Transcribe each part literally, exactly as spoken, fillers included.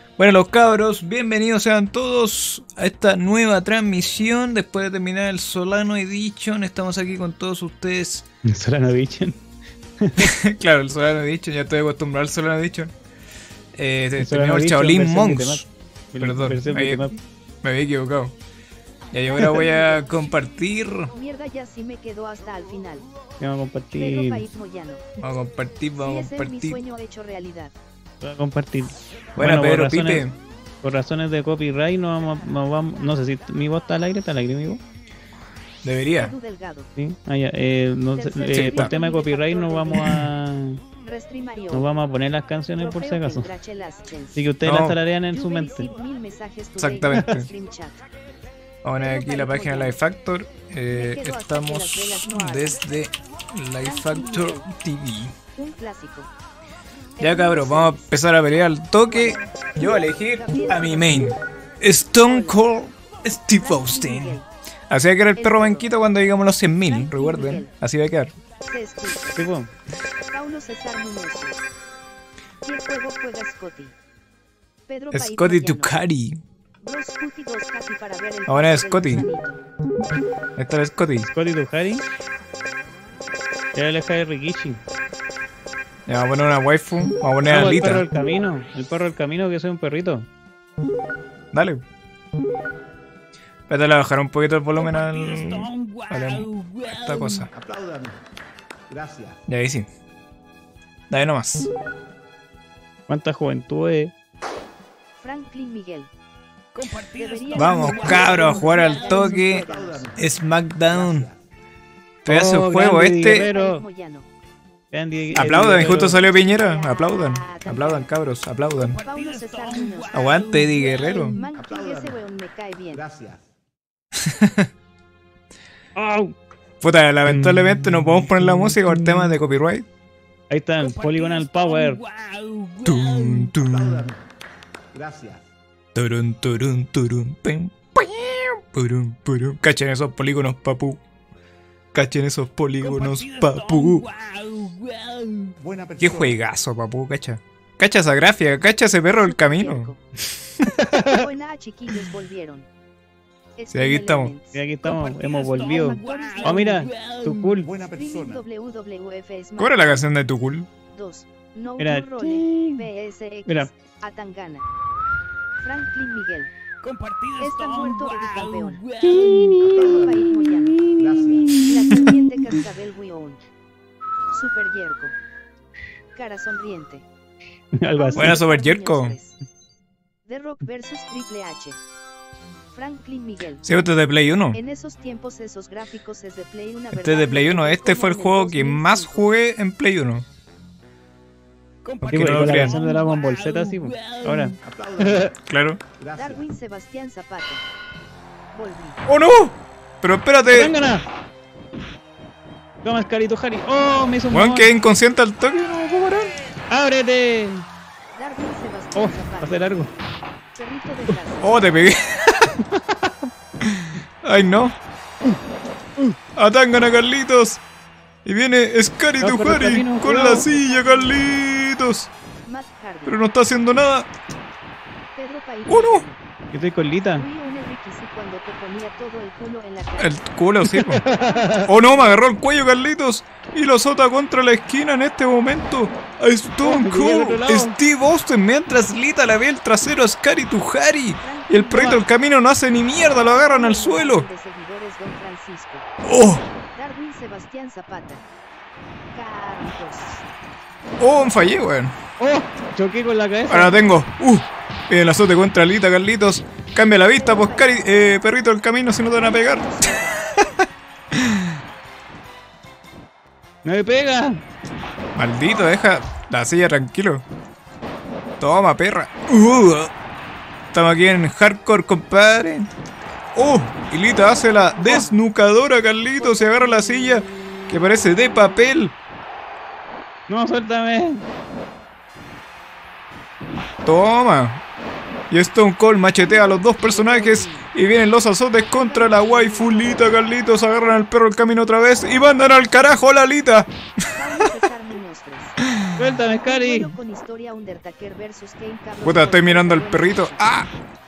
Bueno, los cabros, bienvenidos sean todos a esta nueva transmisión. Después de terminar el Solano Edition, estamos aquí con todos ustedes. ¿El Solano Edition? Claro, el Solano Edition, ya estoy acostumbrado al Solano Edition. Eh, terminó el Shaolin Monks. Perdón, me, me había equivocado. Ya yo ahora voy a compartir. Mierda, ya sí me quedó hasta el final. Vamos a compartir. Vamos a compartir, vamos a sí, compartir. Es mi sueño hecho realidad. Voy a compartir. Bueno, bueno Pedro por razones, Pipe. Por razones de copyright no vamos, no vamos, no sé si mi voz está al aire, está al aire mi voz. Debería. Sí, ah, ya, eh, no, eh, Sí, por tema de copyright no vamos a no vamos a poner las canciones por si acaso. Así que ustedes No. las tararean en su mente. Exactamente. Vamos a ver aquí la página de Life Factor. Eh, estamos desde Life Factor T V. Un clásico. Ya cabros, vamos a empezar a pelear al toque. Yo voy a elegir a mi main, Stone Cold Steve Austin. Así va a quedar el perro banquito cuando llegamos a los cien mil, recuerden. Así va a quedar. Sí, pues. Paulo César Munoz. ¿Qué juego juega Scotty? Pedro Scotty País Tucari. Dos Scotty, dos Happy para ver el Ahora es del Scotty. gusanito. Esta es Scotty. Scotty Tuhari. Ya le deja de Rikishi. Ya, vamos a poner una waifu. Vamos a poner a No, el perro Alita. del camino. El perro del camino que soy un perrito. Dale. Espérate, le bajar un poquito el volumen al. a la- esta cosa. Aplaudan. Gracias. Ya ahí sí. Dale nomás. ¿Cuánta juventud es? Franklin Miguel. Debería Vamos, ser- cabros, a jugar al toque. SmackDown. Pedazo Oh, de juego grande, este. Guerrero. Moyano. Grande, Aplaudan, Guerrero. justo salió Piñera. Aplaudan. Aplaudan, cabros, aplaudan. Paulo César Munoz. Aguante, Eddie Guerrero. Monkey, ese weón me cae bien. Gracias. Au. Puta, lamentablemente no podemos poner la música por temas de copyright. Ahí están, Polygonal Power. Tum, tum. Aplaudan. Gracias. Turun, turun, turun, pim, pim, purum, purum. Cachen esos polígonos, papu. Cachen esos polígonos, papu. Buena persona. Qué juegazo, papu, cacha. Cacha esa gráfica, cacha ese perro del camino. Buena, chiquillos, volvieron. Sí, aquí estamos. Y aquí estamos, hemos volvido. Oh, mira, tu cool. Buena persona. ¿Cuál era la canción de tu cool? dos. No Mira. Role, P S X, Mira. Atangana. Franklin Miguel. Está muerto el campeón. Aplaudan. País Moyano. Gracias. La serpiente cascabel Wion. Super Yerko. Cara sonriente. Algo así. Buena, Super Yerko. The Rock versus Triple H. Franklin Miguel. Sí, este es de Play uno. En esos tiempos esos gráficos es de Play una Este es de Play uno. Este fue el juego que más jugué en Play uno. Sí, Porque pues, no lo con la crean. canción de Dragon Ball Z, sí, pues. Ahora. Aplaudan. Claro. Gracias. Darwin Sebastián Zapata. Volví. ¡Oh no! Pero espérate. ¡Tángana! Toma, Carito Harry. ¡Oh, me hizo un Juan, mamón! que inconsciente al toque. No me puedo parar. ¡Ábrete! Darwin ¡Oh, Sebastián va a Zapata. ser largo! Perrito de casa. Oh, te pegué. Ay, no. Atangan a Carlitos. Y viene Scary No, por el Tuhari camino, con cuidado. la silla, Carlitos. Matt Hardy. Pero no está haciendo nada. Pedro País ¡Oh, no! Moyano. Yo estoy con Lita. Fui un Enriquisi cuando te ponía todo el culo en la cara. El culo, sí. po. Oh no, me agarró el cuello Carlitos. Y lo azota contra la esquina en este momento. A Stone Oh, llegué al otro Cold lado. Steve Austin mientras Lita le ve el trasero a Scary Tuhari. Y el perrito del camino no hace ni mierda, lo agarran al suelo. De seguidores, Don Francisco. Oh, Darwin Sebastián Zapata. Carlos. oh, fallé, weón. ¡Oh! Choqué con la cabeza. Ahora tengo. Uh, el azote contra Lita, Carlitos. Cambia la vista, pues, Cari, eh, perrito del camino, si no te van a pegar. ¡No me pega! Maldito, deja la silla tranquilo. Toma, perra. Uh, estamos aquí en hardcore, compadre. Oh, y Lita hace la desnucadora, Carlitos, y agarra la silla que parece de papel. ¡No, suéltame! Toma. Y Stone Cold machetea a los dos personajes y vienen los azotes contra la waifu Lita, Carlitos. Agarran al perro el camino otra vez y mandan al carajo a la Lita. Paulo César Muñoz tres. Suéltame, Scary. Con historia Undertaker versus Kane Carlos. Puta, estoy mirando al perrito. ¡Ah!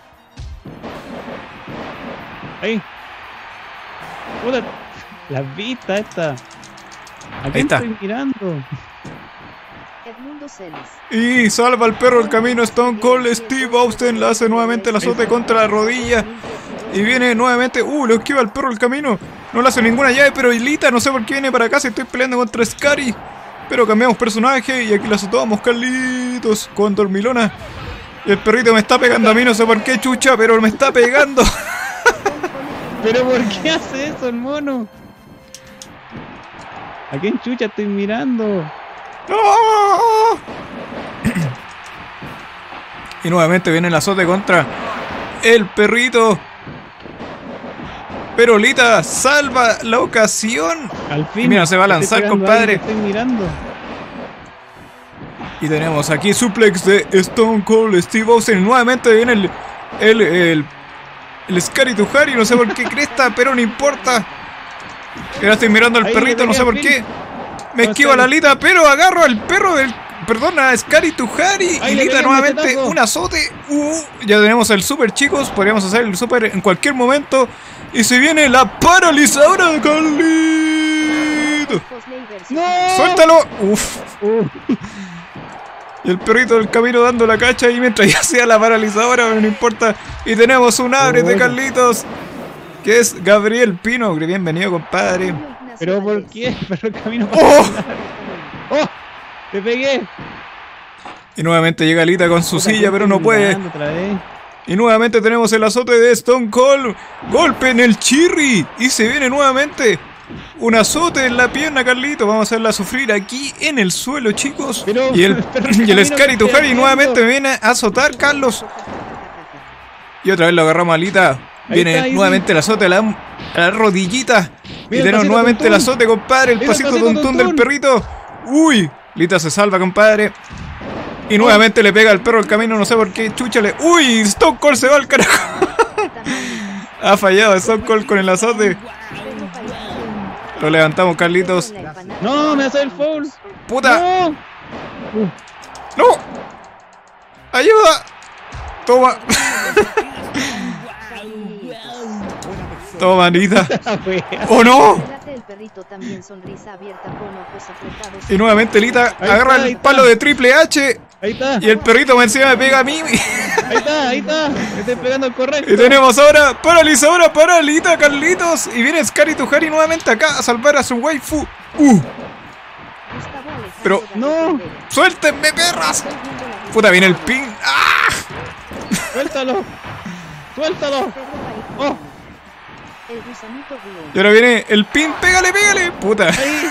Ahí. Puta, las vistas esta. ¿A Ahí quién está. estoy mirando? Edmundo Celis. Y salva al perro el camino. Stone Cold Steve Austin le hace nuevamente el azote contra la rodilla. Y viene nuevamente. Uh, lo esquiva al perro el camino. No le hace ninguna llave, pero Lita no sé por qué viene para acá si estoy peleando contra Scary. Pero cambiamos personaje y aquí la azotamos, Carlitos, con Dormilona. Y el perrito me está pegando a mí, no sé por qué, chucha, pero me está pegando. ¿Pero por qué hace eso el mono? ¿A quién chucha estoy mirando? ¡No! Y nuevamente viene el azote contra el perrito. Pero Lita salva la ocasión. Al fin. Mira, se va a lanzar, estoy pegando a compadre. alguien que estoy mirando. Y tenemos aquí suplex de Stone Cold Steve Austin. Nuevamente viene el el, el, el Scary to Harry. No sé por qué cresta, pero no importa. Ahora estoy mirando al Ahí, perrito, no sé por al qué. fin. Me No, esquiva Scary. la Lita, pero agarro al perro del... Perdón, a Scary to Harry. Ahí Y le Lita pegué un nuevamente machetazo. un azote. Uh, ya tenemos el super, chicos. Podríamos hacer el super en cualquier momento. Y se viene la paralizadora de Carlito. Fosley versus ¡No! ¡Suéltalo! Uf. Uh, Y el perrito del camino dando la cacha y mientras ya sea la paralizadora, no importa. Y tenemos un abre de Carlitos, que es Gabriel Pino. Bienvenido, compadre. Ignacio ¿Pero por Valdés. qué? Pero el camino... ¡Oh! ¡Oh! ¡Te pegué! Y nuevamente llega Lita con su Puta, silla, ¿quién pero estoy no puede. mirando otra vez? Y nuevamente tenemos el azote de Stone Cold. Golpe en el chirri. Y se viene nuevamente un azote en la pierna, Carlito. Vamos a hacerla sufrir aquí en el suelo, chicos. Pero- y el, pero y el camino Scary que to estoy Harry haciendo. nuevamente me viene a azotar, Carlos. Y otra vez lo agarramos a Lita. Ahí Viene está, ahí nuevamente el azote a la, a la rodillita. Y Mira el tenemos pasito nuevamente el tuntún. azote, compadre. El Mira el pasito pasito tuntún del tuntún. perrito. Uy, Lita se salva, compadre. Y nuevamente le pega al perro el camino, no sé por qué. Chúchale. Uy, Stone Cold se va al carajo. Ha fallado Stone Cold con el azote. Lo levantamos, Carlitos. ¡No! ¡Me hace el foul! ¡Puta! ¡No! ¡No! ¡Ayuda! Toma. Toma, Lita. ¡Oh, no! Trate el perrito también, sonrisa abierta con ojos apretados. Y nuevamente Lita Ahí agarra está, ahí el está. palo de Triple H. Ahí está, Y el perrito encima me pega a mí. ahí está, ahí está. Me estoy pegando el correcto. Y tenemos ahora paralizadora para Lita, Carlitos. Y viene Scary to Harry nuevamente acá a salvar a su waifu. ¡Uh! Gustavo Alejandro Pero- David no. Rivera. ¡Suéltenme, perras! Estoy viendo la Puta, viene el ping. ¡Ah! Suéltalo. Suéltalo. Pedro País Oh. Moreno. El gusanito Guión. Y ahora viene el ping. ¡Pégale, pégale! Puta. Ahí.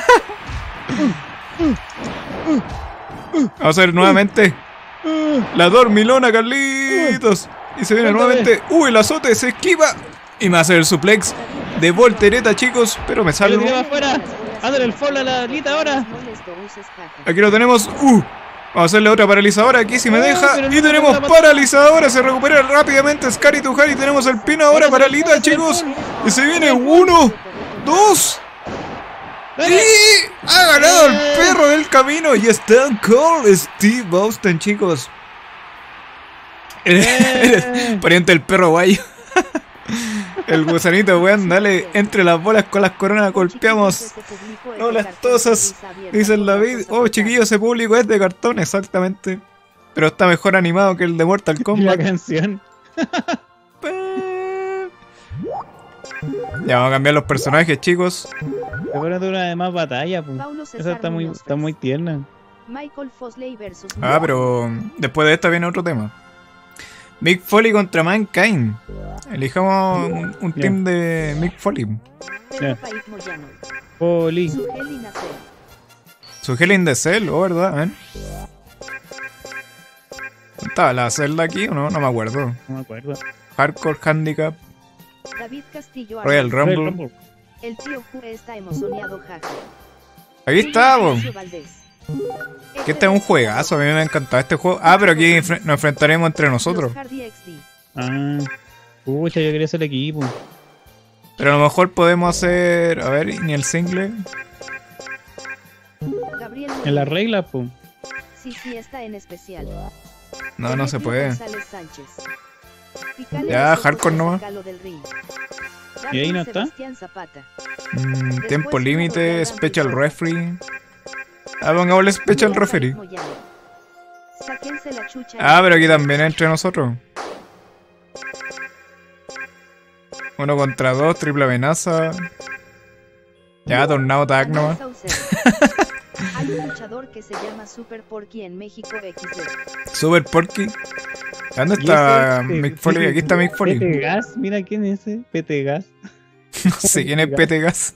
Vamos a ver nuevamente la dormilona, Carlitos. Y se viene Suéltame. nuevamente. ¡Uy, el azote se esquiva! Y me va a hacer el suplex de voltereta, chicos. Pero me Ahí lo salvo. tiré afuera. Ándale el foul a la Lita ahora. Molesto uses jaja. Aquí lo tenemos. ¡Uh! Vamos a hacerle otra paralizadora aquí si me Oh, deja. pero no Y me tenemos toca la patada. paralizadora. Se recupera rápidamente Scary to Harry. Tenemos el pino ahora Ahora para se le Lita, pone, se le chicos. pone. Y se viene uno, dos. Y Dale. ha ganado el Eh. perro del camino. Y Stone Cold Steve Austin, chicos. Eh. Pariente del perro guayo. El gusanito, weón, dale entre las bolas con las coronas, golpeamos. No las tosas, dice el David. Oh, chiquillo, ese público es de cartón, exactamente. Pero está mejor animado que el de Mortal Y la Kombat. canción. Ya vamos a cambiar los personajes, chicos. Ahora dura de más batalla, pues. Paulo Esa César está muy, Muñoz está muy tierna. Michael Fosley versus Ah, pero después de esta viene otro tema. Mick Foley contra Mankind. Elijamos un, un Ya. team de Mick Foley. Pedro Ya. País Moyano. Poli. Sugel Inacer. Su Helen de Cell, oh, ¿verdad? A ver. ¿Estaba la celda aquí o no? No me acuerdo. No me acuerdo. Hardcore Handicap, David Castillo Royal Arroyo. Rumble. Royal Rumble. El tío Jure está emocionado, jaja. Aquí está, po. Ignacio Valdés. Que este es un juegazo, a mí me ha encantado este juego. Ah, pero aquí enfre- nos enfrentaremos entre nosotros. Los Hardy X D. Ah. Pucha, yo quería ser el equipo. Pero a lo mejor podemos hacer. A ver, ni el single. Gabriel En las reglas, pues. Sí, sí, está en especial. No, no se puede. González Sánchez. Picale Ya, el ojo hardcore y nomás. sácalo del ring. ¿Y ahí no está? Sebastián Zapata. Mm, tiempo límite, special referee. Ah, pongámosle special referee. Sáquense la chucha. Ah, pero aquí también entre nosotros. Uno contra dos, triple amenaza. Ya, tornado tag nomás. Hay un luchador que se llama Super Porky en México equis de. Super Porky. ¿Dónde ¿Y está ese? Mick Foley? Aquí está Mick Foley. Pete Gas, mira quién es ese. Pete Gas. No sé quién es Pete Gas.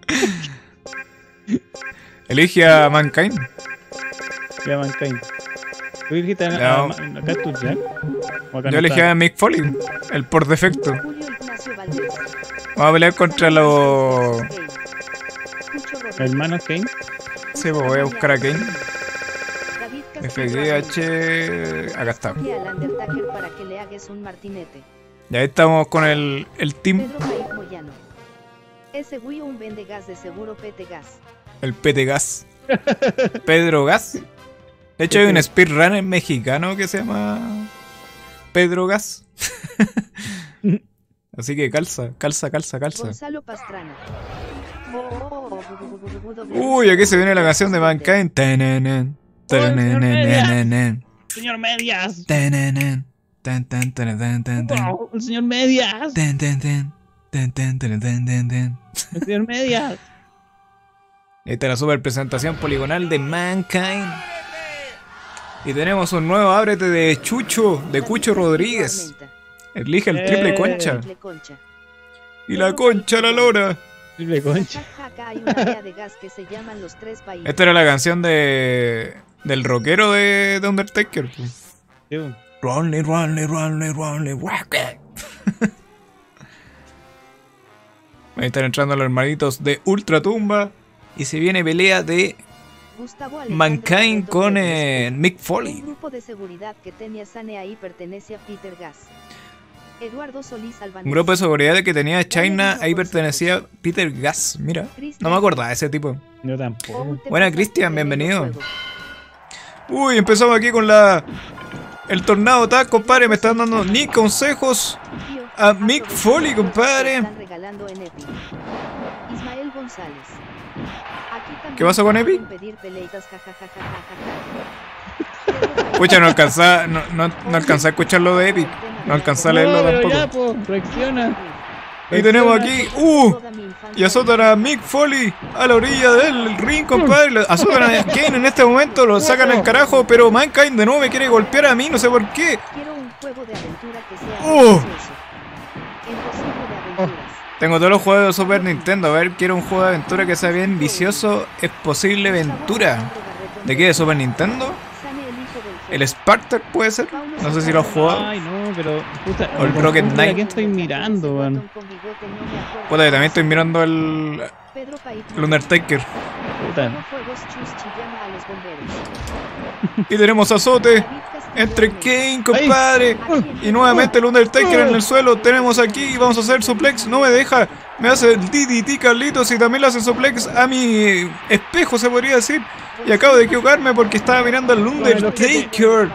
Elige a Mankind. Ya, Mankind. ¿Tú dijiste a, No. a, a Cactus Jack? ¿O acá Yo no elegí está? a Mick Foley, el por defecto. Julio Ignacio Valdés. Vamos a pelear contra los... ¿Hermano Kane? Sí, pues voy a buscar a Kane. David F D H... Acá está. Escoge al Undertaker para que le hagas un martinete. Y ahí estamos con el, el team, Pedro País Moyano. Ese güey un vende gas de seguro Pete Gas. el Pete Gas. Pedro Gas. De hecho hay un speedrunner mexicano que se llama Pedro Gas. Así que calza, calza, calza, calza. Gonzalo Pastrana. Uy, aquí se viene la canción de Mankind. Tanana, tanana, ¡Señor Medias! tanana, tan, tan, tan, tan, tan, tan, Wow, ¡el señor Medias! tan, tan, tan, tan, tan, tan, tan, tan, tan. ¡El señor Medias! Esta es la super presentación poligonal de Mankind. Y tenemos un nuevo ábrete de Chucho, de Cucho Rodríguez. Elige el triple Eh. concha. Triple concha. Y la concha a la lora. Triple concha. Acá hay una área de gas que se llaman los tres países. Esta era la canción de del rockero de, de Undertaker. Pues. Sí, bueno. Ronly, Ronly, Ronly, Ronly, whack. Ahí están entrando los hermanitos de Ultratumba. Y se viene pelea de Gustavo Alejandro Mankind Barreto con Pérez. eh, Mick El Foley. grupo de seguridad que tenía Sane ahí pertenece a Peter Gas. Eduardo Solís Albanés. Un grupo de seguridad que tenía China, ahí pertenecía a Peter Gas. Mira, no me acordaba de ese tipo. Yo O tampoco. un te Buena, pasaste Cristian, de medio bienvenido. juego. Uy, empezamos aquí con la el tornado tag, compadre. Me están dando ni consejos Tío, a Mick aprovecha Foley, que compadre. están regalando en Epic. Ismael González. Aquí también ¿Qué pasó con se Epic? pueden pedir peleitas, jajajajaja. Escucha, no alcanza, no, no, no alcanza a escuchar lo de Epic. No alcanza a leerlo No, pero ya, tampoco. po, reacciona. Y tenemos aquí, uh, y azotan a Mick Foley a la orilla del ring, compadre. Lo azotan a Kane en este momento, lo sacan al carajo, pero Mankind de nuevo me quiere golpear a mí, no sé por qué. Quiero un juego de aventura que sea Oh. ambicioso. Imposible de aventuras. Tengo todos los juegos de Super Nintendo. A ver, quiero un juego de aventura que sea bien vicioso. Es posible aventura. ¿De qué? ¿De Super Nintendo? ¿El Spartak puede ser? No sé si lo has jugado. Ay, no, pero. Puta, O el me Rocket confundo Knight. ¿A quién estoy mirando, weón? Puta, yo también estoy mirando el, el Undertaker. Puta. Y tenemos azote entre Kane, compadre. Y nuevamente el Undertaker en el suelo. Tenemos aquí, vamos a hacer suplex. No me deja. Me hace el D D T Carlitos y también le hace suplex a mi espejo, se podría decir. Y acabo de equivocarme porque estaba mirando al Undertaker.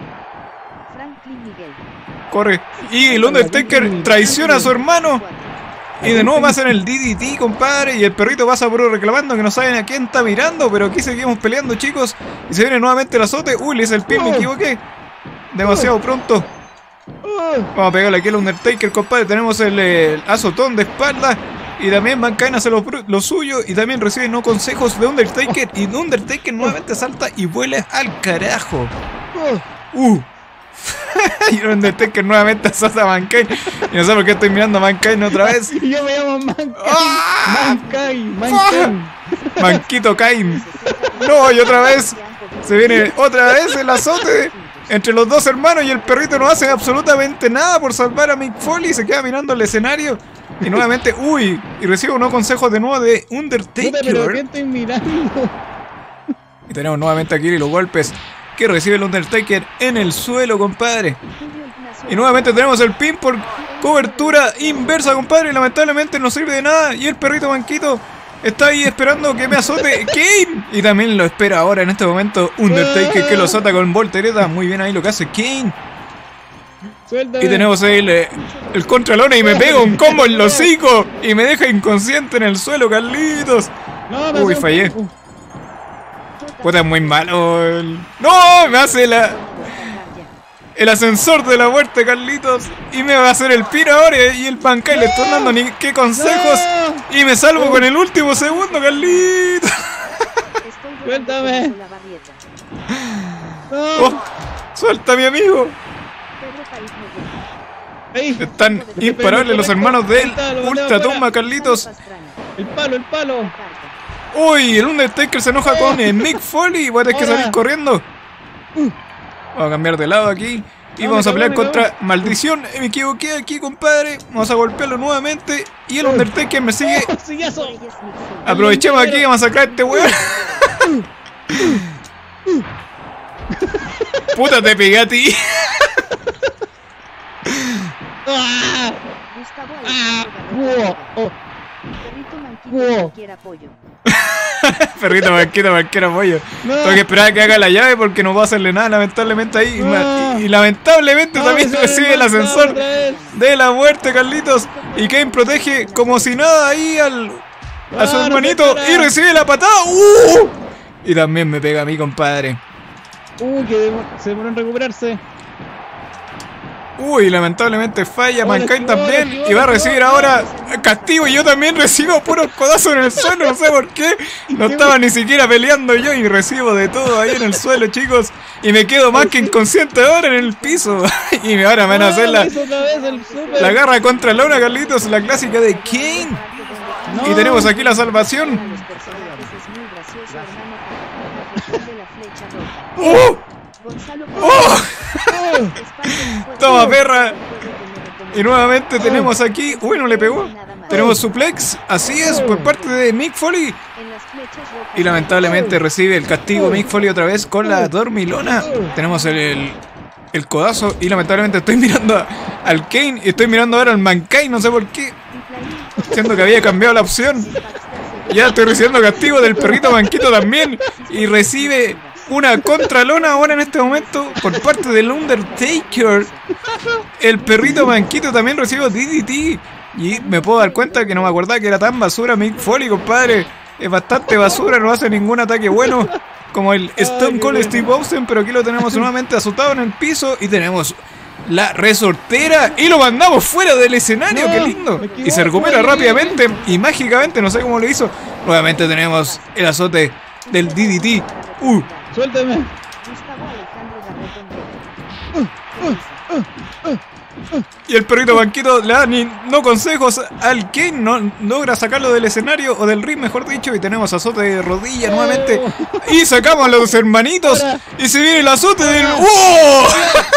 Corre. Y el Undertaker traiciona a su hermano. Y de nuevo me hacen el D D T, compadre. Y el perrito pasa por reclamando que no saben a quién está mirando. Pero aquí seguimos peleando, chicos. Y se viene nuevamente el azote. Uy, le hice el pie, me equivoqué. Demasiado pronto. Vamos a pegarle aquí al Undertaker, compadre. Tenemos el, el azotón de espalda. Y también Mankind hace lo, lo suyo. Y también recibe no consejos de Undertaker. Y Undertaker nuevamente salta y vuela al carajo. Uh. Y Undertaker nuevamente azota a Mankind. Y no sé por qué estoy mirando a Mankind otra vez. Y yo me llamo Mankind. ¡Ah! Mankind, Mankind. Manquito Kain. No, y otra vez. Se viene otra vez el azote entre los dos hermanos. Y el perrito no hace absolutamente nada por salvar a Mick Foley. Se queda mirando el escenario. Y nuevamente, uy, y recibo unos consejos de nuevo de Puta, pero Undertaker. ¿qué estoy mirando? Y tenemos nuevamente aquí los golpes que recibe el Undertaker en el suelo, compadre. Y nuevamente tenemos el pin por cobertura inversa, compadre. Y lamentablemente no sirve de nada. Y el perrito Manquito está ahí esperando que me azote Kane. Y también lo espera ahora en este momento Undertaker, que lo azota con voltereta. Muy bien ahí lo que hace Kane. Suéltame. Y tenemos ahí el, el contralona y me pega un combo en los hocico y me deja inconsciente en el suelo, Carlitos. No, me Uy, hace- fallé. Uh, Puta, es muy malo. el- ¡No! Me hace la, el ascensor de la muerte, Carlitos. Y me va a hacer el piro ahora. Y el Bankai le estoy dando ni qué consejos. Y me salvo con el último segundo, Carlitos. Suéltame. no. Oh, suelta a mi amigo. Ahí. Están imparables los hermanos de él. Ultratumba, Carlitos. El palo, el palo. Uy, el Undertaker se enoja con el Mick Foley. Voy a tener que salir corriendo. Vamos a cambiar de lado aquí. Y No, vamos me a pelear cagó, me contra Maldición. Me equivoqué aquí, compadre. Vamos a golpearlo nuevamente. Y el Undertaker me sigue. Oh, sillazo. Aprovechemos aquí a masacrar a este weón. Puta, te pegué a ti. Ah, Gustavo ah, Alejandro oh, oh. Perrito Manquito Wow. cualquier apoyo. Perrito, marquito, cualquier apoyo. No. Tengo que esperar a que haga la llave porque no puedo hacerle nada, lamentablemente ahí. Y, ma- No. y- y lamentablemente No, también me recibe el sale el ascensor otra vez. de la muerte, Carlitos. Y Kane protege como si nada ahí al, a su No, no hermanito te y para. recibe la patada. ¡Uh! Y también me pega a mí, compadre. Uh, que demo- se demoró en recuperarse. Uy, lamentablemente falla Oh, Mankind le esquivó, también. le esquivó, Y va a le recibir esquivó. ahora castigo. Y yo también recibo puros codazos en el suelo. No sé por qué. No estaba ni siquiera peleando yo. Y recibo de todo ahí en el suelo, chicos. Y me quedo más que inconsciente ahora en el piso. Y ahora me van a hacer Ah, la, hizo otra vez el super. la garra contra Lona, Carlitos. La clásica de Kane. No. Y tenemos aquí la salvación. Los personajes es muy gracioso, hermano. De la flecha roja. ¡Oh! Gonzalo ¡Oh! Oh, Toma, perra. Y nuevamente tenemos aquí. Uy, no le pegó. Tenemos suplex. Así es, por parte de Mick Foley. Y lamentablemente recibe el castigo Mick Foley otra vez con la dormilona. Tenemos el, el, el codazo. Y lamentablemente estoy mirando a- al Kane. Y estoy mirando ahora al Mankind. No sé por qué. Siendo que había cambiado la opción. Ya estoy recibiendo castigo del perrito Manquito también. Y recibe una contralona ahora en este momento por parte del Undertaker. El perrito Manquito también recibe D D T. Y me puedo dar cuenta que no me acordaba que era tan basura Mick Foley, compadre. Es bastante basura, no hace ningún ataque bueno como el Stone Cold Steve Austin. Pero aquí lo tenemos nuevamente azotado en el piso. Y tenemos la resortera y lo mandamos fuera del escenario. No, ¡Qué lindo! me equivoco, Y se recupera ahí. rápidamente y mágicamente, no sé cómo lo hizo. Nuevamente tenemos el azote del D D T. Uh, suéltame. Gustavo Alejandro Garretón. y el perrito Banquito le da ni, no consejos al Kane, no logra sacarlo del escenario o del ring, mejor dicho. Y tenemos azote de rodilla nuevamente. Y sacamos a los hermanitos. Y se viene el azote del. ¡Oh!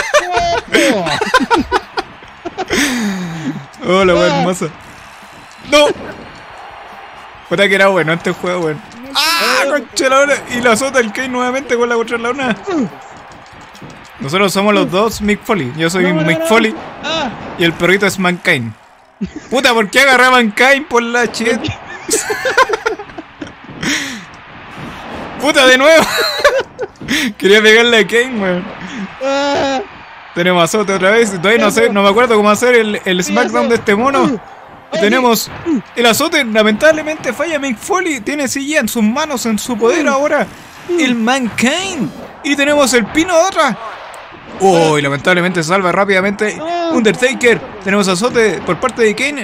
¡Oh, la wea hermosa! ¡No! Puta que era bueno este juego, weón. ¡Ah, concha la hora! Y la azota el Kane nuevamente con la contra la una. Nosotros somos los dos Mick Foley. Yo soy No, no, Mick no. Foley Ah, y el perrito es Mankind. Puta, ¿por qué agarré a Mankind por la shit? Puta, de nuevo. Quería pegarle a Kane, weón. ah. Tenemos azote otra vez. Todavía no sé, no me acuerdo cómo hacer el, el SmackDown de este mono. Y tenemos el azote. Lamentablemente falla Mick Foley. Tiene silla en sus manos, en su poder ahora. El Mankind. Y tenemos el pino de otra. Oh, y lamentablemente salva rápidamente Undertaker. Tenemos azote por parte de Kane.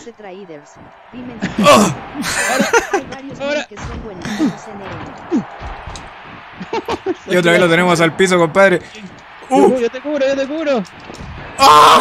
Oh. Ahora. Y otra vez lo tenemos al piso, compadre. Uh, Uh. yo te cubro, yo te cubro. ¡Ah!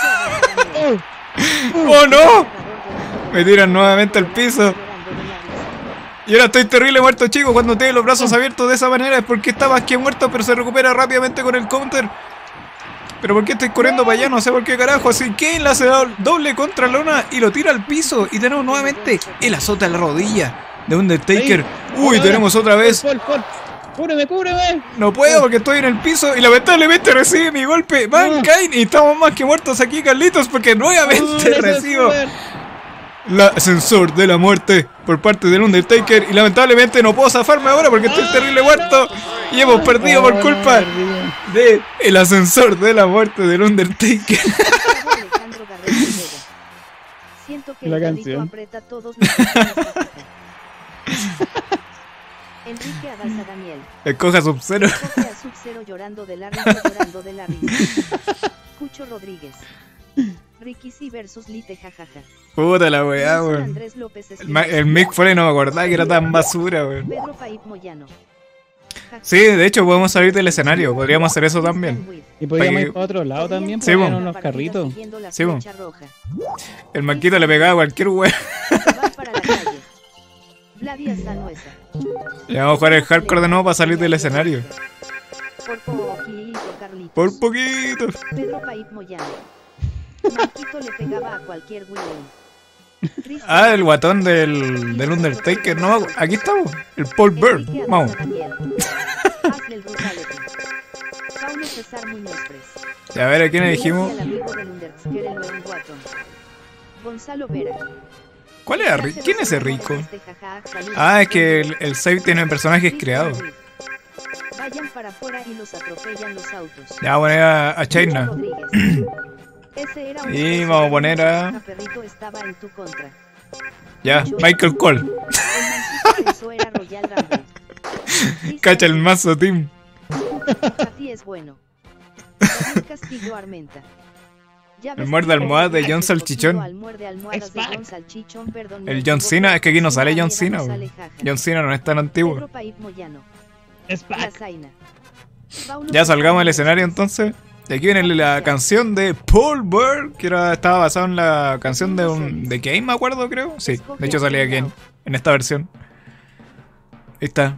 Oh, ¡Oh, no! Me tiran nuevamente al piso. Y ahora estoy terrible muerto, chico. Cuando tiene los brazos abiertos de esa manera es porque está más que muerto, pero se recupera rápidamente con el counter. Pero ¿por qué estoy corriendo para allá? No sé por qué carajo. Así que le hace doble contra lona y lo tira al piso. Y tenemos nuevamente el azote a la rodilla de Undertaker. Uy, tenemos otra vez. Paul, Paul. Cúbreme, cúbreme. No puedo porque estoy en el piso y lamentablemente recibe mi golpe Mankind. Y estamos más que muertos aquí, Carlitos, porque nuevamente Oh, recibo el ascensor de la muerte por parte del Undertaker. Y lamentablemente no puedo zafarme ahora porque estoy terrible muerto. Y hemos perdido por culpa de el ascensor de la muerte del Undertaker. Siento que La el canción. aprieta todos los botones bajitos. Enrique Abalsa Daniel. Escoja Sub-Zero. Escoge a Sub-Zero llorando de la risa, llorando de la risa. Cucho Rodríguez. Ricky C versus Lite, jajaja. Puta la weá, Nelson weón. Andrés López El, ma- Espinosa. el Mick Foley no me acordaba que era tan basura, weón. Pedro Paip Moyano. Sí, de hecho podemos salir del escenario. Podríamos hacer eso también. Y podríamos Pa' que- ir para otro lado también, Sí, para bo. unos carritos. Sí, bo. El Manquito le pegaba a cualquier weón. Para la calle. Vladia Sanuesa. Y vamos a jugar el hardcore de nuevo para salir del escenario. Por poquito, Carlitos. Por poquito. Pedro Paip Moyano. Manquito le pegaba a cualquier weón. Cristian Ah, el guatón del, del Undertaker. No, aquí estamos. El Paul Bird. Enrique Vamos. Abalsa Daniel. Hazle el brutality. Paulo César Muñoz Pres. Y a ver, ¿a quién le dijimos? El amigo del Undertaker, el weón guatón. Gonzalo Vera. ¿Cuál era Rick? ¿Quién es ese rico? Ah, es que el, el save tiene personajes creados. Vayan para afuera y los atropellan los autos. Ya voy a poner a, a China. Rodríguez. Ese era un Y vamos a poner a- Perrito estaba en tu contra. Ya, Michael Cole. El manquito pensó era Royal Rumble. Cacha el mazo, team. Así es bueno. David Castillo Armenta. Ya El ves muerde que almohada de el John Salchichón. al muerde almohadas de John Salchichón, perdón, me El John equivoco. Cena, es que aquí no sale John Sí, Cena. no weón. sale, jaja. John Cena no es tan antiguo. Pedro Paip Moyano. Es La back. Zaina. Paulo Ya salgamos del César escenario entonces. Y aquí viene la canción de Paul Bird, que era, estaba basada en la canción de un de Kane, me acuerdo, creo. Sí, de hecho salía Kane en esta versión. Ahí está.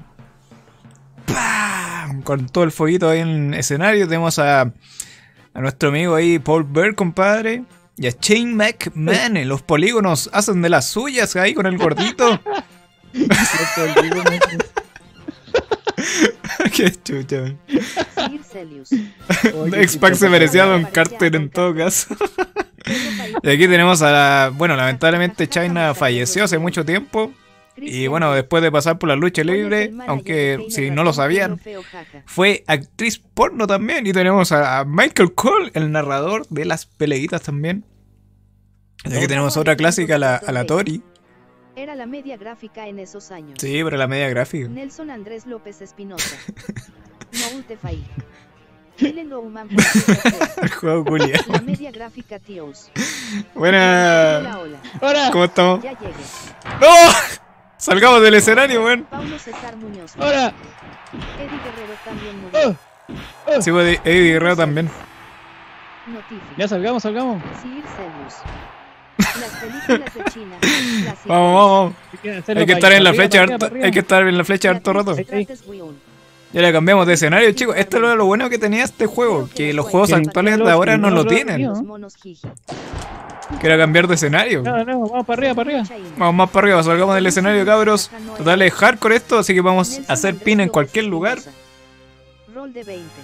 ¡Pam! Con todo el fueguito ahí en el escenario. Tenemos a, a nuestro amigo ahí, Paul Bird, compadre. Y a Shane McMahon. Los polígonos hacen de las suyas ahí con el gordito. Qué chucha, man. Sir Celius. X-Pac se merecía a Don Carter en todo caso. Y aquí tenemos a la... Bueno, lamentablemente China falleció hace mucho tiempo. Y bueno, después de pasar por la lucha libre, aunque si no lo sabían, fue actriz porno también. Y tenemos a a Michael Cole, el narrador de las peleitas también. Y aquí tenemos otra clásica, a la, a la Tori. Era la media gráfica en esos años. Sí, pero la media gráfica. Nelson Andrés López Espinosa. No Ultefai. Dile no human por siete. El juego culia. La media gráfica tíos. Buena. Hola, hola. ¡Ahora! ¿Cómo estamos? Ya llegué. ¡No! Salgamos del escenario, weón. Paulo César Muñoz. ¡Ahora! Eddie Guerrero también murió. ¡Oh! Sí, pues Eddie Guerrero también. Notifica. Ya salgamos, salgamos. Sir Celius. Las películas de China. las Vamos, vamos, vamos. Hay que, hacerlo Hay que para estar allá, en la para flecha arriba, harto, para arriba, hay que estar en la flecha harto rato. Beatriz Weón. Ya le cambiamos de escenario, chicos. Esto es lo bueno que tenía este juego, que los juegos Que actuales de los- ahora no lo los- tienen. Los monos jiji. Que era cambiar de escenario. No, no, vamos para arriba, para arriba. Chain. Vamos más para arriba, salgamos del escenario, cabros. Total es hardcore esto, así que vamos Nelson a hacer Andrés pin en López cualquier lugar. Espinosa. Rol de veinte.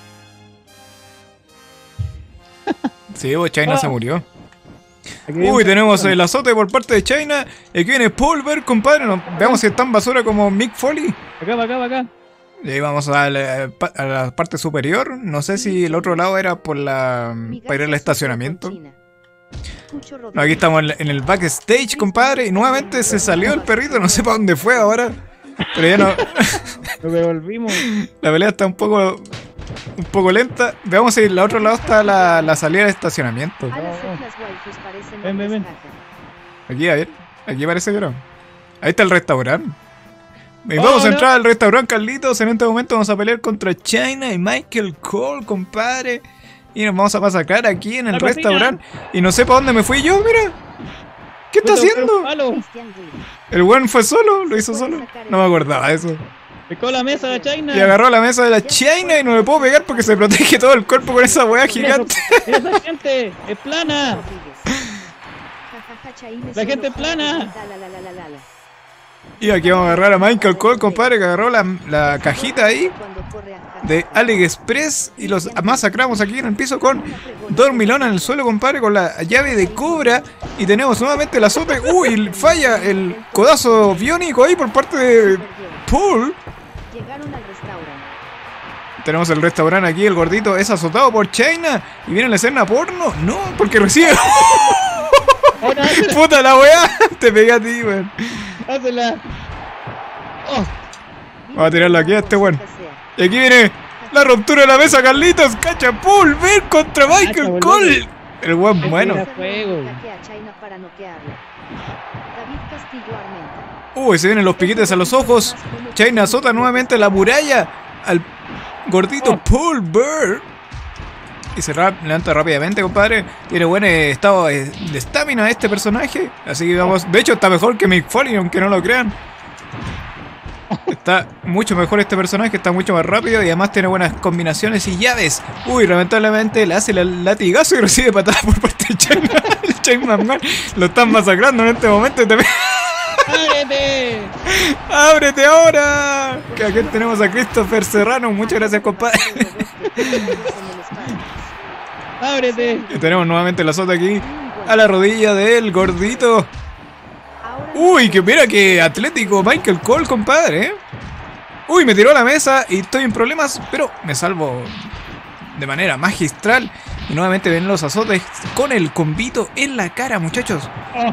Sí, pues China Ah. se murió. Aquí Uy, viene- tenemos el azote por parte de China. Y aquí viene Paul Bird, compadre. No- veamos si es tan basura como Mick Foley. Acá, para acá, para acá. Y ahí vamos a la, a la parte superior. No sé si el otro lado era por la para ir al estacionamiento. No, aquí estamos en, la- en el backstage, compadre. Y nuevamente se salió el perrito. No sé para dónde fue ahora. Pero ya no. Nos devolvimos. La pelea está un poco un poco lenta. Veamos si al otro lado está la, la salida del estacionamiento. A las las waifus parecen Ven, ven, ven. hombres caca. Aquí, a ver. Aquí parece que no. Ahí está el restaurante. Y Oh, vamos a no. entrar al restaurante, Carlitos. En este momento vamos a pelear contra China y Michael Cole, compadre. Y nos vamos a masacrar aquí en el La cocina. restaurante. Y no sé para dónde me fui yo, mira. ¿Qué está Puta, pero haciendo? palo. Christian Will. El buen fue solo, lo hizo solo. No me acordaba de eso. Picó la mesa de China. Y agarró la mesa de la China y no le puedo pegar porque se protege todo el cuerpo con esa weá gigante. Mira esa gente, es plana. Rodríguez. Ja, ja, ja, Chaín es La gente solo plana. la, la, la, la, la, la. Y aquí vamos a agarrar a Michael Cole, compadre, que agarró la, la cajita ahí de AliExpress y los masacramos aquí en el piso con dormilón en el suelo, compadre, con la llave de cobra. Y tenemos nuevamente el azote. Uy, falla el codazo biónico ahí por parte de Paul. Tenemos el restaurante aquí, el gordito es azotado por China. Y viene la escena porno. No, porque recibe... Puta la weá. Te pegué a ti, weón. Hazla. Oh. Vamos a tirarlo aquí a este weón. Y aquí viene la ruptura de la mesa, Carlitos. Cacha, Paul, ver contra Michael Cole. El weón bueno. Uy, se vienen los piquetes a los ojos. China azota nuevamente la muralla al gordito Paul Bear. Y se rap levanta rápidamente, compadre. Tiene buen eh, estado de estamina este personaje. Así que vamos. De hecho, está mejor que Mick Foley, aunque no lo crean. Está mucho mejor este personaje, está mucho más rápido y además tiene buenas combinaciones y llaves. Uy, lamentablemente le hace el latigazo y recibe patadas por parte de China. El China Man lo están masacrando en este momento. ¡Ábrete! ¡Ábrete ahora! Que aquí tenemos a Christopher Serrano. Muchas gracias, compadre. ¡Ábrete! Y tenemos nuevamente el azote aquí a la rodilla del gordito. Uy, que mira que atlético Michael Cole, compadre, ¿eh? Uy, me tiró a la mesa y estoy en problemas, pero me salvo de manera magistral. Y nuevamente ven los azotes con el combito en la cara, muchachos. Oh.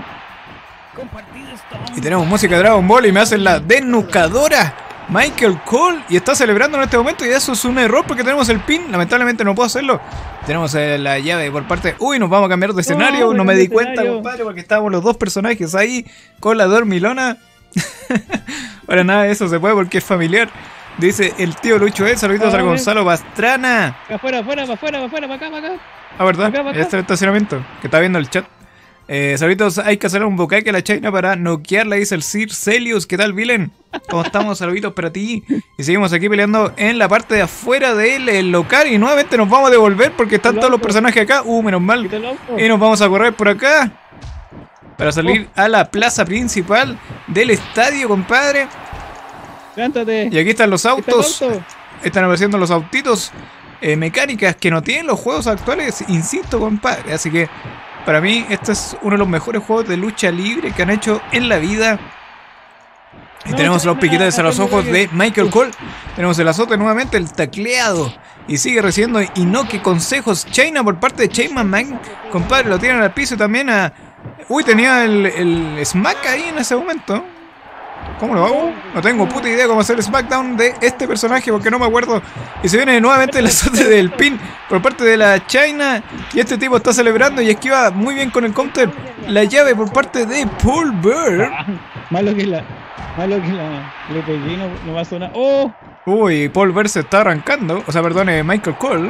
Y tenemos música de Dragon Ball y me hacen la desnucadora Michael Cole. Y está celebrando en este momento y eso es un error porque tenemos el pin. Lamentablemente no puedo hacerlo. Tenemos eh, la llave por parte... Uy, nos vamos a cambiar de escenario. No, no me di cuenta, escenario. compadre, porque estábamos los dos personajes ahí con la dormilona. Para nada de eso se puede porque es familiar. Dice el tío Lucho E. Saluditos a Gonzalo Pastrana. Afuera, afuera, afuera, afuera, para acá, para acá. Ah, ¿verdad? Acá, este es el estacionamiento que está viendo el chat. Eh, saluditos, hay que hacer un bucaque a la China para noquearla, dice el Sir Celius. ¿Qué tal, Vilen? ¿Cómo estamos? Saluditos para ti. Y seguimos aquí peleando en la parte de afuera del el local. Y nuevamente nos vamos a devolver porque están todos los personajes acá. Uh, menos mal. Y nos vamos a correr por acá para salir a la plaza principal del estadio, compadre. Levántate. Y aquí están los autos. Están apareciendo los autitos eh, mecánicas que no tienen los juegos actuales, insisto, compadre. Así que para mí, este es uno de los mejores juegos de lucha libre que han hecho en la vida. Y no, tenemos los piquetes a los ojos de Michael Cole. Tenemos el azote nuevamente, el tacleado. Y sigue recibiendo y no que consejos China por parte de China Man. Compadre, lo tiran al piso y también a... Uy, tenía el, el smack ahí en ese momento. ¿Cómo lo hago? No tengo puta idea cómo hacer el SmackDown de este personaje porque no me acuerdo. Y se viene nuevamente el azote del pin por parte de la China. Y este tipo está celebrando y esquiva muy bien con el counter. La llave por parte de Paul Bear. Malo que la... Malo que la... Le pegué y no, no va a sonar. ¡Oh! Uy, Paul Bear se está arrancando. O sea, perdón, Michael Cole.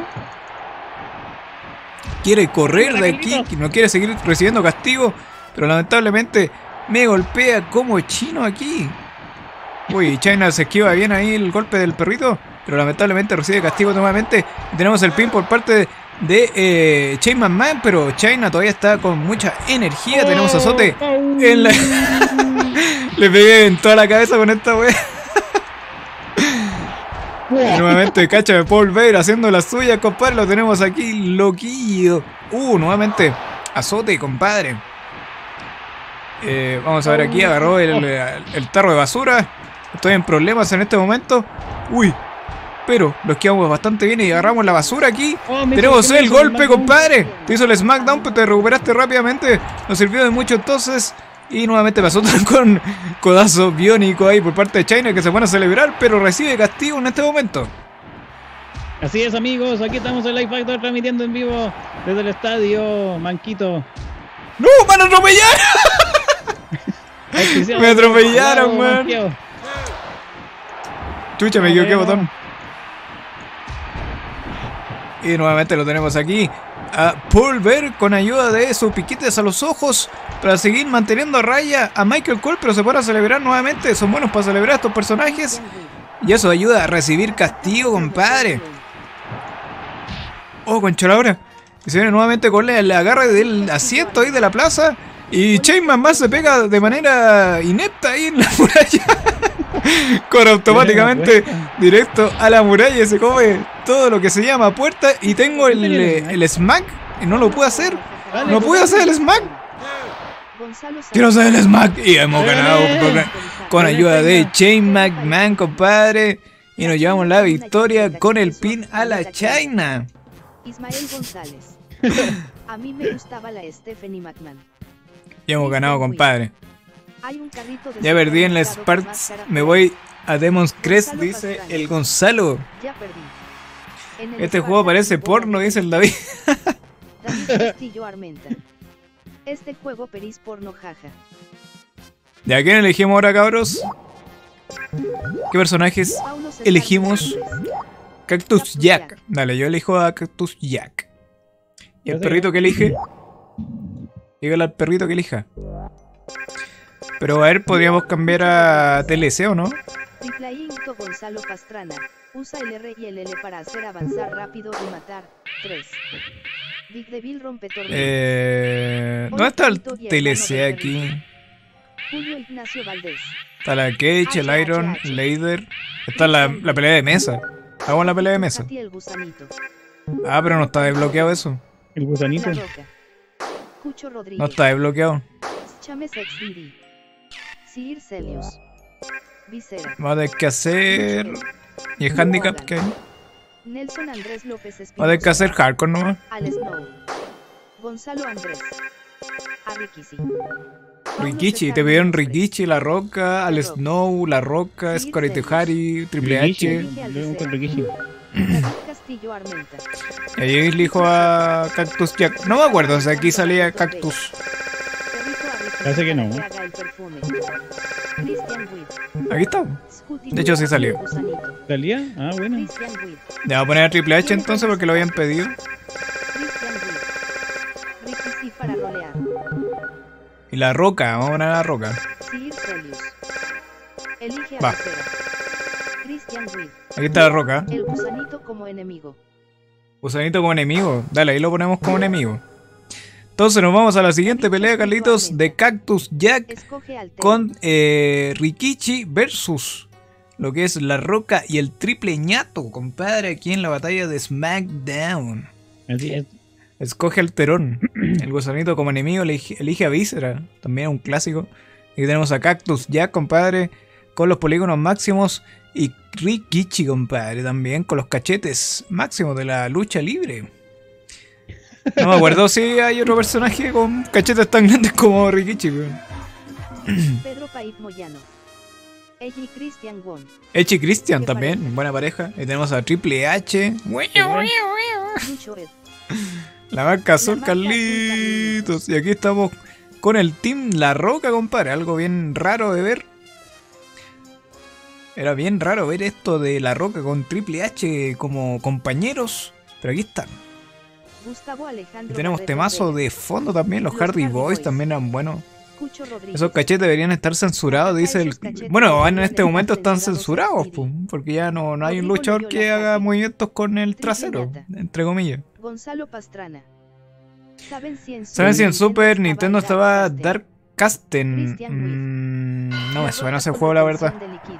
Quiere correr de aquí. No quiere seguir recibiendo castigo. Pero lamentablemente... me golpea como chino aquí. Uy, China se esquiva bien ahí el golpe del perrito. Pero lamentablemente recibe castigo nuevamente. Tenemos el pin por parte de, de eh, China Man. Pero China todavía está con mucha energía. Oh, tenemos azote oh, en la... Le pegué en toda la cabeza con esta wea. Y nuevamente cacha de Paul Bear haciendo la suya, compadre. Lo tenemos aquí loquillo. Uh, nuevamente azote, compadre. Eh, vamos a ver aquí, agarró el, el tarro de basura. Estoy en problemas en este momento. Uy, pero lo esquivamos bastante bien y agarramos la basura aquí. Oh, tenemos el golpe, el compadre. Te hizo el SmackDown, pero te recuperaste rápidamente. Nos sirvió de mucho entonces. Y nuevamente pasó con codazo biónico ahí por parte de China, que se van a celebrar, pero recibe castigo en este momento. Así es, amigos, aquí estamos en Live Factor transmitiendo en vivo desde el estadio Manquito. ¡No! ¡Van a atropellar! Me atropellaron, weón. Chucha, me equivoqué, botón. Y nuevamente lo tenemos aquí a Paul Bear con ayuda de sus piquetes a los ojos para seguir manteniendo a raya a Michael Cole, pero se para celebrar nuevamente. Son buenos para celebrar a estos personajes y eso ayuda a recibir castigo, compadre. Oh, concholadora. Y se viene nuevamente con el agarre del asiento ahí de la plaza. Y Chainman más se pega de manera inepta ahí en la muralla. Con automáticamente directo a la muralla y se come todo lo que se llama puerta. Y tengo el, el smack y no lo puedo hacer. No puedo hacer el smack. Quiero hacer el smack. Y hemos ganado con, con ayuda de Chainman Man, compadre. Y nos llevamos la victoria con el pin a la China. Ismael González. A mí me gustaba la Stephanie McMahon. Ya hemos ganado, compadre. Ya perdí en la Sparks. Me voy a Demon's Crest, dice el Gonzalo. Este juego parece porno, dice el David. David Castillo Armenta. Este juego perís porno, jaja. ¿De a quién elegimos ahora, cabros? ¿Qué personajes elegimos? Cactus Jack. Dale, yo elijo a Cactus Jack. ¿Y el perrito que elige? Dígale al perrito que elija. Pero a ver, podríamos cambiar a T L C, ¿o no? Gonzalo Pastrana. Usa el R y el L para hacer avanzar rápido y matar. tres. Big Devil rompe torneo. Eh... ¿Dónde está el T L C aquí? Julio Ignacio Valdés. Está la Cage, el Iron, el Lader. Está la, la pelea de mesa. Hagamos la pelea de mesa. Ah, pero no está desbloqueado eso. El gusanito. No está desbloqueado. Vamos a tener que hacer... ¿Y el handicap qué hay? Nelson Andrés López Espinosa. Va a tener que hacer hardcore nomás. Al Snow. Gonzalo Andrés. A Rikichi. Rikichi, te pidieron Rikichi, La Roca, Al Snow, La Roca, Scorito Triple H. Castillo Armenta. Y ahí elijo a Cactus Jack. No me acuerdo, o sea, aquí salía Cactus. Parece que no. Aquí está. De hecho, sí salió. ¿Salía? Ah, bueno. Ya voy a poner a Triple H entonces porque lo habían pedido. Y La Roca, vamos a poner a La Roca. Va. Aquí está La Roca. El gusanito como enemigo. Gusanito como enemigo. Dale, ahí lo ponemos como enemigo. Entonces nos vamos a la siguiente pelea, Carlitos, de Cactus Jack con eh, Rikichi versus lo que es La Roca y el Triple Ñato, compadre, aquí en la batalla de SmackDown. Así es. Escoge al Terón. El gusanito como enemigo elige, elige a Víscera, también un clásico. Y tenemos a Cactus Jack, compadre, con los polígonos máximos. Y Rikichi, compadre, también con los cachetes máximos de la lucha libre. No me acuerdo si hay otro personaje con cachetes tan grandes como Rikichi. Pedro Paip Moyano. Echi Christian Won. Echi Christian también, buena pareja. Y tenemos a Triple H. La marca azul, Carlitos. Y aquí estamos con el Team La Roca, compadre. Algo bien raro de ver. Era bien raro ver esto de La Roca con Triple H como compañeros. Pero aquí están. Y tenemos temazo de fondo también. Los Hardy Boys también eran buenos. Esos cachetes deberían estar censurados, dice el... Bueno, en este momento están censurados, porque ya no, no hay un luchador que haga movimientos con el trasero, entre comillas. Gonzalo Pastrana. ¿Saben si en Super Nintendo estaba Dark Casten? Mm, no me suena ese juego, la verdad.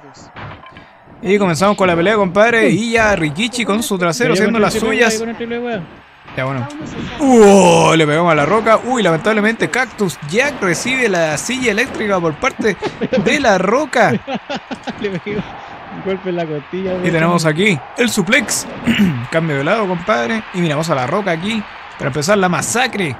Y comenzamos con la pelea, compadre. Y ya Rikichi con su trasero haciendo las suyas. Ya bueno. Uh, le pegamos a La Roca. Uy, lamentablemente Cactus Jack recibe la silla eléctrica por parte de La Roca. Le pegué un golpe en la costilla. Y tenemos aquí el suplex. Cambio de lado, compadre. Y miramos a La Roca aquí para empezar la masacre.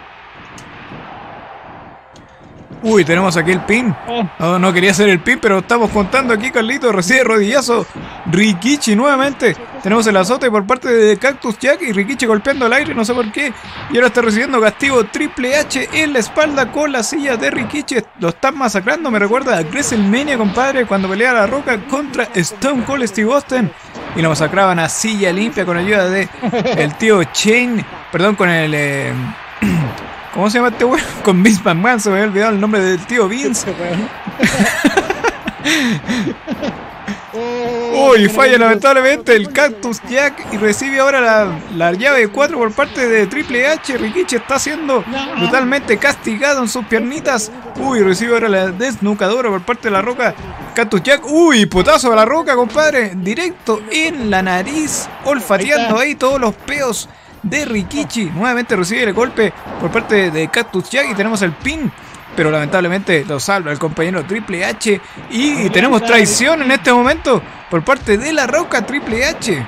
Uy, tenemos aquí el pin. No, no quería hacer el pin, pero estamos contando aquí, Carlito. Recibe rodillazo Rikichi nuevamente. Tenemos el azote por parte de Cactus Jack y Rikichi golpeando al aire, no sé por qué. Y ahora está recibiendo castigo Triple H en la espalda con la silla de Rikichi. Lo están masacrando, me recuerda a WrestleMania, compadre, cuando pelea La Roca contra Stone Cold Steve Austin. Y lo masacraban a silla limpia con ayuda de el tío Shane. Perdón, con el... Eh, ¿cómo se llama este weón? Con Vince McMahon, se me había olvidado el nombre del tío Vince. Uy, falla lamentablemente el Cactus Jack y recibe ahora la, la llave de cuatro por parte de Triple H. Rikichi está siendo brutalmente castigado en sus piernitas. Uy, recibe ahora la desnucadora por parte de la Roca. Cactus Jack, uy, potazo a la Roca, compadre. Directo en la nariz, olfateando ahí todos los peos de Rikichi. Nuevamente recibe el golpe por parte de Cactus Jack y tenemos el pin. Pero lamentablemente lo salva el compañero Triple H. Y tenemos traición en este momento por parte de la Roca Triple H.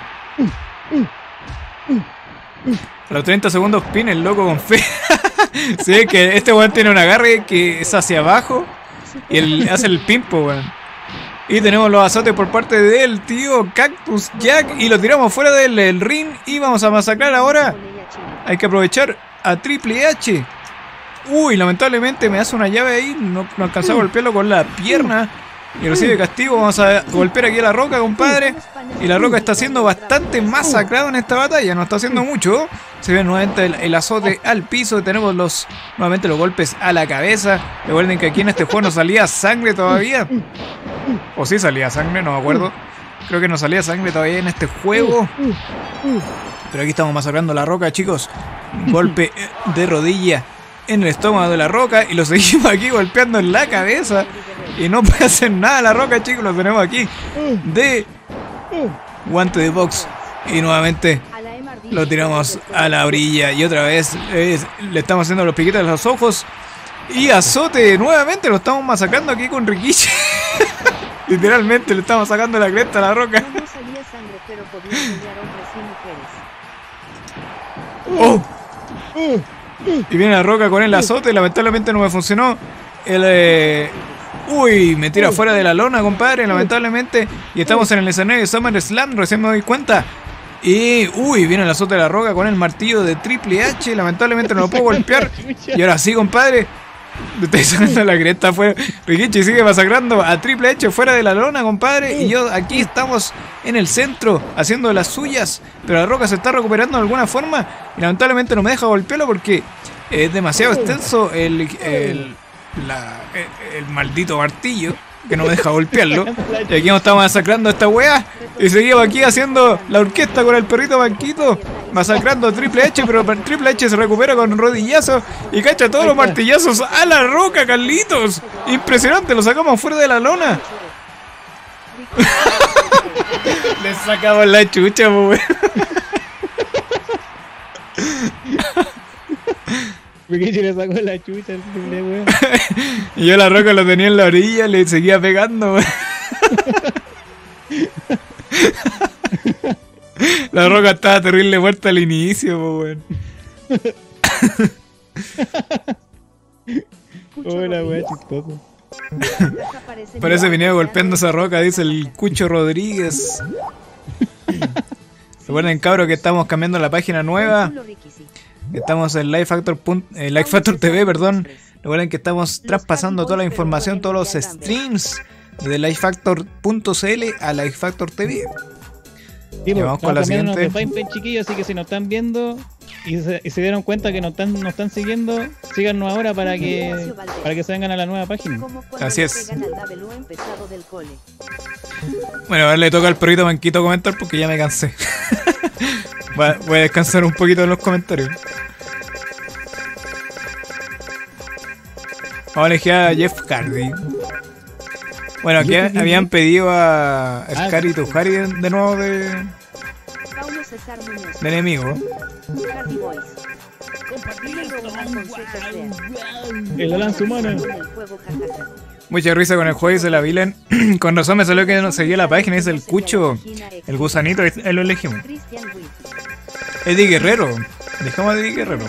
A los treinta segundos pin el loco con fe. Sí, que este weón tiene un agarre que es hacia abajo. Y él hace el pin, po, weón. Y tenemos los azotes por parte del tío Cactus Jack. Y lo tiramos fuera del el ring. Y vamos a masacrar ahora. Hay que aprovechar a Triple H. Uy, lamentablemente me hace una llave ahí. No, no alcanzó a golpearlo con la pierna. Y recibe castigo. Vamos a golpear aquí a la Roca, compadre. Y la Roca está siendo bastante masacrado en esta batalla. No está haciendo mucho. Se ve nuevamente el, el azote al piso. Tenemos los nuevamente los golpes a la cabeza. Recuerden que aquí en este juego no salía sangre todavía. O sí salía sangre, no me acuerdo. Creo que no salía sangre todavía en este juego. Pero aquí estamos masacrando a la Roca, chicos. Golpe de rodilla en el estómago de la Roca. Y lo seguimos aquí golpeando en la cabeza. Y no puede hacer nada la Roca, chicos. Lo tenemos aquí de guante de box. Y nuevamente lo tiramos a la orilla. Y otra vez es, le estamos haciendo los piquitos de los ojos. Y azote nuevamente. Lo estamos masacrando aquí con Rikichi. Literalmente le estamos sacando la cresta a la Roca. Oh. Y viene la Roca con el azote. Lamentablemente no me funcionó. El, eh... Uy, me tira fuera de la lona, compadre. Lamentablemente. Y estamos en el escenario de SummerSlam. Recién me doy cuenta. Y, uy, viene el azote de la Roca con el martillo de Triple H. Lamentablemente no lo puedo golpear. Y ahora sí, compadre. Le estoy sacando la cresta fuera. Rikichi sigue masacrando a Triple H fuera de la lona, compadre. Y yo aquí estamos en el centro haciendo las suyas. Pero la Roca se está recuperando de alguna forma. Y lamentablemente no me deja golpearlo porque es demasiado extenso el, el, la, el, el maldito martillo que no me deja golpearlo. Y aquí nos estamos masacrando a esta wea. Y seguimos aquí haciendo la orquesta con el perrito Banquito. Masacrando a Triple H, pero Triple H se recupera con rodillazo y cacha todos los martillazos a la Roca, Carlitos. Impresionante, lo sacamos fuera de la lona. Le sacamos la chucha, pues. Rikichi le sacó la chucha al Triple, weón. Y yo la Roca lo tenía en la orilla, le seguía pegando, weón. La Roca estaba terrible muerta al inicio, po, weón. Hola, weón, chistoso. Parece venía golpeando esa Roca, dice el Cucho Rodríguez. Recuerden, cabros, que estamos cambiando la página nueva. Estamos en Live Factor, eh, Live Factor T V, perdón. Recuerden que estamos traspasando toda la información, todos los streams de Live Factor punto c l a Live Factor T V. Sí, pues, vamos con la siguiente. De fanpage, chiquillos, así que si nos están viendo y se, y se dieron cuenta que nos están, nos están siguiendo, síganos ahora para que para que se vengan a la nueva página. Así es. Bueno, ahora le toca al perrito Banquito comentar porque ya me cansé. Voy a descansar un poquito en los comentarios. Vamos a elegir a Jeff Hardy. Bueno, aquí habían pedido a Scary Tuhari de, de nuevo de, de enemigo. El lance humano. Mucha risa con el juego y se la vilen. Con razón me salió que no seguía la página. Es el Cucho, el gusanito, ahí lo elegimos. Eddie Guerrero. Dejamos a Eddie Guerrero.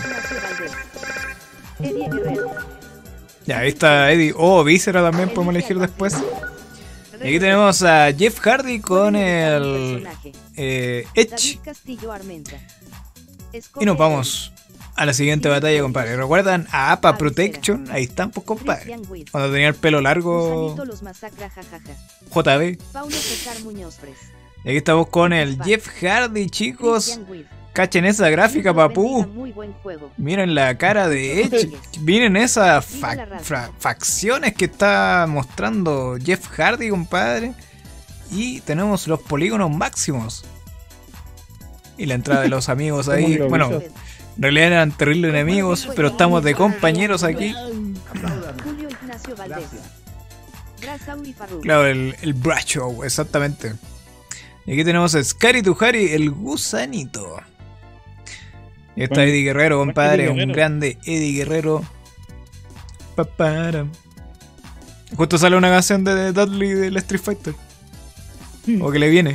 Ya, ahí está Eddie. Oh, Víscera también podemos elegir después. Y aquí tenemos a Jeff Hardy con el eh, Edge. Y nos vamos a la siguiente batalla, compadre. ¿Recuerdan a A P A Protection? Ahí están, pues, compadre. Cuando tenía el pelo largo J B. Y aquí estamos con el Jeff Hardy, chicos. Cachen esa gráfica, papú. Miren la cara de Edge. Miren esas fa fa facciones que está mostrando Jeff Hardy, compadre. y tenemos los polígonos máximos. Y la entrada de los amigos ahí. Bueno, en realidad eran terribles enemigos, pero estamos de compañeros aquí. Julio Ignacio Valdés. Brasau y Farru. Claro, el, el Bracho, exactamente. Y aquí tenemos a Scary Tuhari, el gusanito. Y está Eddie Guerrero, compadre, un grande Eddie Guerrero. Papara. Justo sale una canción de Dudley del Street Fighter. O que le viene.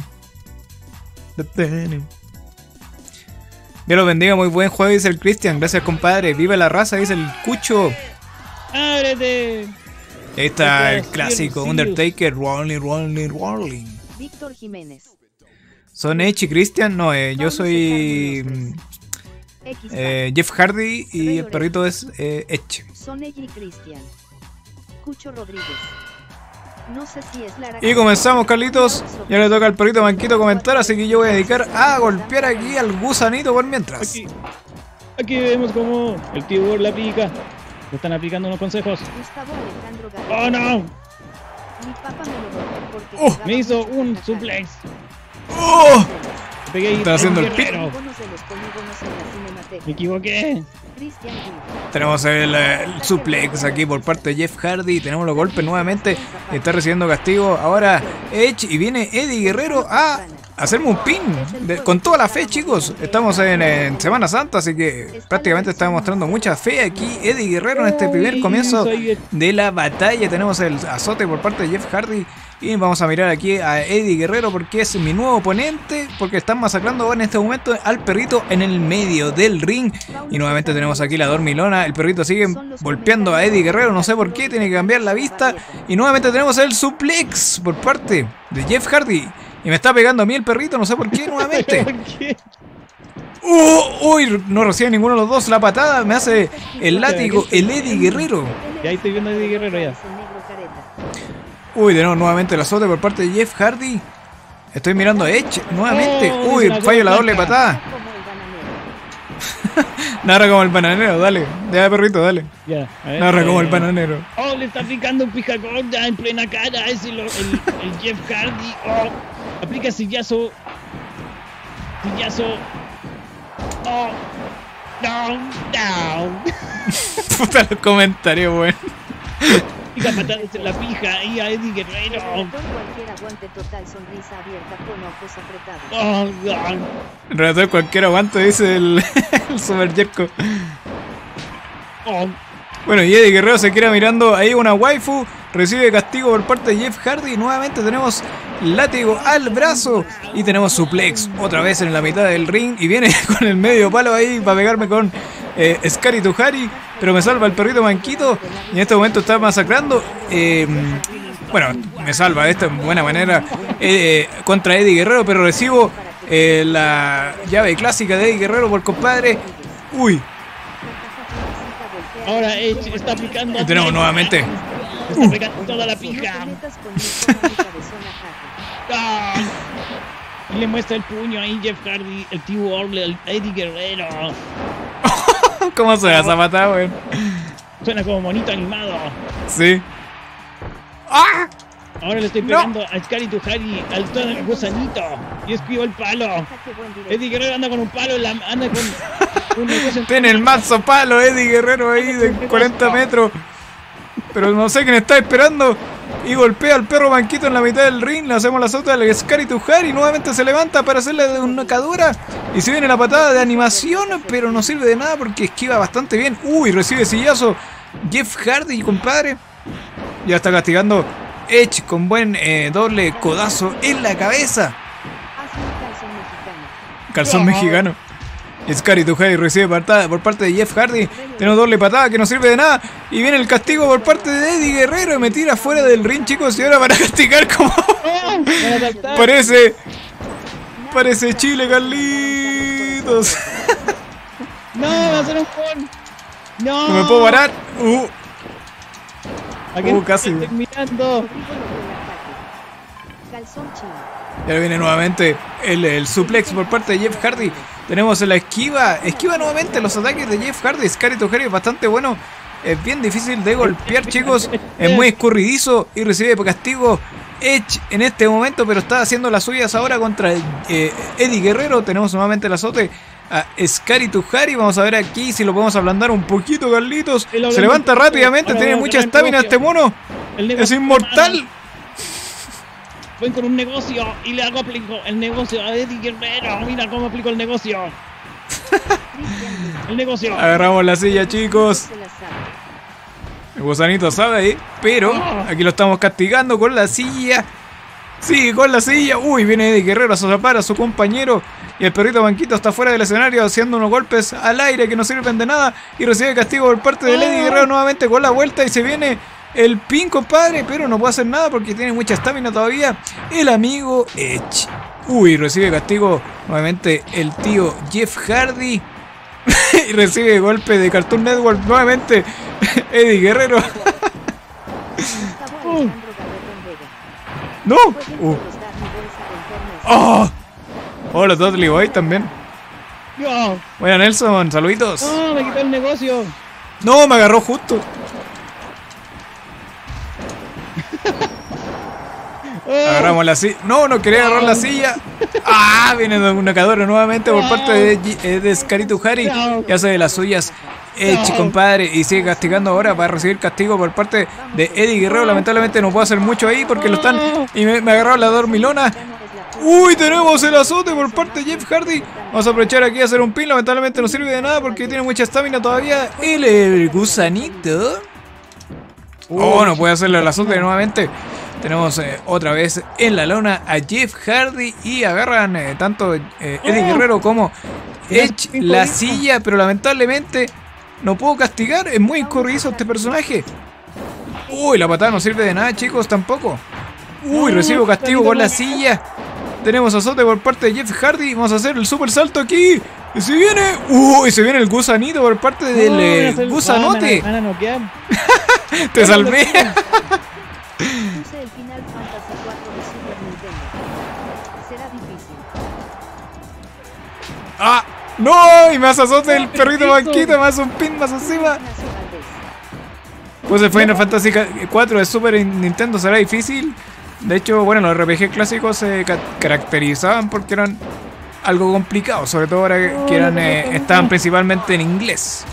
Dios lo bendiga, muy buen juego, dice el Cristian. Gracias, compadre. Viva la raza, dice el Cucho. ¡Ábrete! Ahí está el clásico Undertaker, Rolling, Rolling, Rolling. Víctor Jiménez. ¿Son Edge y Christian? No, eh, yo soy eh, Jeff Hardy y el perrito es eh, Edge. Son Edge y Christian. Cucho Rodríguez. No sé si es Lara. Y comenzamos, Carlitos. Ya le toca al perrito Manquito comentar, así que yo voy a dedicar a golpear aquí al gusanito por mientras. Aquí, aquí vemos como el tío la pica. Le están aplicando unos consejos. Gustavo Alejandro García. ¡Oh, no! Mi papá me lo robó porque Oh, me hizo un suplex. ¡Oh! Pegué Está haciendo el pit. Me equivoqué. Tenemos el, el suplex aquí por parte de Jeff Hardy. Tenemos los golpes nuevamente. Está recibiendo castigo. Ahora Edge y viene Eddie Guerrero a hacerme un pin. De, con toda la fe, chicos. Estamos en, en Semana Santa, así que prácticamente está mostrando mucha fe aquí Eddie Guerrero en este primer comienzo de la batalla. Tenemos el azote por parte de Jeff Hardy. Y vamos a mirar aquí a Eddie Guerrero porque es mi nuevo oponente. Porque están masacrando en este momento al perrito en el medio del ring. Y nuevamente tenemos aquí la dormilona. El perrito sigue golpeando a Eddie Guerrero. No sé por qué, tiene que cambiar la vista. Y nuevamente tenemos el suplex por parte de Jeff Hardy. Y me está pegando a mí el perrito, no sé por qué nuevamente. Uh, uy, no recibe ninguno de los dos la patada. Me hace el látigo el Eddie Guerrero. Ya ahí estoy viendo a Eddie Guerrero ya. Uy, de nuevo nuevamente el azote por parte de Jeff Hardy. Estoy mirando a Edge nuevamente. Oh, Uy, la fallo la gol doble blanca. patada. Narra como el bananero, dale. Ya, perrito, dale. Ya, a ver, Narra eh, como el bananero. Oh, le está aplicando un pija gorda en plena cara. Es el, el, el Jeff Hardy. Oh, aplica sillazo. Sillazo. Oh, down, down. Puta los comentarios, weón. Pica patadas en la pija y a Eddie Guerrero. Cualquier aguante total, sonrisa abierta con ojos apretados. Oh, God. En realidad cualquier aguante, dice el, el Super Jerko. Oh, Bueno, y Eddie Guerrero se queda mirando ahí una waifu. Recibe castigo por parte de Jeff Hardy. Y nuevamente tenemos látigo al brazo. Y tenemos suplex otra vez en la mitad del ring. Y viene con el medio palo ahí para pegarme con eh, Scary Tuhari. Pero me salva el perrito Manquito. Y en este momento está masacrando. Eh, bueno, me salva de esta buena manera eh, contra Eddie Guerrero. Pero recibo eh, la llave clásica de Eddie Guerrero por compadre. Uy. ahora Edge está aplicando. Y tenemos nuevamente. Está pegando toda la pija. Ah, y le muestra el puño ahí Jeff Hardy, el tío Orle, el Eddie Guerrero. ¿Cómo suena esa patada, weón? Suena como monito animado. Sí. ¡Ah! Ahora le estoy pegando no. a Scary Tuhari, al todo el gusanito. Y esquivo el palo. Eddie Guerrero anda con un palo, la, anda con un negocio. Tiene el mazo palo Eddie Guerrero ahí de cuarenta metros. Pero no sé quién está esperando. Y golpea al perro Manquito en la mitad del ring. Le hacemos la sota del Scary Tuhari. Nuevamente se levanta para hacerle una cadura. Y se viene la patada de animación. Pero no sirve de nada porque esquiva bastante bien. Uy, recibe sillazo Jeff Hardy, compadre. Ya está castigando Edge con buen eh, doble codazo en la cabeza. Calzón mexicano. Scary Tuhari recibe patada por parte de Jeff Hardy. Tenemos doble patada que no sirve de nada. Y viene el castigo por parte de Eddie Guerrero. Y me tira fuera del ring, chicos. Y ahora para castigar como... Parece... Parece Chile, Carlitos. No, va a ser un con. No. No me puedo parar. Uh. Aquí Uh, casi. estoy mirando. Y ahora viene nuevamente el, el suplex por parte de Jeff Hardy. Tenemos la esquiva. Esquiva nuevamente los ataques de Jeff Hardy. Scary Tuhari es bastante bueno Es bien difícil de golpear, chicos. Es muy escurridizo y recibe castigo Edge en este momento, pero está haciendo las suyas ahora contra eh, Eddie Guerrero. Tenemos nuevamente el azote a Scary Tuhari. Vamos a ver aquí si lo podemos ablandar un poquito, Carlitos. Se levanta rápidamente, tiene mucha estamina este mono. Es inmortal. Voy con un negocio y le hago aplico el negocio a Eddie Guerrero. Mira cómo aplico el negocio. El negocio. Agarramos la silla, chicos. El gusanito sabe ahí, pero aquí lo estamos castigando con la silla. Sigue con la silla. Uy, viene Eddie Guerrero a sopar a su compañero. Y el perrito Banquito está fuera del escenario haciendo unos golpes al aire que no sirven de nada. Y recibe castigo por parte de Eddie Guerrero nuevamente con la vuelta. Y se viene el pin, compadre, pero no puede hacer nada porque tiene mucha estamina todavía. El amigo Edge. Uy, recibe castigo nuevamente el tío Jeff Hardy. Y recibe golpe de Cartoon Network nuevamente Eddie Guerrero. uh. No. Uh. Oh. Oh, los Dudley Boy también. No. Buena, Nelson, saluditos. No, me quitó el negocio. No, me agarró justo. Agarramos la silla. No, no quería agarrar la silla. Ah, viene un nacador nuevamente por parte de, de Scary Tuhari. Y hace de las suyas Edge, compadre. Y sigue castigando ahora para recibir castigo por parte de Eddie Guerrero. Lamentablemente no puedo hacer mucho ahí porque lo están. Y me, me agarró la dormilona. Uy, tenemos el azote por parte de Jeff Hardy. Vamos a aprovechar aquí a hacer un pin. Lamentablemente no sirve de nada porque tiene mucha estamina todavía. El, el gusanito. Oh, no puede hacerle el azote nuevamente. Tenemos eh, otra vez en la lona a Jeff Hardy y agarran eh, tanto eh, Eddie Guerrero como Edge la silla, pero lamentablemente no puedo castigar. Es muy escurridizo este personaje. Uy, la patada no sirve de nada, chicos, tampoco. Uy, recibo castigo con la silla. Tenemos azote por parte de Jeff Hardy. Vamos a hacer el super salto aquí. Y se viene. Uy, se viene el gusanito por parte del eh, gusanote. Te salvé. Puse el Final Fantasy cuatro de Super Nintendo. Será difícil. ¡Ah! ¡No! Y más azote el perrito Banquito, más un pin más encima. Pues el Final Fantasy cuatro de Super Nintendo será difícil. De hecho, bueno, los R P G clásicos se ca caracterizaban porque eran algo complicados, sobre todo ahora que eran, eh, estaban principalmente en inglés.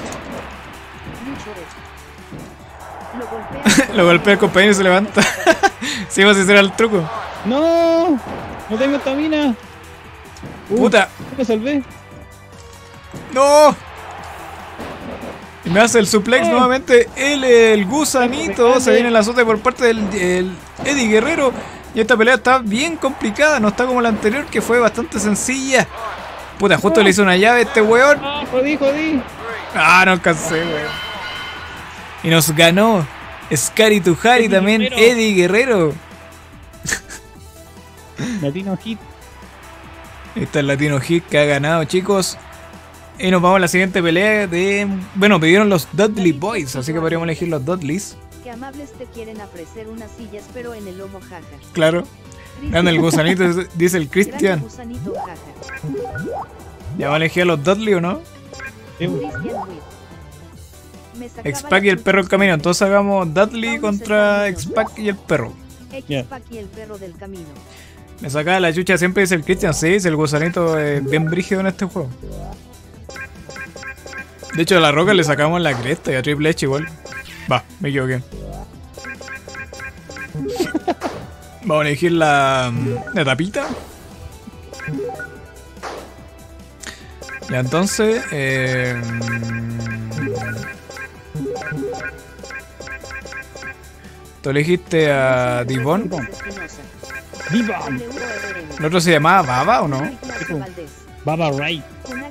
Lo golpea el compañero y se levanta. Si vas a hacer el truco. No, no tengo estamina. Uh, Puta. Me salvé. No. Y me hace el suplex oh. nuevamente. El, el gusanito. Se viene el azote por parte del el Eddie Guerrero. Y esta pelea está bien complicada. No está como la anterior, que fue bastante sencilla. Puta, justo oh. le hizo una llave a este weón. Ah, jodí, jodí. Ah, no alcancé, weón. Y nos ganó Scary Tuhari también, Guerrero. Eddie Guerrero. Latino Hit. Esta es Latino Hit que ha ganado, chicos. Y nos vamos a la siguiente pelea de... Bueno, pidieron los Dudley Boys, así que podríamos elegir los Dudleys. Que amables te quieren ofrecer unas sillas, pero en el lomo, jaja. Claro. Gana el gusanito, dice el Cristian. ¿Ya va a elegir a los Dudley o no? X-Pac y el perro del camino. Entonces hagamos Dudley contra X-Pac y el perro. X-Pac y el perro del camino. Me saca la chucha, siempre dice el Christian. Sí, el gusanito es bien brígido en este juego. De hecho, a la Roca le sacamos la cresta y a Triple H igual. Va, me equivoqué. Vamos a elegir la, la tapita. Ya, entonces... Eh, tú elegiste a Divon. Divon. ¿El otro se llamaba Baba o no? Baba Ray.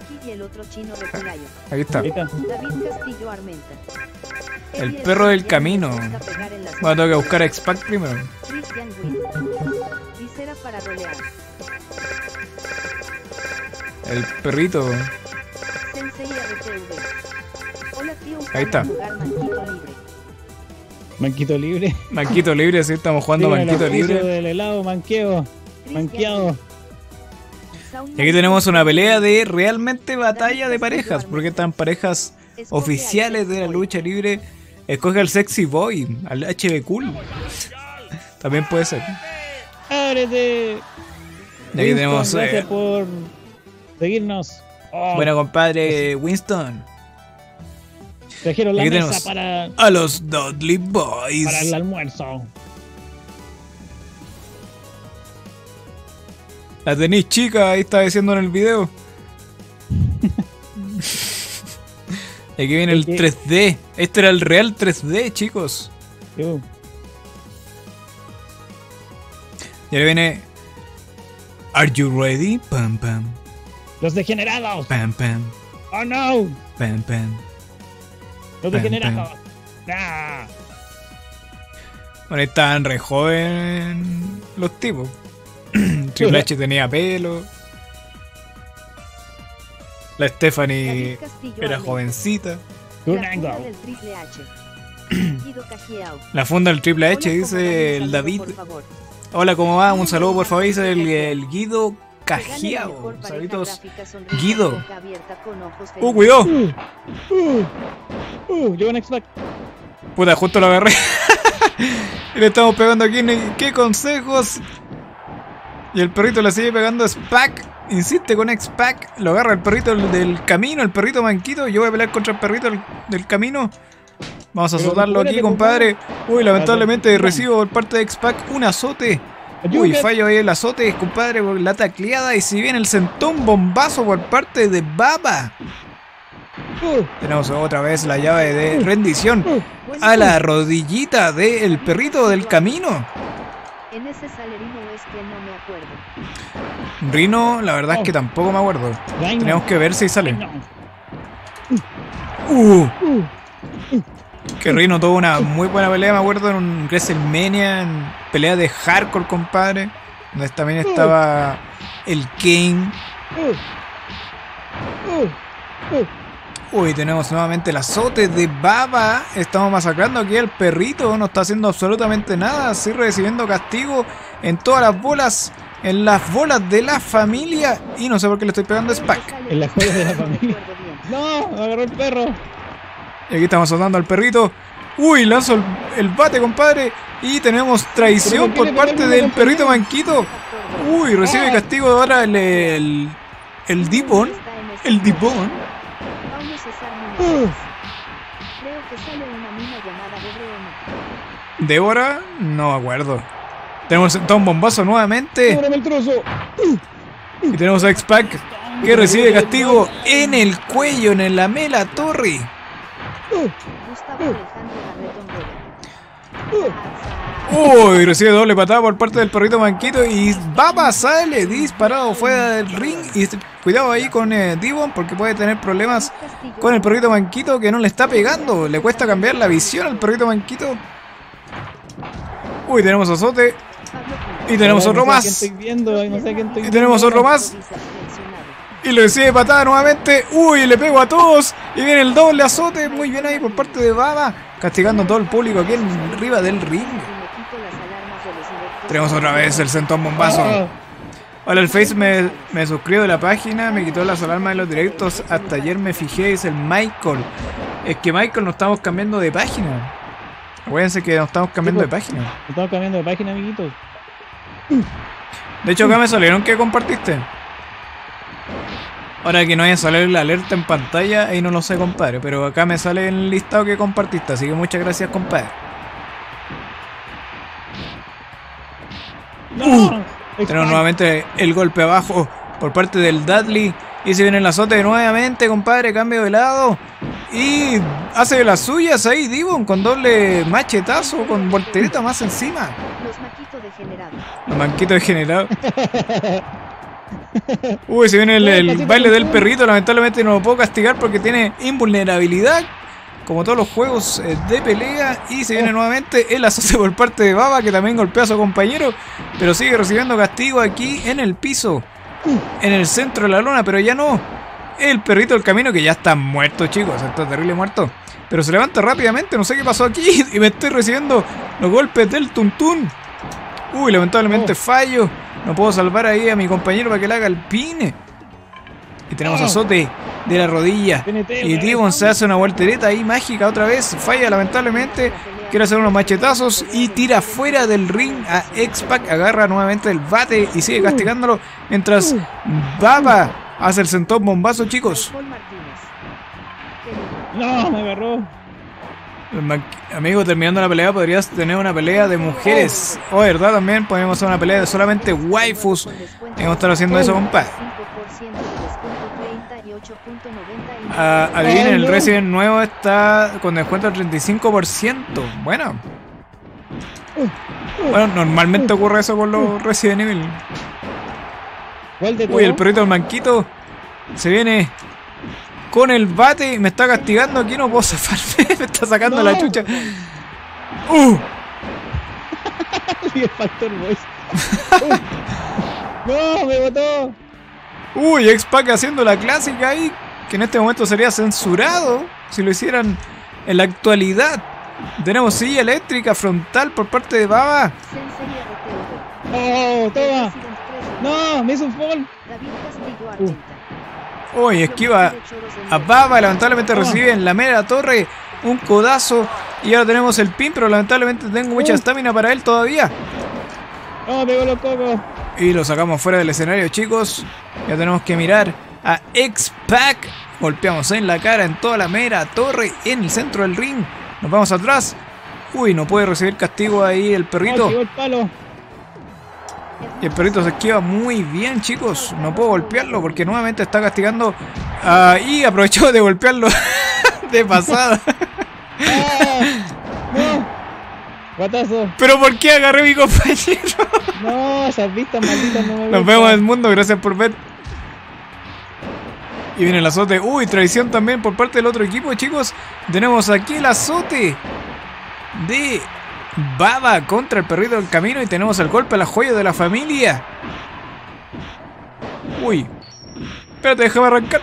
Ahí está. Ahí está. El perro del camino. Bueno, tengo que buscar a X-Pac primero. El perrito. Ahí está. Manquito libre. Manquito libre, sí, estamos jugando sí, manquito libre. Del helado, manqueo. Manqueado. Y aquí tenemos una pelea de realmente batalla de parejas, porque están parejas Escoge oficiales al de la Sexy Boy. lucha libre. Escoge al Sexy Boy, al H B Cool. También puede ser. ¡Ábrete! Y aquí tenemos. Winston, gracias eh, por seguirnos. Oh, bueno, compadre Winston. trajeron la aquí mesa tenemos para, a los Dudley Boys. para el almuerzo. La tenéis chica, ahí está diciendo en el video. Y aquí viene el Porque- tres D. Este era el real tres D, chicos. Uh, Y ahora viene. Are you ready? Pam pam. ¡Los degenerados! Pam pam. ¡Oh no! Pam pam. ¡Los Pam, degenerados! ¡Ah! Bueno, ahí estaban re joven los tipos. Triple H tenía pelo. La Stephanie David Castillo era Almeida. jovencita. La funda Tunango. del Triple H. Guido Cajiao. La funda del Triple H, Hola, dice ¿cómo va? el Un saludo, David. por favor. Hola, ¿cómo va? Un saludo por favor, dice el, el Guido Regala la Cajiao. mejor pareja Saluditos. gráfica, sonrisa, Guido. boca abierta, con ojos ¡Uh, felices. cuidado! Uh, uh, yo un X-Pac. Puta, justo lo agarré. Y le estamos pegando aquí. ¿Qué consejos? Y el perrito le sigue pegando a Spac. Insiste con X-Pac. Lo agarra el perrito del, del camino, el perrito manquito. Yo voy a pelear contra el perrito del, del camino. Vamos a Pero azotarlo aquí, recupérate, compadre. Uy, lamentablemente Vale. recibo por parte de X-Pac un azote. Uy, Ayúdame. fallo ahí el azote, compadre, por la tacleada. Y si viene el sentón bombazo por parte de Baba. Uh, Tenemos otra vez la llave de rendición Buen a la punto. rodillita del perrito del camino. En ese salerino es que no me acuerdo. Rino, la verdad es que tampoco me acuerdo. Rhino. Tenemos que ver si sale. No. Uh, Uh, que Rino tuvo una muy buena pelea, me acuerdo, en un WrestleMania, en pelea de hardcore, compadre. Donde también estaba el Kane. uh, uh, uh. Uy, tenemos nuevamente el azote de Baba. Estamos masacrando aquí al perrito. No está haciendo absolutamente nada. Sigue recibiendo castigo en todas las bolas. En las bolas de la familia. Y no sé por qué le estoy pegando a Spac. En la joya de la No me familia. acuerdo bien. No, me agarró el perro. Y aquí estamos azotando al perrito. Uy, lanzo el, el bate, compadre. Y tenemos traición ¿Pero por por qué le parte pegaron del al perrito compañero? manquito. Uy, recibe castigo ahora el, el, el Dipon. El Dipon. Paulo César Uh. Muñoz. Creo que sale una mina llamada Debre o no. Débora, no me acuerdo. Tenemos el sentón bombazo nuevamente. ¡Cóbrame el trozo! Y tenemos a X-Pac que recibe castigo en el cuello, en la mela torre. Gustavo Alejandro Garretón Vega. Uh, Uy, recibe doble patada por parte del perrito manquito. Y Baba sale disparado fuera del ring. Y cuidado ahí con eh, Divon, porque puede tener problemas con el perrito manquito que no le está pegando. Le cuesta cambiar la visión al perrito manquito. Uy, tenemos azote. Y tenemos no otro sé a quién más. estoy viendo, ay, no sé a quién estoy Y tenemos otro más. Y le recibe patada nuevamente. Uy, le pego a todos. Y viene el doble azote. Muy bien ahí por parte de Baba. Castigando a todo el público aquí en- arriba del ring. Tenemos otra vez el sentón bombazo. Ah, Hola, el Face me, me suscribo de la página. Me quitó las alarmas de los directos. Hasta ayer me fijé, es el Michael. Es que Michael nos estamos cambiando de página. Acuérdense que nos estamos cambiando de página. estamos cambiando de página, amiguitos. De hecho, acá me salieron que compartiste. Ahora que no haya salido la alerta en pantalla, ahí no lo sé, compadre. Pero acá me sale en el listado que compartiste. Así que muchas gracias, compadre. ¡No! Tenemos nuevamente el golpe abajo por parte del Dudley. Y se viene el azote nuevamente, compadre. Cambio de lado. Y hace las suyas ahí, Divon, con doble machetazo, con voltereta más encima. Los maquitos degenerados. Los manquitos degenerados. Uy, se viene el, el baile del perrito. Lamentablemente no lo puedo castigar porque tiene invulnerabilidad, como todos los juegos eh, de pelea. Y se viene nuevamente el azote por parte de Baba, que también golpea a su compañero, pero sigue recibiendo castigo aquí en el piso, en el centro de la lona. Pero ya no. El perrito del camino, que ya está muerto, chicos. Está terrible muerto. Pero se levanta rápidamente. No sé qué pasó aquí. Y me estoy recibiendo los golpes del tuntún. Uy, lamentablemente Oh. fallo. No puedo salvar ahí a mi compañero para que le haga el pine. Y tenemos azote de la rodilla. Y Devon se hace una voltereta ahí mágica otra vez. Falla lamentablemente. Quiere hacer unos machetazos y tira fuera del ring a X-Pac. Agarra nuevamente el bate y sigue castigándolo. Mientras Baba hace el sentón bombazo, chicos. No, me agarró. Amigo, terminando la pelea podrías tener una pelea de mujeres. O oh, verdad, también podemos hacer una pelea de solamente waifus. Vamos a estar haciendo eso, compadre. Uh, adivinen, el Resident nuevo está con descuento del treinta y cinco por ciento. Bueno. Bueno, normalmente ocurre eso con los Resident Evil. Uy, el perrito del manquito se viene con el bate y me está castigando. Aquí no puedo zafarme. Me está sacando no. la chucha. ¡Uh! Le faltó el voice. Uh. ¡No! ¡Me botó! Uy, X-Pac haciendo la clásica ahí, que en este momento sería censurado si lo hicieran en la actualidad. Tenemos silla eléctrica frontal por parte de Baba. ¡Oh, toma! ¡No! ¡Me hizo un fall! Uh. Uy, esquiva a Baba, lamentablemente recibe en la mera torre un codazo. Y ahora tenemos el pin, pero lamentablemente tengo mucha estamina para él todavía. ¡Oh, pegó los cocos! Y lo sacamos fuera del escenario, chicos. Ya tenemos que mirar a X-Pac. Golpeamos en la cara, en toda la mera torre, en el centro del ring. Nos vamos atrás. Uy, no puede recibir castigo ahí el perrito. Oh, el palo. Y el perrito se esquiva muy bien, chicos. No puedo golpearlo porque nuevamente está castigando. Uh, y aprovechó de golpearlo de pasada. Ah, no. Guatazo. ¿Pero por qué agarré a mi compañero? No, esas vistas malditas no me gustan. Nos vemos en el mundo, gracias por ver. Y viene el azote. Uy, traición también por parte del otro equipo, chicos. Tenemos aquí el azote de Baba contra el perrito del camino. Y tenemos el golpe a la joya de la familia. Uy. Espérate, déjame arrancar.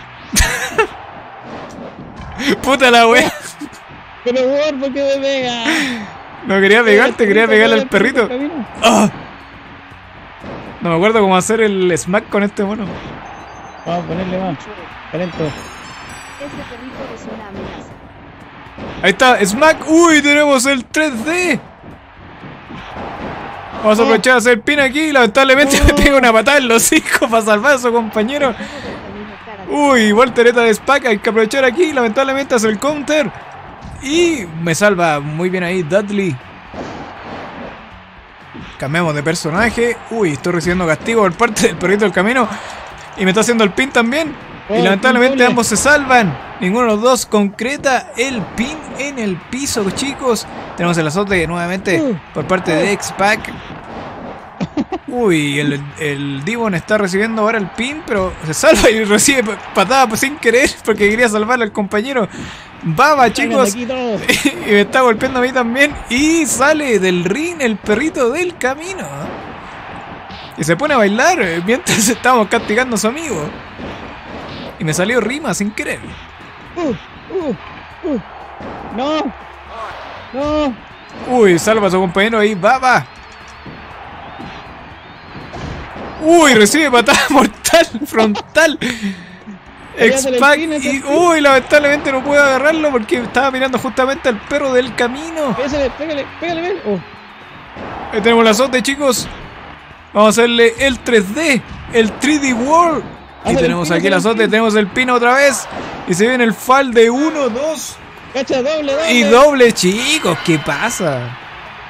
Puta la wea. Pero por, ¿por qué me pega? No quería pegarte, quería pegarle al perrito. ¡Oh! No me acuerdo cómo hacer el smack con este mono. Vamos a ponerle más. Talento. Este perrito es una amenaza. Ahí está, smack. Uy, tenemos el tres D. Vamos a aprovechar de hacer el pin aquí. Lamentablemente me pega una patada en los hijos para salvar a su compañero. Uy, voltereta de X-Pac. Hay que aprovechar aquí. Lamentablemente hace el counter. Y me salva muy bien ahí Dudley. Cambiamos de personaje. Uy, estoy recibiendo castigo por parte del perrito del camino. Y me está haciendo el pin también. Y lamentablemente ambos se salvan. Ninguno de los dos concreta el pin en el piso, chicos. Tenemos el azote nuevamente por parte de X-Pac. Uy, el, el Devon está recibiendo ahora el pin, pero se salva y recibe patada sin querer porque quería salvarle al compañero. Baba, chicos. Y me está golpeando a mí también. Y sale del ring el perrito del camino. Y se pone a bailar mientras estábamos castigando a su amigo. Y me salió rima sin querer. Uh, uh, uh. No. No. Uy, salva a su compañero ahí, Baba. Uy, recibe patada mortal, frontal. X-Pac y uy, lamentablemente no puedo agarrarlo porque estaba mirando justamente al perro del camino. Pégale, pégale, pégale. Oh. Ahí tenemos el azote, chicos. Vamos a hacerle el tres D, el tres D World. Y Hazle tenemos el aquí el azote, tenemos el pino otra vez. Y se viene el fall de uno, dos. Cacha, doble, doble. Y doble, chicos, ¿qué pasa?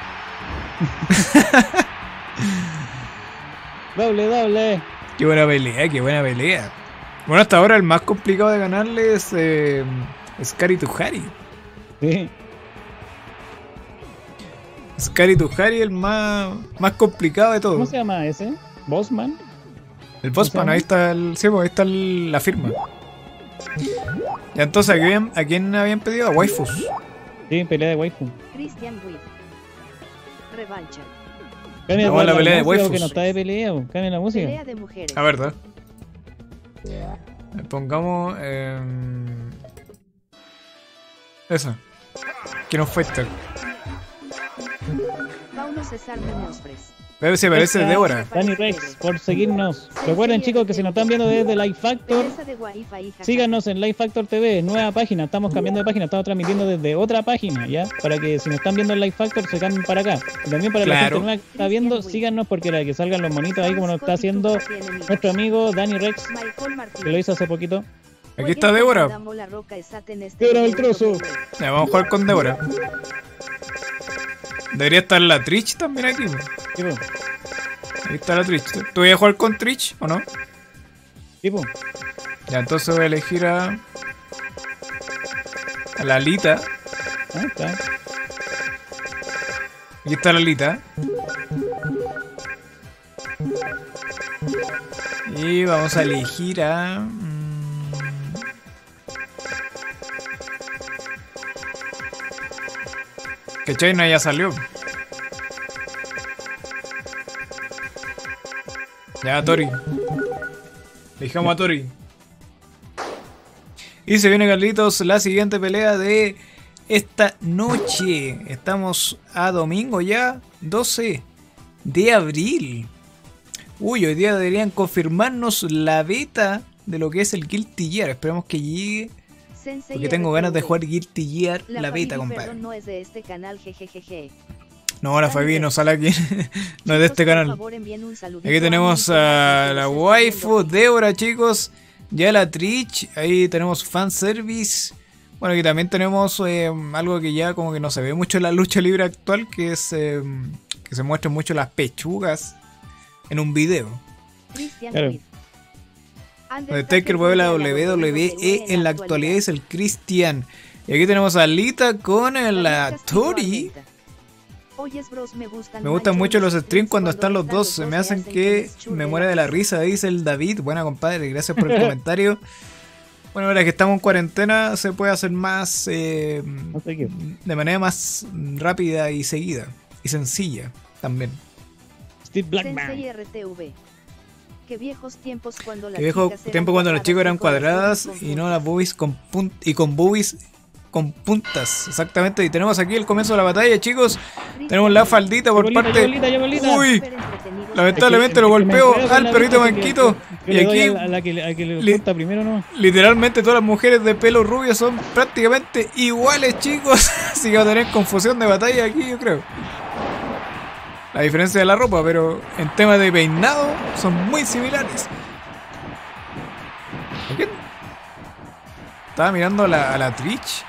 Doble, doble. Qué buena pelea, qué buena pelea. Bueno, hasta ahora el más complicado de ganarle es eh, Scary to Harry. Sí. Scary to Harry, el más, más complicado de todo. ¿Cómo se llama ese? ¿Bossman? El Bossman, ahí está el, sí, ahí está el, la firma. Ya entonces, ¿a quién, ¿a quién habían pedido? A waifus. Sí, pelea de waifu. Christian Witt. Revancha. Cambia no, la, la pelea de waifus. Que no está de pelea, cambia la música. Pelea de mujeres. A ver, ¿verdad? Pongamos eh, esa. Quiero Fighter. Paulo César Muñoz Fres. Pero si aparece Gracias, Débora. Dani Rex, por seguirnos. Recuerden, chicos, que si nos están viendo desde Life Factor, síganos en Life Factor T V, nueva página. Estamos cambiando de página, estamos transmitiendo desde otra página, ¿ya? Para que si nos están viendo en Life Factor, se cambien para acá. Y también para la Claro. gente nueva que está viendo, síganos porque para que salgan los monitos ahí como nos está haciendo nuestro amigo Dani Rex, que lo hizo hace poquito. Aquí está Débora. Débora el trozo. Ya, vamos a jugar con Débora. Debería estar la Trich también aquí. po. Tipo, Ahí está la Trich. ¿Tú vas a jugar con Trich o no? tipo. Ya, entonces voy a elegir a... A la Alita. Ah, está. Aquí está la Alita. Y vamos a elegir a... mm, Que China ya salió. Ya, Tori. Dejamos a Tori. Y se viene, Carlitos, la siguiente pelea de esta noche. Estamos a domingo ya, doce de abril. Uy, hoy día deberían confirmarnos la beta de lo que es el Guilty Gear. Esperemos que llegue, porque tengo ganas de jugar Guilty Gear, la, La beta, Fabi, compadre. perdón, no es de este canal, jejejeje. No, la Fabi no sale aquí. No es de este Chicos, por canal. favor, envíen un saludito Aquí tenemos a mi a que la los está waifu, viendo. Débora, chicos. Ya la Trich. Ahí tenemos fanservice. Bueno, aquí también tenemos eh, algo que ya como que no se ve mucho en la lucha libre actual, que es eh, que se muestran mucho las pechugas en un video. Christian Claro. Reed. Donde Taker mueve la W W E en la actualidad es el Christian. Y aquí tenemos a Alita con la Tori. Oyes, bros, me gustan, Me gustan mucho mucho los streams cuando están los dos, se me hacen que les me churre muera de la risa, dice el David. Buena, compadre, gracias por el comentario. Bueno, ahora que estamos en cuarentena se puede hacer más eh, No sé qué. de manera más rápida y seguida y sencilla también. Steve Sensei Blackman. R T V. Qué viejos tiempos cuando las Que viejo chicas eran tiempo cuando los chicos eran cuadradas cuadradas con y no las puntas. boobies con punt y con boobies con puntas, exactamente. Y tenemos aquí el comienzo de la batalla, chicos. Tenemos la faldita por Bolita, parte. bolita, ya bolita. Uy, Súper entretenidos. lamentablemente lo Es que me golpeo enredo con al la perrito vista, manquito. que Y le doy aquí a la- a la que le, a que le li- corta primero, ¿no? literalmente todas las mujeres de pelo rubio son prácticamente iguales, chicos. Así que va a tener confusión de batalla aquí, yo creo. La diferencia de la ropa, pero en tema de peinado son muy similares. ¿A quién? Estaba mirando a la, a la Trich.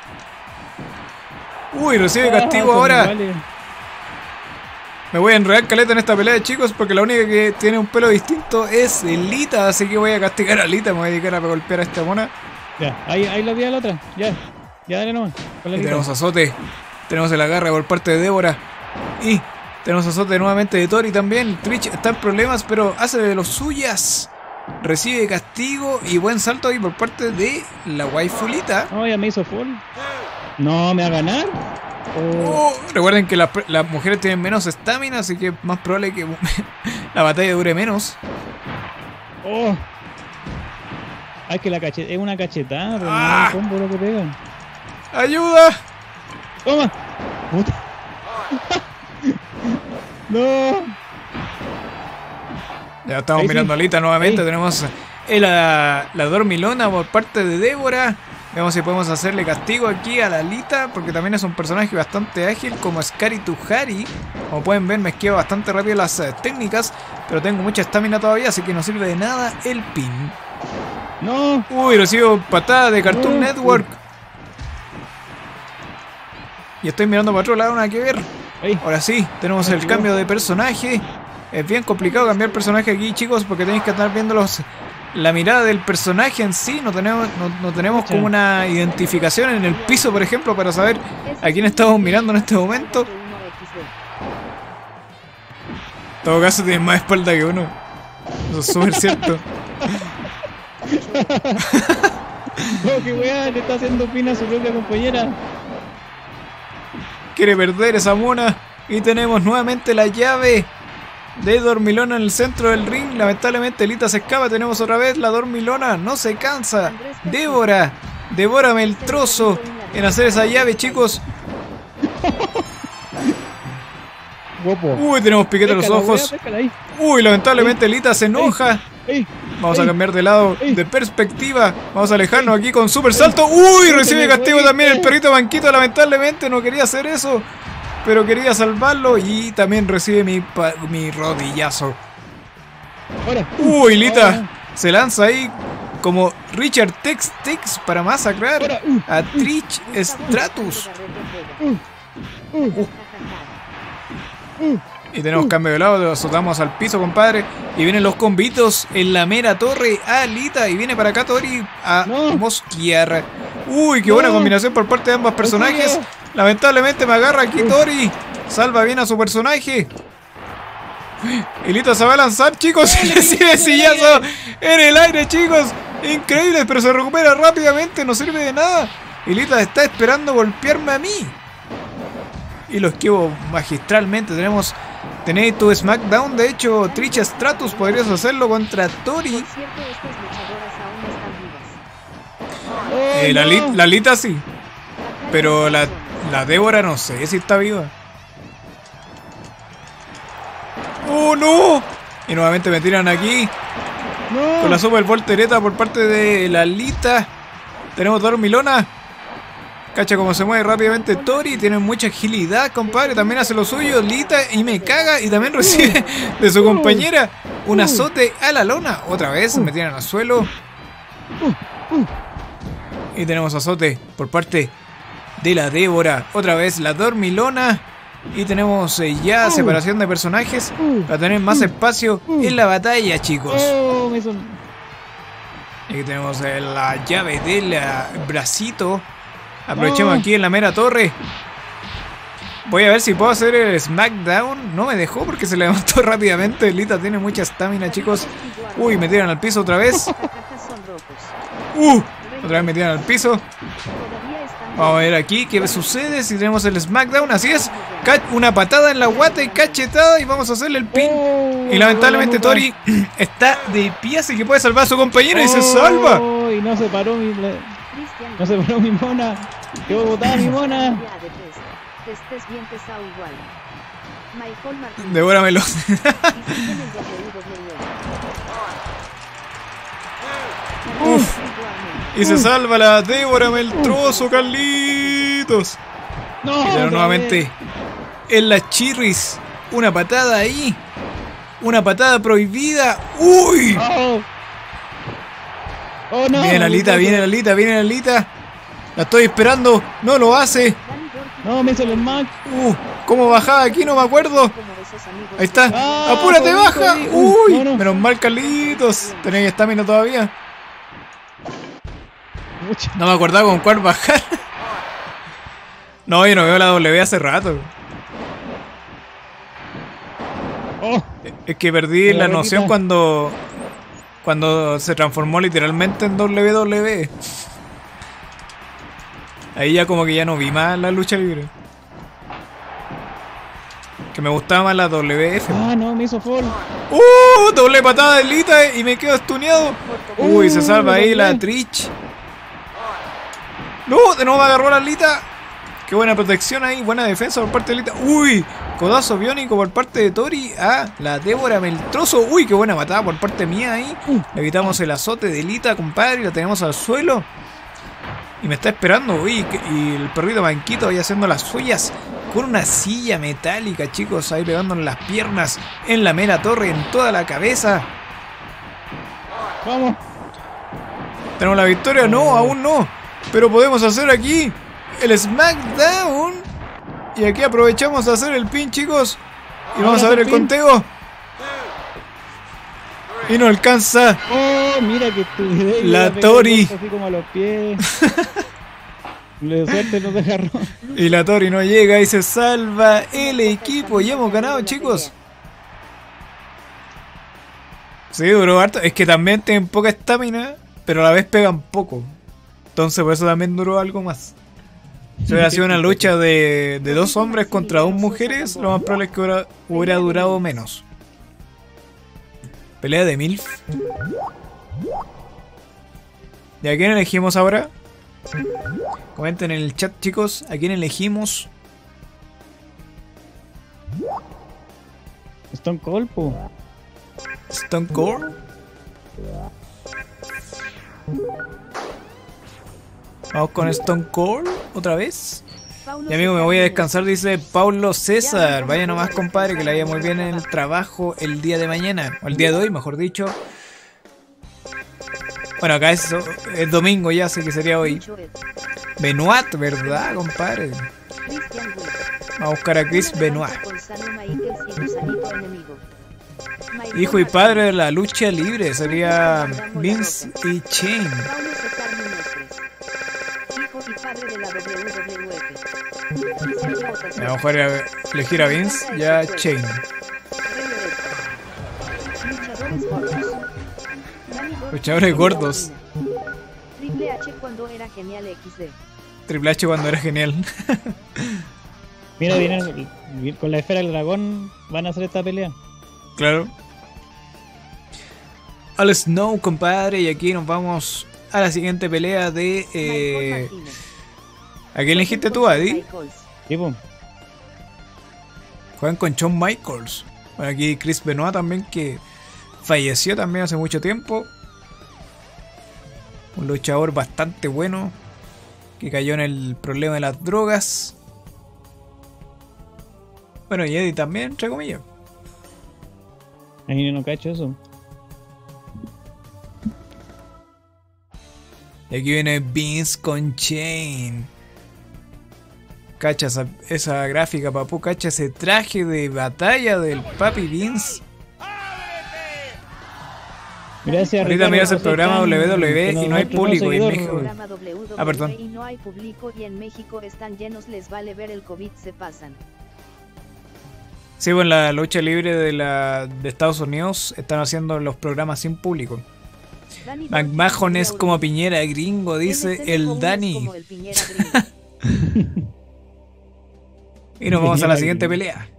Uy, recibe castigo Ah, ahora. vale. Me voy a enredar caleta en esta pelea, chicos, porque la única que tiene un pelo distinto es Lita, así que voy a castigar a Lita, me voy a dedicar a golpear a esta mona. Ya, ahí, ahí lo vi a la otra. Ya, ya dale nomás. Con la Y lista. tenemos azote, tenemos el agarre por parte de Débora. Y tenemos azote nuevamente de Tori también. Twitch está en problemas, pero hace de los suyas. Recibe castigo y buen salto ahí por parte de la waifulita. No, ya me hizo full. No, ¿me va a ganar? Oh, Oh, recuerden que la- las mujeres tienen menos estamina, así que es más probable que la batalla dure menos. oh. Ah, es que la cacheta, es una cachetada, pero Ah. no es un combo lo que pegan. ¡Ayuda! ¡Toma! Puta. No. Ya estamos Ahí mirando sí. a Lita nuevamente. Ahí. Tenemos eh, la, la dormilona por parte de Débora. Veamos si podemos hacerle castigo aquí a la Lita, porque también es un personaje bastante ágil como Scary Tuhari. Como pueden ver, me esquivo bastante rápido las eh, técnicas, pero tengo mucha estamina todavía, así que no sirve de nada el pin. No. Uy, recibo patada de Cartoon Uh, Network. Y estoy mirando para otro lado, nada que ver. Ahí. Ahora sí, tenemos el cambio de personaje. Es bien complicado cambiar personaje aquí, chicos, porque tenéis que estar viendo los, la mirada del personaje en sí. No tenemos, no, no tenemos como una identificación en el piso, por ejemplo, para saber a quién estamos mirando en este momento. En todo caso, tienes más espalda que uno. Eso es súper cierto. No, qué weá, le está haciendo pina a su propia compañera. Quiere perder esa mona. Y tenemos nuevamente la llave de Dormilona en el centro del ring. Lamentablemente Lita se escapa. Tenemos otra vez la Dormilona. No se cansa. Débora. Devórame el trozo en hacer esa llave, chicos. Guapo. Uy, tenemos piquete en los Péscala, ojos. wea, péscala ahí. Uy, lamentablemente Lita se enoja. Ey, Vamos a ey, cambiar de lado, ey. de perspectiva. Vamos a alejarnos aquí con super salto. Uy, recibe castigo también el perrito Banquito. Lamentablemente no quería hacer eso, pero quería salvarlo. Y también recibe mi, pa- mi rodillazo. Ahora. Uy, Lita Ahora. se lanza ahí como Richard Tex Tex para masacrar Ahora. Uh, a Trish Stratus. uh, uh. Y tenemos cambio de lado, lo azotamos al piso, compadre. Y vienen los combitos en la mera torre a Lita. Y viene para acá Tori a No. mosquear. Uy, qué buena No. combinación por parte de ambos personajes. Auxilio. Lamentablemente me agarra aquí Tori. Salva bien a su personaje. Y Lita se va a lanzar, chicos. Y recibe sillazo en el aire, chicos. Increíble, pero se recupera rápidamente. No sirve de nada. Y Lita está esperando golpearme a mí. Y lo esquivo magistralmente. Tenemos Tenéis tu SmackDown. De hecho, Trish Stratus podrías hacerlo contra Tori. Por cierto, estas luchadoras aún están vivas. Oh, Eh, la, no. Li- la Lita sí. Pero la, la Débora no sé si está viva. ¡Oh, no! Y nuevamente me tiran aquí. No. Con la super voltereta por parte de la Lita. Tenemos Dormilona. Cacha cómo se mueve rápidamente Tori. Tiene mucha agilidad, compadre. También hace lo suyo Lita y me caga. Y también recibe de su compañera un azote a la lona. Otra vez me tiran al suelo. Y tenemos azote por parte de la Débora. Otra vez la Dormilona. Y tenemos eh, ya separación de personajes para tener más espacio en la batalla, chicos. Oh, me son... Aquí tenemos eh, la llave del eh, bracito. Aprovechemos Oh. aquí en la mera torre. Voy a ver si puedo hacer el SmackDown. No me dejó porque se levantó rápidamente. Lita tiene mucha estamina, chicos. Uy, me tiran al piso otra vez. Jajaja, son rojos. Uh, otra vez me tiran al piso. Todavía están Vamos a ver aquí qué sucede si tenemos el SmackDown. Así es. Ca- Una patada en la guata y cachetada. Y vamos a hacerle el pin. Oh, Y lamentablemente la Tori está de pie, así que puede salvar a su compañero y se salva. Oh, y no se paró mi... Cristian. No se paró mi mona. Quedó botada mi mona. Ya de tres. Que estés bien pesado igual. Michael Martínez. Devóramelo. Y siguen en W W E. Uf. Y se salva la Débora Meltroso, Carlitos. No, Y tenemos otra nuevamente vez. en las chirris. Una patada ahí. Una patada prohibida. ¡Uy! Oh. Oh, no. Viene la Lita, viene la Lita, viene la Lita. La estoy esperando. No lo hace. Dani Dorky. No, me hizo el smack. Uh, ¿Cómo bajaba aquí? No me acuerdo. Como esos amigos Ahí está. Ah, ¡Apúrate, por baja! ahí. ¡Uy! No, no. Menos mal, Carlitos. Tenéis estamina todavía. Mucha. No me acordaba con cuál bajar. No, yo no veo la W hace rato. Oh, Es que perdí La la noción repita. cuando cuando se transformó literalmente en W W E. Ahí ya como que ya no vi más la lucha libre. Que me gustaba más la W F. ah, no, me hizo fall. ¡Uh! Doble patada de Lita y me quedo estuneado. Uy, se salva ahí la Trish. No, de nuevo me agarró la Lita. Qué buena protección ahí, buena defensa por parte de Lita. Uy, codazo biónico por parte de Tori a la Débora Meltroso. Uy, qué buena patada por parte mía ahí. Le evitamos el azote de Lita, compadre, y la tenemos al suelo. Y me está esperando, uy, que- y el perrito Banquito ahí haciendo las suyas con una silla metálica, chicos, ahí pegándole las piernas en la mera torre, en toda la cabeza. Vamos. ¿Tenemos la victoria? No, aún no. Pero podemos hacer aquí el SmackDown. Y aquí aprovechamos a hacer el pin, chicos. Y vamos a ver el conteo. Y no alcanza. Oh, mira que estupidez. La Le pegó Tori. el golpe así como a los pies. Le suerte nos dejaron. Y la Tori no llega y se salva el equipo. Y hemos ganado, chicos. Sí, duró harto. Es que también tienen poca estamina, pero a la vez pegan poco. Entonces por eso también duró algo más. Si hubiera sido una lucha de, de dos hombres contra dos mujeres, lo más probable es que hubiera, hubiera durado menos. Pelea de MILF. ¿Y a quién elegimos ahora? Comenten en el chat, chicos, a quién elegimos. Stone Cold, po. Stone Cold. Vamos con Stone Cold otra vez. Paulo Y amigo, me César voy a Núñez. descansar, dice Paulo César. Vaya nomás, compadre, que le vaya muy bien en el trabajo el día de mañana. O el día de hoy, mejor dicho. Bueno, acá es, es domingo ya, así que sería hoy. Lucho Ed. Benoit, ¿verdad, compadre? Christian Wood. Vamos a buscar a Chris Una Benoit. revancha con Sanu Michaels y Gusanito Enemigo. Michael Hijo y Martínez. padre de la lucha libre sería Vince y Shane. Paulo César Núñez. Hijo y padre de la W W F. Sergio Votación. A lo mejor era elegir a Vince y a Shane. Rey Oreja. Luchadores gordos. Dani Gordo Luchadores y gordos. Paulina. Triple H cuando era genial equis de. Triple H cuando era genial. Mira, vienen con la esfera del dragón. Van a hacer esta pelea. Claro. Al Snow, compadre, y aquí nos vamos a la siguiente pelea de... Eh, Michael Martínez. ¿A quién elegiste tú, Adi? Michaels. Tipo, Juegan con Shawn Michaels. Bueno, aquí Chris Benoit también, que falleció también hace mucho tiempo. Un luchador bastante bueno, que cayó en el problema de las drogas. Bueno, y Eddie también, entre comillas. ahí yo no cacho eso. Y aquí viene Vince con Shane. Cacha esa, esa gráfica, papu. Cacha ese traje de batalla del papi Vince. Gracias, Ahorita Ricardo, miras el por programa ser tan- W W E que nos y no hay muestra un público en seguidor. México. Programa W W E Ah, perdón. Y no hay público y en México están llenos, les vale ver el COVID, se pasan. Sí, bueno, la lucha libre de, la, de Estados Unidos están haciendo los programas sin público. Dani McMahon es Jorge como Piñera gringo, dice M C el N Dani. como el Piñera gringo. Y nos vamos a la Piñera siguiente gringo. pelea.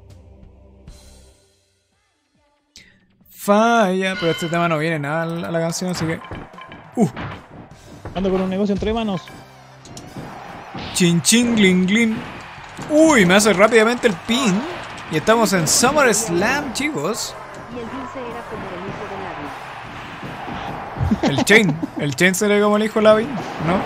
Falla, pero este tema no viene nada a la, a la canción, así que... Uh, Ando con un negocio entre manos. chin chin glin glin. Uy, me hace rápidamente el pin. Y estamos en SummerSlam, chicos. Y el Vince era como el hijo de Larry. El Chain. El Chain se le como el hijo Lavi, ¿no?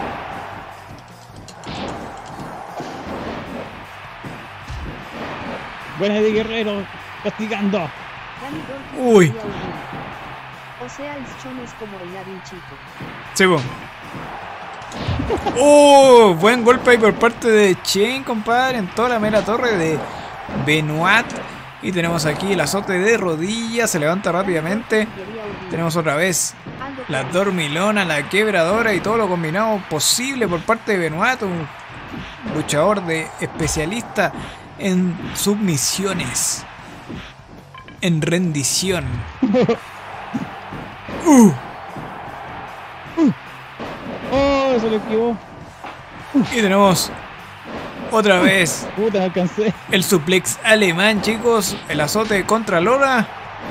Buena de Guerrero, castigando. Dani Dorkin Uy. sería Odín. O sea, el Chon es como el Larry chico. Sí, po. ¡Oh! Buen golpe ahí por parte de Chain, compadre, en toda la mera torre de Benoit. Y tenemos aquí el azote de rodillas, se levanta rápidamente. Quería Odín. Tenemos otra vez Aldo la Pérez. dormilona, la quebradora y todo lo combinado posible por parte de Benoit, un luchador de especialista en submisiones, en rendición. Uh, Oh, se lo esquivó. y tenemos otra vez Puta, no alcancé. el suplex alemán, chicos, el azote contra Lora.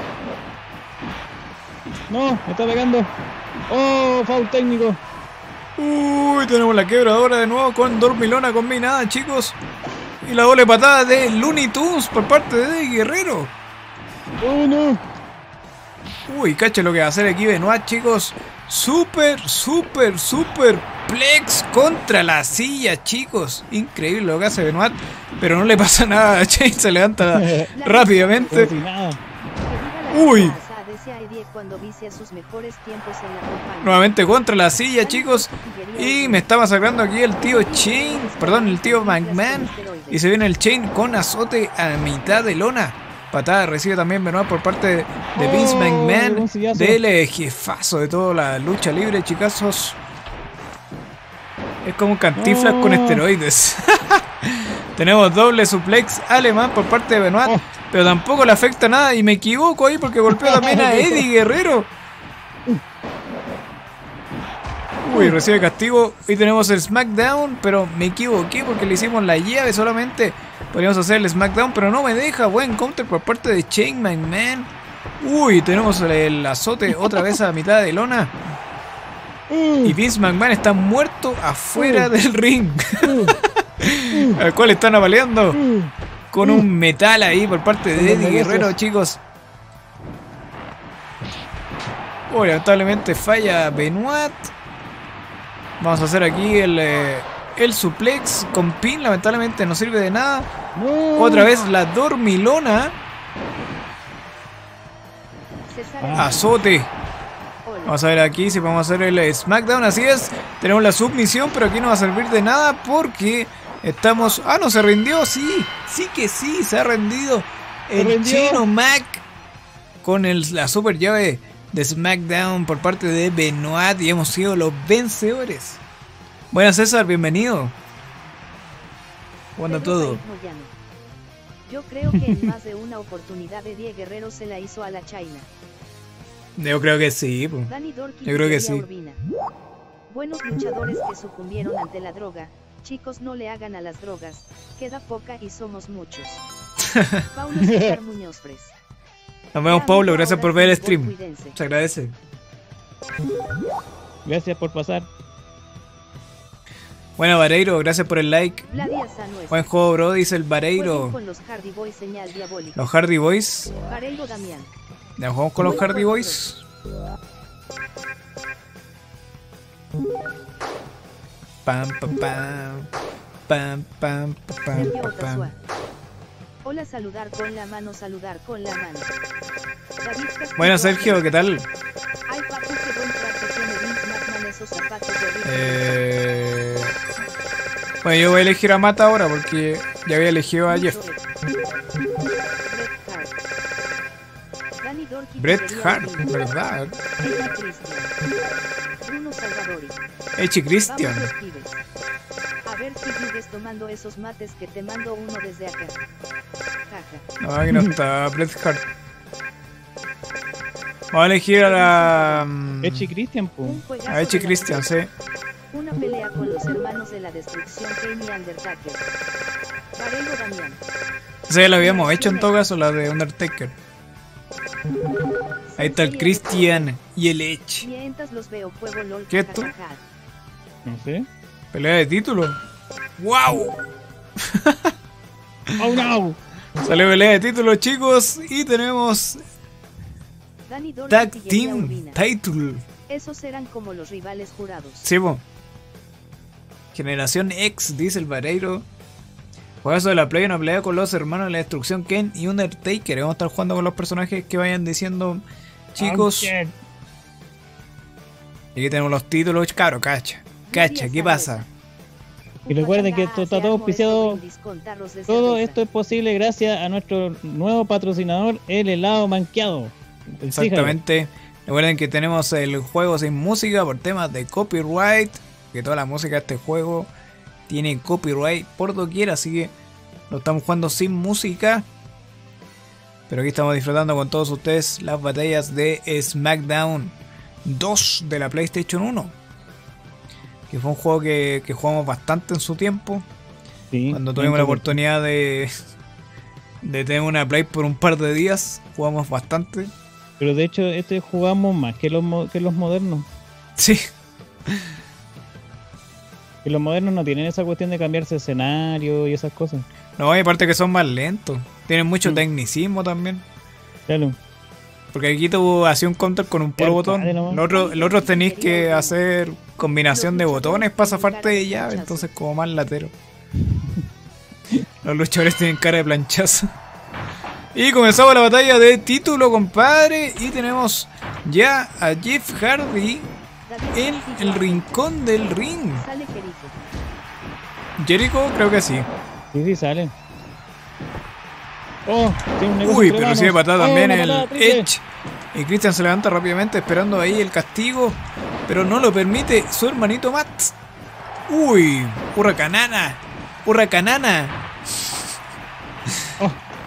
No, me está pegando. Oh, foul técnico. Uy, tenemos la quebradora de nuevo con dormilona combinada, chicos. Y la doble patada de Looney Tunes por parte de Guerrero. Oh, no. Uy, cacha lo que va a hacer aquí Benoit, chicos. Super, super, super plex contra la silla, chicos. Increíble lo que hace Benoit. Pero no le pasa nada a Chain, se levanta rápidamente. Como si nada. Que viva la Uy. raza, decía Eddie cuando vicia sus mejores tiempos en la compañía. Nuevamente contra la silla, chicos. Y me está masacrando aquí el tío Chain. Perdón, el tío McMahon. Y se viene el Chain con azote a mitad de lona. Patada recibe también Benoit por parte de Vince Oh, McMahon, un sillazo. del jefazo de toda la lucha libre, chicazos. Es como Cantinflas Oh. con esteroides. Tenemos doble suplex alemán por parte de Benoit, Oh. pero tampoco le afecta nada. Y me equivoco ahí porque golpeó también a Eddie Guerrero. Uy, recibe castigo. Y tenemos el SmackDown, pero me equivoqué porque le hicimos la llave solamente. Podríamos hacer el SmackDown, pero no me deja. Buen counter por parte de Shane McMahon. Uy, tenemos el, el azote otra vez a mitad de lona. Y Vince McMahon está muerto afuera del ring. Al cual están apaleando con un metal ahí por parte de Eddie Guerrero, chicos. Oh, lamentablemente falla Benoit. Vamos a hacer aquí el, eh, el suplex con pin. Lamentablemente no sirve de nada. No. Otra vez la dormilona. César Ah. Azote. Hola. Vamos a ver aquí si podemos hacer el SmackDown. Así es. Tenemos la submisión, pero aquí no va a servir de nada porque estamos... Ah, no, se rindió. Sí, sí que sí, se ha rendido. El rendió. Chino Mac con el, la super llave de SmackDown por parte de Benoit. Y hemos sido los vencedores. Buenas, César, bienvenido. Bueno, Pedro todo. Sainz Moyano. Yo creo que en más de una oportunidad Eddie Guerrero se la hizo a la China. Yo creo que sí. po. Dani Dorkin Yo creo que y sí. Urbina. Buenos luchadores que sucumbieron ante la droga. Chicos, no le hagan a las drogas. Queda poca y somos muchos. Paulo César Muñoz Fres. Nos vemos, Ya, Pablo. amigo, Gracias ahora por ver el sí, stream. cuídense. Se agradece. Gracias por pasar. Bueno, Vareiro, gracias por el like. Vladia Sanuesta. Buen juego, bro, dice el Jueguen Vareiro. con los Hardy Boys, señal diabólica. Los Hardy Boys. Vareiro Damián. Ya jugamos con los Hardy Boys. Pam, pam, pam. Pam, pam, pam, Sergio pam, Otazua. pam. Hola, saludar con la mano, saludar con la mano. David Castillo. Bueno, Sergio, ¿qué tal? Ay, papu, qué buen traje tiene Vince McMahon, esos zapatos de Rick. Eh... Bueno, yo voy a elegir a Mata ahora porque ya había elegido a Jeff. Bret Hart, ¿verdad? Bruno Salvadori. Echi Vamos Christian. los pibes. A ver si sigues tomando esos mates que te mando uno desde acá. Jaja. No, aquí no está Bret Hart. Vamos a elegir a la... mm, Echi Christian, po. Un juegazo A Echi de la Christian, sí. Una pelea con los hermanos de la destrucción, Kane y Undertaker. Varelo Damián. Esa ya la habíamos hecho en todo caso, la de Undertaker. Ahí está el Christian y el Edge. Mientras los veo fuego lol. ¿Qué esto? jajaja. No sé. Pelea de título. ¡Wow! ¡Oh, no! Salió pelea de título, chicos. Y tenemos Dani Dorn Tag y Guerrilla Team Urbina. Title. Esos eran como los rivales jurados. Sí, po. Generación X, dice el Vareiro. Juegazo de la play, una pelea con los hermanos de la destrucción, Ken y Undertaker. Vamos a estar jugando con los personajes que vayan diciendo, chicos. Oh, shit. Y aquí tenemos los títulos. Caro, cacha. Cacha, ¿qué pasa? Y recuerden que esto está todo auspiciado. Todo esto es posible gracias a nuestro nuevo patrocinador, el helado manqueado. Exactamente. Recuerden que tenemos el juego sin música por temas de copyright. Que toda la música de este juego tiene copyright por doquier. Así que lo estamos jugando sin música. Pero aquí estamos disfrutando con todos ustedes las batallas de SmackDown dos de la PlayStation uno. Que fue un juego que, que jugamos bastante en su tiempo. Sí, Cuando tuvimos la oportunidad de, de tener una Play por un par de días, jugamos bastante. Pero de hecho, este jugamos más que los, mo- que los modernos. Sí, Que los modernos no tienen esa cuestión de cambiarse escenario y esas cosas. no, y aparte que son más lentos. Tienen mucho Mm. tecnicismo también. Claro. Porque aquí tú hacías un counter con un puro Claro, botón. claro, nomás. Los otros los otros tenéis que hacer combinación de botones para zafarte de llave. Entonces como más latero. Los luchadores tienen cara de planchazo. Y comenzamos la batalla de título, compadre. Y tenemos ya a Jeff Hardy en el rincón del ring. Sale Jericho. Jericho, creo que sí. Sí, sí, sale. Oh, tiene un negocio Uy, entre pero manos. recibe patada Oh, también una el patada triple. Edge. Y Christian se levanta rápidamente esperando ahí el castigo. Pero no lo permite su hermanito Matt. Uy, hurracanana. Hurracanana. Oh.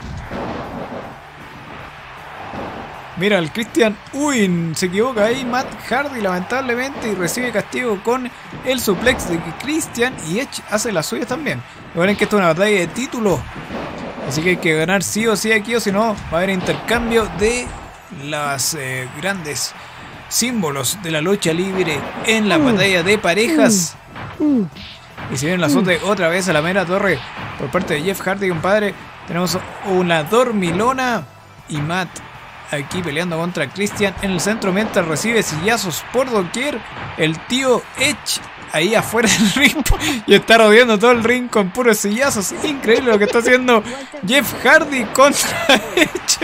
Mira, el Christian. Uy, se equivoca ahí Matt Hardy lamentablemente. Y recibe castigo con el suplex de Christian. Y Edge hace las suyas también. Recuerden que esto es una batalla de título. Así que hay que ganar sí o sí aquí, o si no va a haber intercambio de las eh, grandes símbolos de la lucha libre en la batalla de parejas. Y si viene el azote otra vez a la mera torre por parte de Jeff Hardy, compadre, tenemos una dormilona y Matt aquí peleando contra Christian en el centro mientras recibe sillazos por doquier. El tío Edge ahí afuera del ring y está rodeando todo el ring con puros sillazos. Increíble lo que está haciendo Jeff Hardy contra Edge.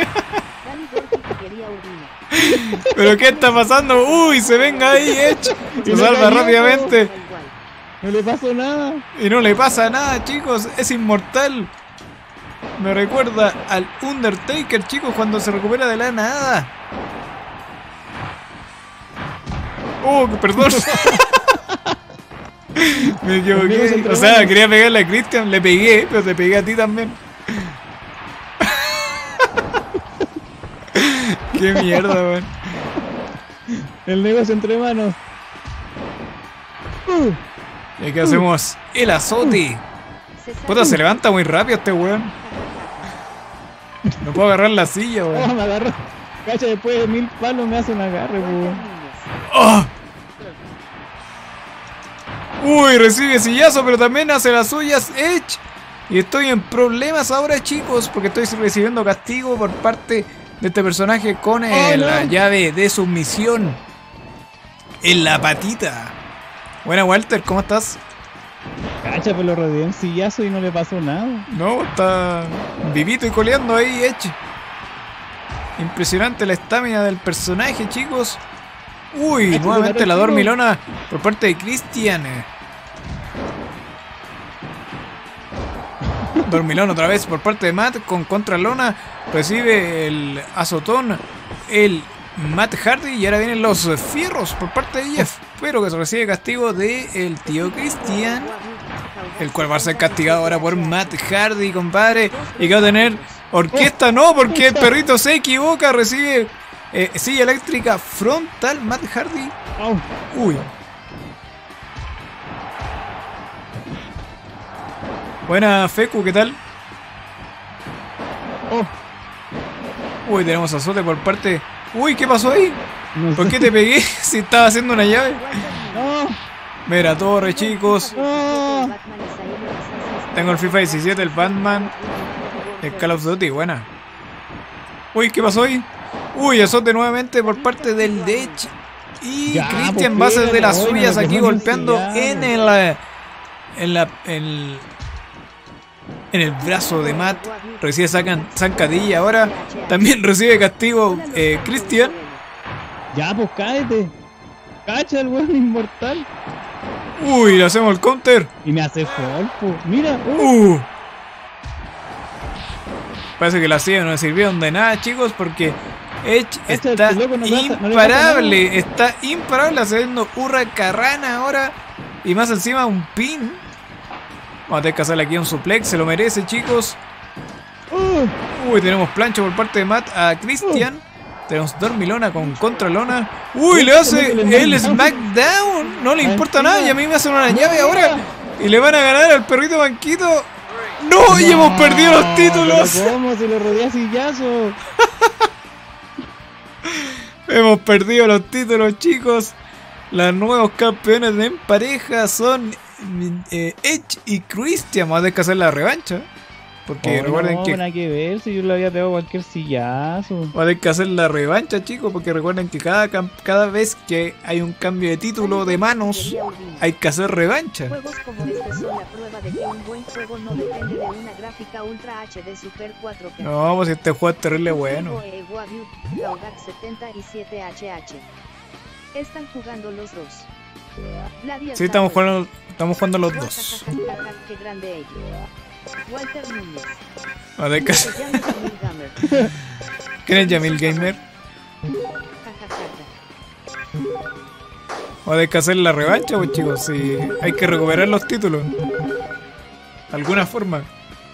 ¿Pero qué está pasando? Uy, se venga ahí Edge. Se salva rápidamente. No le pasó nada. Y no le pasa nada, chicos. Es inmortal. Me recuerda al Undertaker, chicos, cuando se recupera de la nada. Oh, perdón. Me equivoqué. O sea, quería pegarle a Christian. Le pegué, pero te pegué a ti también. Qué mierda, man. El negocio entre manos. Uh. ¿Y qué hacemos? El azote. Puta, se levanta muy rápido este weón. No puedo agarrar la silla, weón. Oh, me agarró. Cacha, después de mil palos me hace un agarre, weón. Oh. Uy, recibe sillazo, pero también hace las suyas Edge. Y estoy en problemas ahora, chicos, porque estoy recibiendo castigo por parte de este personaje con eh, oh, no. la llave de sumisión en la patita. Buena, Walter, ¿cómo estás? Cacha, pues lo rodeé en sillazo y no le pasó nada. No, está vivito y coleando ahí, Edge. Impresionante la estamina del personaje, chicos. Uy, Cacha, nuevamente la dormilona por parte de Christian. Dormilón otra vez por parte de Matt con contralona. Recibe el azotón el Matt Hardy y ahora vienen los fierros por parte de Jeff. Pero que se recibe castigo del tío Christian, el cual va a ser castigado ahora por Matt Hardy, compadre. Y que va a tener orquesta, no, porque el perrito se equivoca. Recibe eh, silla eléctrica frontal Matt Hardy. Uy. Buena, Feku, ¿qué tal? Oh. Uy, tenemos azote por parte. Uy, ¿qué pasó ahí? No ¿Por sé. qué te pegué si estaba haciendo una llave? No. Mira, torre, chicos. No. Tengo el FIFA diecisiete, el Batman, el Call of Duty, buena. Uy, ¿qué pasó ahí? Uy, azote nuevamente por parte del Edge. Y ya, Christian va a hacer de las bueno, suyas aquí golpeando en el. En la. En, en el brazo de Matt. Recibe sacan, zancadilla ahora. También recibe castigo eh, Christian. Ya, pues cállate. Cacha el weón inmortal. Uy, le hacemos el counter. Y me hace fall, pues. Mira. Uh. Uh. Parece que la silla no le sirvieron de nada, chicos, porque Edge está no imparable. No está imparable haciendo hurracarrana ahora. Y más encima un pin. Vamos a tener que hacerle aquí un suplex, se lo merece, chicos. Uh. Uy, tenemos plancha por parte de Matt a Christian. Uh. Tenemos dormilona con contralona. Uy, le hace el SmackDown. No le importa nada y a mí me hacen una llave ahora. Y le van a ganar al perrito banquito. ¡No! no ¡Y hemos perdido los títulos! ¿Cómo se lo rodea sillazo? Hemos perdido los títulos, chicos. Los nuevos campeones en pareja son eh, Edge y Christian. Vamos a tener que hacer la revancha. Porque oh, recuerden no, que. No, que ver si yo le había pegado cualquier sillazo. Vamos a tener que hacer la revancha, chicos. Porque recuerden que cada, cada vez que hay un cambio de título de manos, hay que hacer revancha. Juegos como este son la prueba de que un buen juego no depende de una gráfica Ultra H D Super cuatro K. No, pues este juego es terrible bueno. setenta y siete H H. Están jugando los dos. Sí, estamos jugando, estamos jugando los dos. Qué grande ello. Walter Núñez. A ver, ¿qué? ¿Quién es Yamil Gamer? Vamos a tener que hacer la revancha, pues, chicos. Si hay que recuperar los títulos. De alguna forma.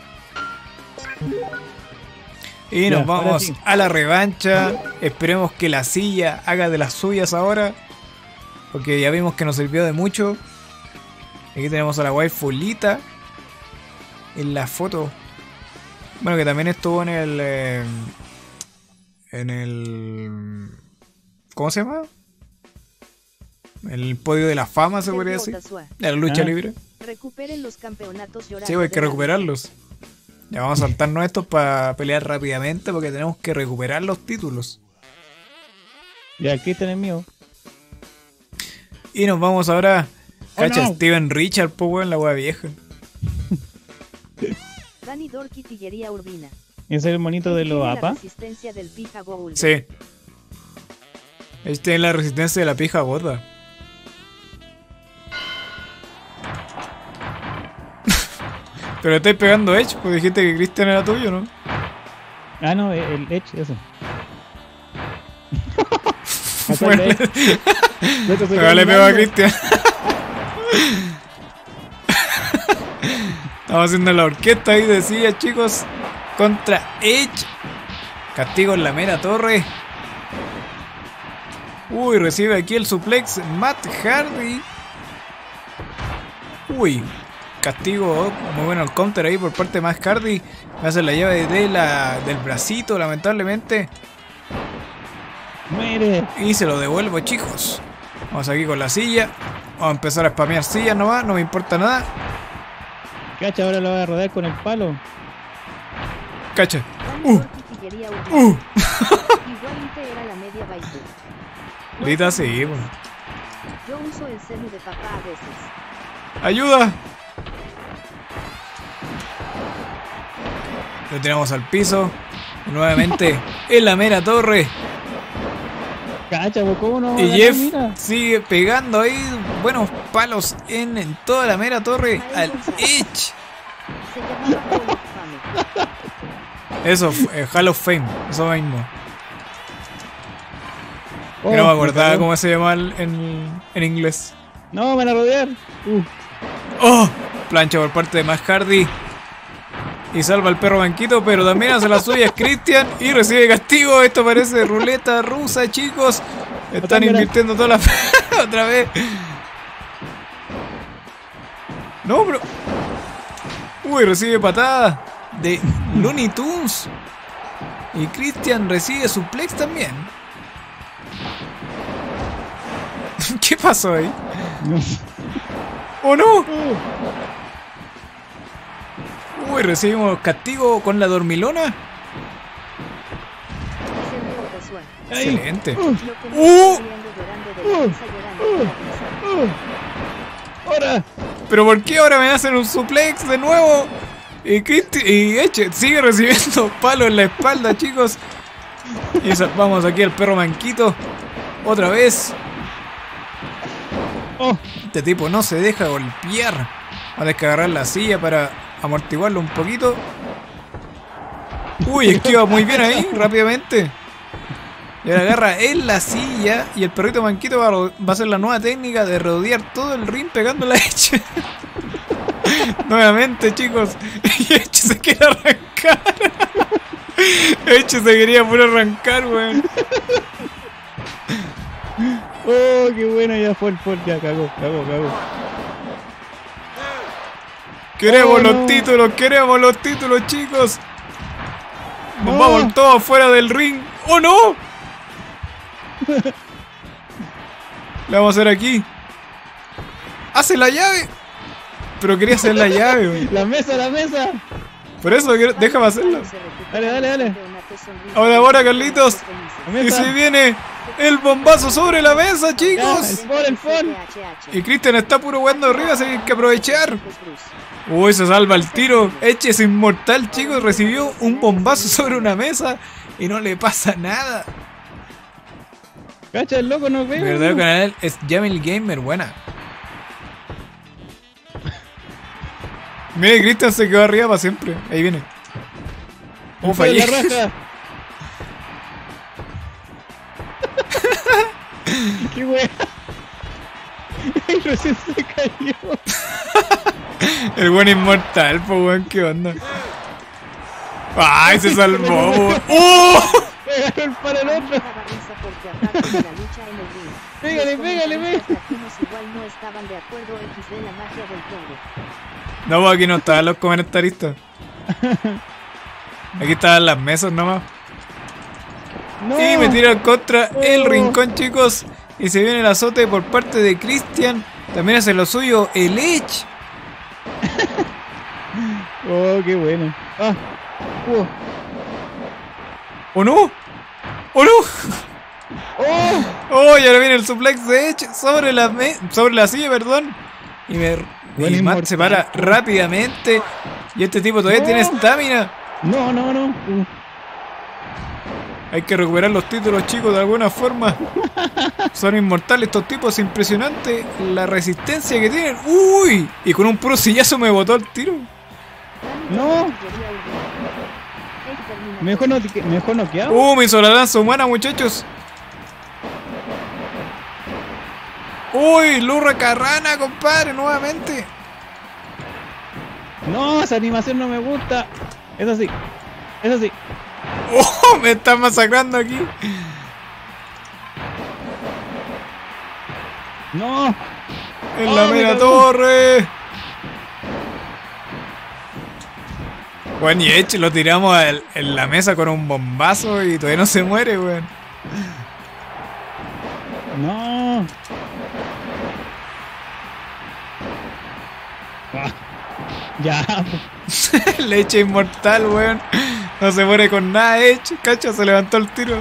Y nos ya, vamos sí. a la revancha. Esperemos que la silla haga de las suyas ahora. Porque ya vimos que nos sirvió de mucho. Aquí tenemos a la waifu Lita en la foto. Bueno, que también estuvo en el... Eh, en el... ¿Cómo se llama? En el podio de la fama, se podría decir. De la lucha ah. libre. Recuperen los campeonatos. Sí, hay que recuperarlos. Ya vamos a saltarnos estos para pelear rápidamente porque tenemos que recuperar los títulos. Ya, aquí está el mío. Y nos vamos ahora. Oh, Cacha, no. Steven Richard, po weón, la wea vieja. Dani Dorky Tillería Urbina. Ese es el monito de los La A P A. resistencia del pija Gould. Sí. Este es la resistencia de la pija gorda. Pero estáis pegando Edge, pues dijiste que Christian era tuyo, ¿no? Ah, no, el, el Edge, eso. Bueno, ahora le pego a Christian. Estamos haciendo la orquesta ahí de silla, chicos. Contra Edge. Castigo en la mera torre. Uy, recibe aquí el suplex Matt Hardy. Uy, castigo muy bueno el counter ahí por parte de Matt Hardy. Me hace la llave de la, del bracito, lamentablemente. Muere. Y se lo devuelvo, chicos. Vamos aquí con la silla. Vamos a empezar a spamear sillas nomás, no me importa nada. Cacha, ahora lo voy a rodar con el palo. Cacha. Dani Uh, Dorky Tillería Urbina. uh. Igualmente era la media baitú. Lita, sí, bueno. Yo uso el celu de papá a veces. ¡Ayuda! Lo tiramos al piso. Nuevamente en la mera torre. Cacha, pues, ¿cómo no? Y Ganar, Jeff mira. sigue pegando ahí buenos palos en, en toda la mera torre al Edge. Se llamaba Hall of Fame. Eso, eh, Hall of Fame, eso mismo. Oh, Que no me acordaba cagó. cómo se llama el- en, en inglés. No, me van a rodear. Uh, ¡Oh! Plancha por parte de Matt Hardy. Y salva al perro banquito, pero también hace las suyas Christian y recibe castigo. Esto parece ruleta rusa, chicos. Están Otra, invirtiendo toda la... otra vez. No, pero... Uy, recibe patada de Looney Tunes. Y Christian recibe suplex también. ¿Qué pasó ahí? no. ¡Oh, no! Uh, Uy, recibimos castigo con la dormilona. Sergio casual. ahí. Excelente. Lo que me Uh. está peleando llorando de la risa, llorando de la risa. Uh, ahora. Pero ¿por qué ahora me hacen un suplex de nuevo? Y Cristi y Eche sigue recibiendo palos en la espalda, chicos. Y salvamos aquí al perro manquito. Otra vez. Oh, Este tipo no se deja golpear. Va a tener que agarrar la silla para amortiguarlo un poquito. Uy, esquiva muy bien ahí, rápidamente. Y ahora agarra en la silla. Y el perrito manquito va a, ro- va a hacer la nueva técnica de rodear todo el ring pegando la Eche. Nuevamente, chicos. Y Eche se quiere arrancar. Eche se quería puro arrancar, weón. oh, qué bueno, ya fue el Ford, ya cagó, cagó, cagó. Queremos Oh, los no. títulos, queremos los títulos, chicos. Nos No. vamos todos fuera del ring. ¡Oh, no! Le vamos a hacer aquí. ¡Hace la llave! Pero quería hacer la llave, güey. La mesa, la mesa. Por eso, quiero- déjame hacerla. Dale, dale, dale. Ahora, ahora, Carlitos. La Y mesa. se viene el bombazo sobre la mesa, Ya, chicos. el Ford, el Ford. Y Cristian está puro jugando arriba, así que hay que aprovechar. Uy, se salva el tiro. Eche es inmortal, chicos. Recibió un bombazo sobre una mesa y no le pasa nada. Cacha, el loco no Mi ve. verdadero canal es Jamil Gamer, buena. Mire, Cristian se quedó arriba para siempre. Ahí viene. Oh, La fallé. raja. Qué wea. Ay, recién se cayó. El buen inmortal, po, weón, qué onda. Ay, se salvó, weón. ¡Oh! Pegaron para el otro. Pégale, pégale, pégale. Igual no estaban de acuerdo equis de la magia del progre. No, pues aquí no estaban los comentaristas. Aquí estaban las mesas nomás. No. Y me tiran contra el Oh. rincón, chicos. Y se viene el azote por parte de Christian. También hace lo suyo el Edge. Oh, qué bueno. Ah. Uh. ¿O no? ¿O no? ¡Oh! ¡Oh! Y ahora viene el suplex de Edge sobre la, me sobre la silla, perdón. Y me Buen y Matt inmortal. se para rápidamente. Y este tipo todavía No. tiene estamina. No, no, no. Uh, Hay que recuperar los títulos, chicos, de alguna forma. Son inmortales estos tipos, impresionante la resistencia que tienen. ¡Uy! Y con un puro sillazo me botó el tiro. No. Mejor, no, mejor noqueado. ¡Uh! Me hizo la lanza humana, muchachos. ¡Uy! Lurra Carrana, compadre, nuevamente. No, esa animación no me gusta. Eso sí. Eso sí. ¡Oh! Me están masacrando aquí. No. En Oh, la me mera cagó. torre. Bueno, y Edge lo tiramos al- en la mesa con un bombazo y todavía no se muere, weón. No. Ah, ya. Leche inmortal, weón. No se muere con nada, Edge. Cacha, se levantó el tiro.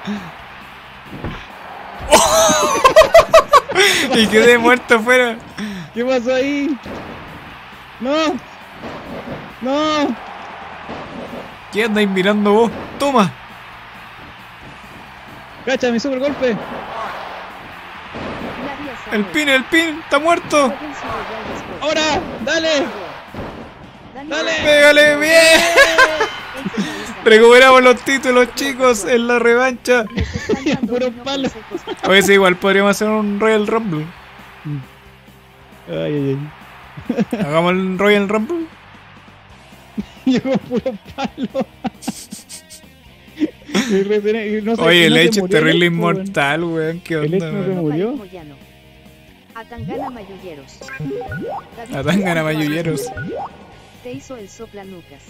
Y quedé muerto afuera. ¿Qué pasó ahí? No. No. ¿Qué andáis mirando vos? Toma. Cacha, mi super golpe. El pin, el pin. Está muerto. Ahora, dale. Dale. Pégale bien. Recuperamos los títulos, chicos, en la revancha. Puro palo. A veces igual podríamos hacer un Royal Rumble. Ay, ay, ay. Hagamos el Royal Rumble. Llegó puro palo. Y reten- y no sé- Oye, el no se Edge es murió terrible el Edge, weón. inmortal, weón. ¿Qué El Edge onda, no se weón? murió. Atangana Mayulleros. David Atangana Fernando Mayulleros. Arroyo. Te hizo el soplanucas.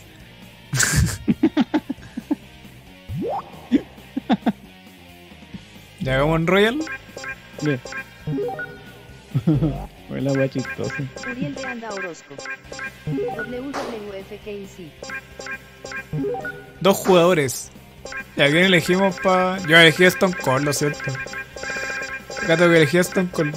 ¿Ya hagamos un Royal? Bien. Fue la wea chistosa. Uriel de Anda Orozco. W W F K C. Dos jugadores. ¿Y a quién elegimos pa...? Yo elegí a Stone Cold, lo siento. Acá tengo que elegir a Stone Cold.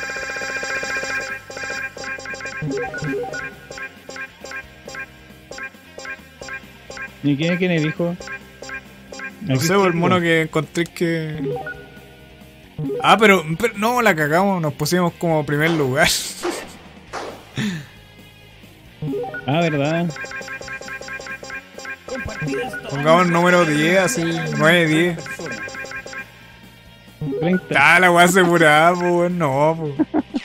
¿Y quién es quién elijo? No sé, por el mono que encontré que... Ah, pero, pero no, la cagamos, nos pusimos como primer lugar. Ah, verdad. Pongamos el número diez, así, nueve, diez. treinta. Ah, la weá asegurada, pues, no, pues.